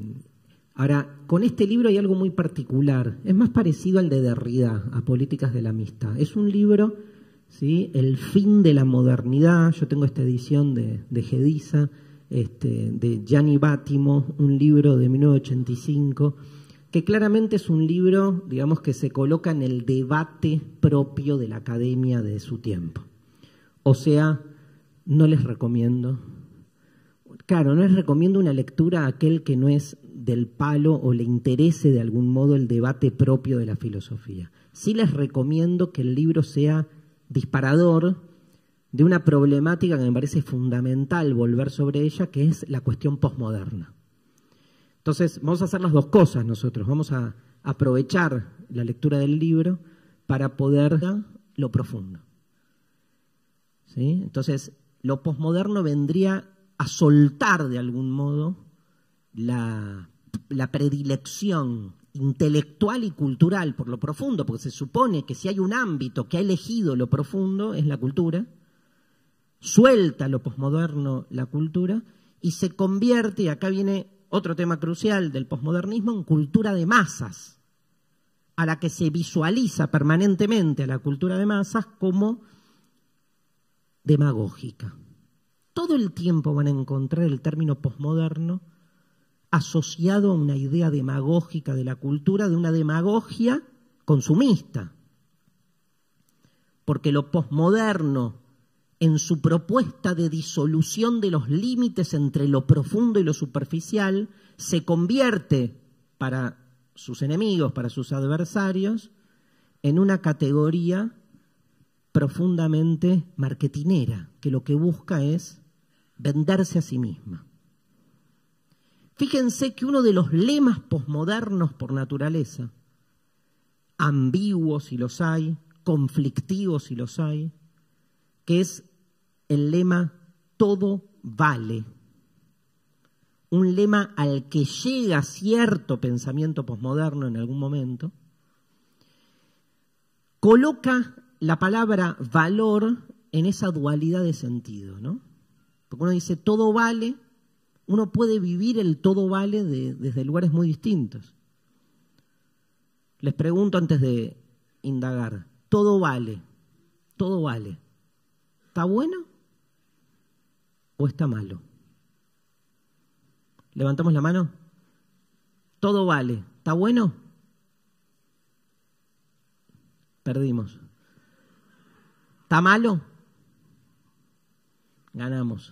ahora, con este libro hay algo muy particular. Es más parecido al de Derrida, a Políticas de la Amistad. Es un libro, ¿sí? El fin de la modernidad. Yo tengo esta edición de, de Gediza, Este, de Gianni Bátimo, un libro de mil novecientos ochenta y cinco, que claramente es un libro, digamos, que se coloca en el debate propio de la academia de su tiempo. O sea, no les recomiendo, claro, no les recomiendo una lectura a aquel que no es del palo o le interese de algún modo el debate propio de la filosofía. Sí les recomiendo que el libro sea disparador de una problemática que me parece fundamental volver sobre ella, que es la cuestión posmoderna. Entonces, vamos a hacer las dos cosas nosotros. Vamos a aprovechar la lectura del libro para poder lo profundo, ¿sí? Entonces, lo posmoderno vendría a soltar de algún modo la, la predilección intelectual y cultural por lo profundo, porque se supone que si hay un ámbito que ha elegido lo profundo es la cultura. Suelta lo posmoderno la cultura y se convierte, y acá viene otro tema crucial del posmodernismo, en cultura de masas, a la que se visualiza permanentemente a la cultura de masas como demagógica. Todo el tiempo van a encontrar el término posmoderno asociado a una idea demagógica de la cultura, de una demagogia consumista. Porque lo posmoderno, en su propuesta de disolución de los límites entre lo profundo y lo superficial, se convierte para sus enemigos, para sus adversarios, en una categoría profundamente marketinera, que lo que busca es venderse a sí misma. Fíjense que uno de los lemas posmodernos por naturaleza, ambiguos si los hay, conflictivos si los hay, que es el lema todo vale. Un lema al que llega cierto pensamiento posmoderno en algún momento, coloca la palabra valor en esa dualidad de sentido, ¿no? Porque uno dice todo vale, uno puede vivir el todo vale de, desde lugares muy distintos. Les pregunto antes de indagar, todo vale, todo vale, ¿está bueno o está malo? Levantamos la mano. Todo vale, ¿está bueno? Perdimos. ¿Está malo? Ganamos.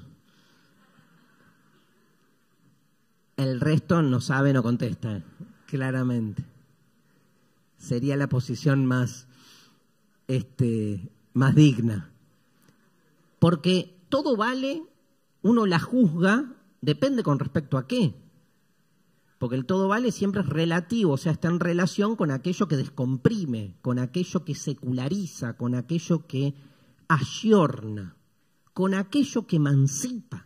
El resto no sabe, no contesta, claramente. Sería la posición más, este, más digna. Porque todo vale, uno la juzga, depende con respecto a qué. Porque el todo vale siempre es relativo, o sea, está en relación con aquello que descomprime, con aquello que seculariza, con aquello que ayorna, con aquello que emancipa.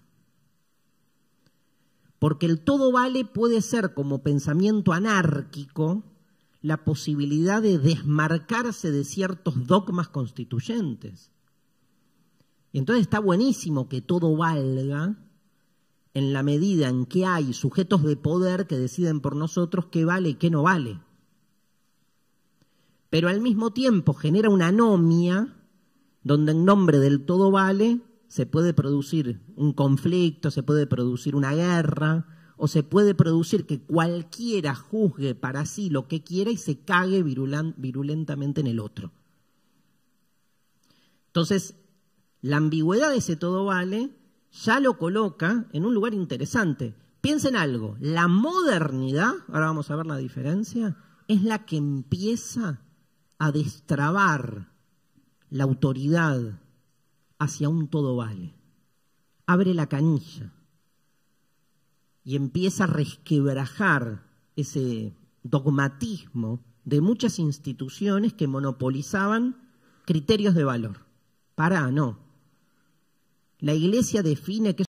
Porque el todo vale puede ser como pensamiento anárquico la posibilidad de desmarcarse de ciertos dogmas constituyentes. Y entonces está buenísimo que todo valga en la medida en que hay sujetos de poder que deciden por nosotros qué vale y qué no vale. Pero al mismo tiempo genera una anomia donde en nombre del todo vale se puede producir un conflicto, se puede producir una guerra, o se puede producir que cualquiera juzgue para sí lo que quiera y se cague virulentamente en el otro. Entonces, la ambigüedad de ese todo vale ya lo coloca en un lugar interesante. Piensen algo, la modernidad, ahora vamos a ver la diferencia, es la que empieza a destrabar la autoridad hacia un todo vale. Abre la canilla y empieza a resquebrajar ese dogmatismo de muchas instituciones que monopolizaban criterios de valor. Pará, no. La Iglesia define que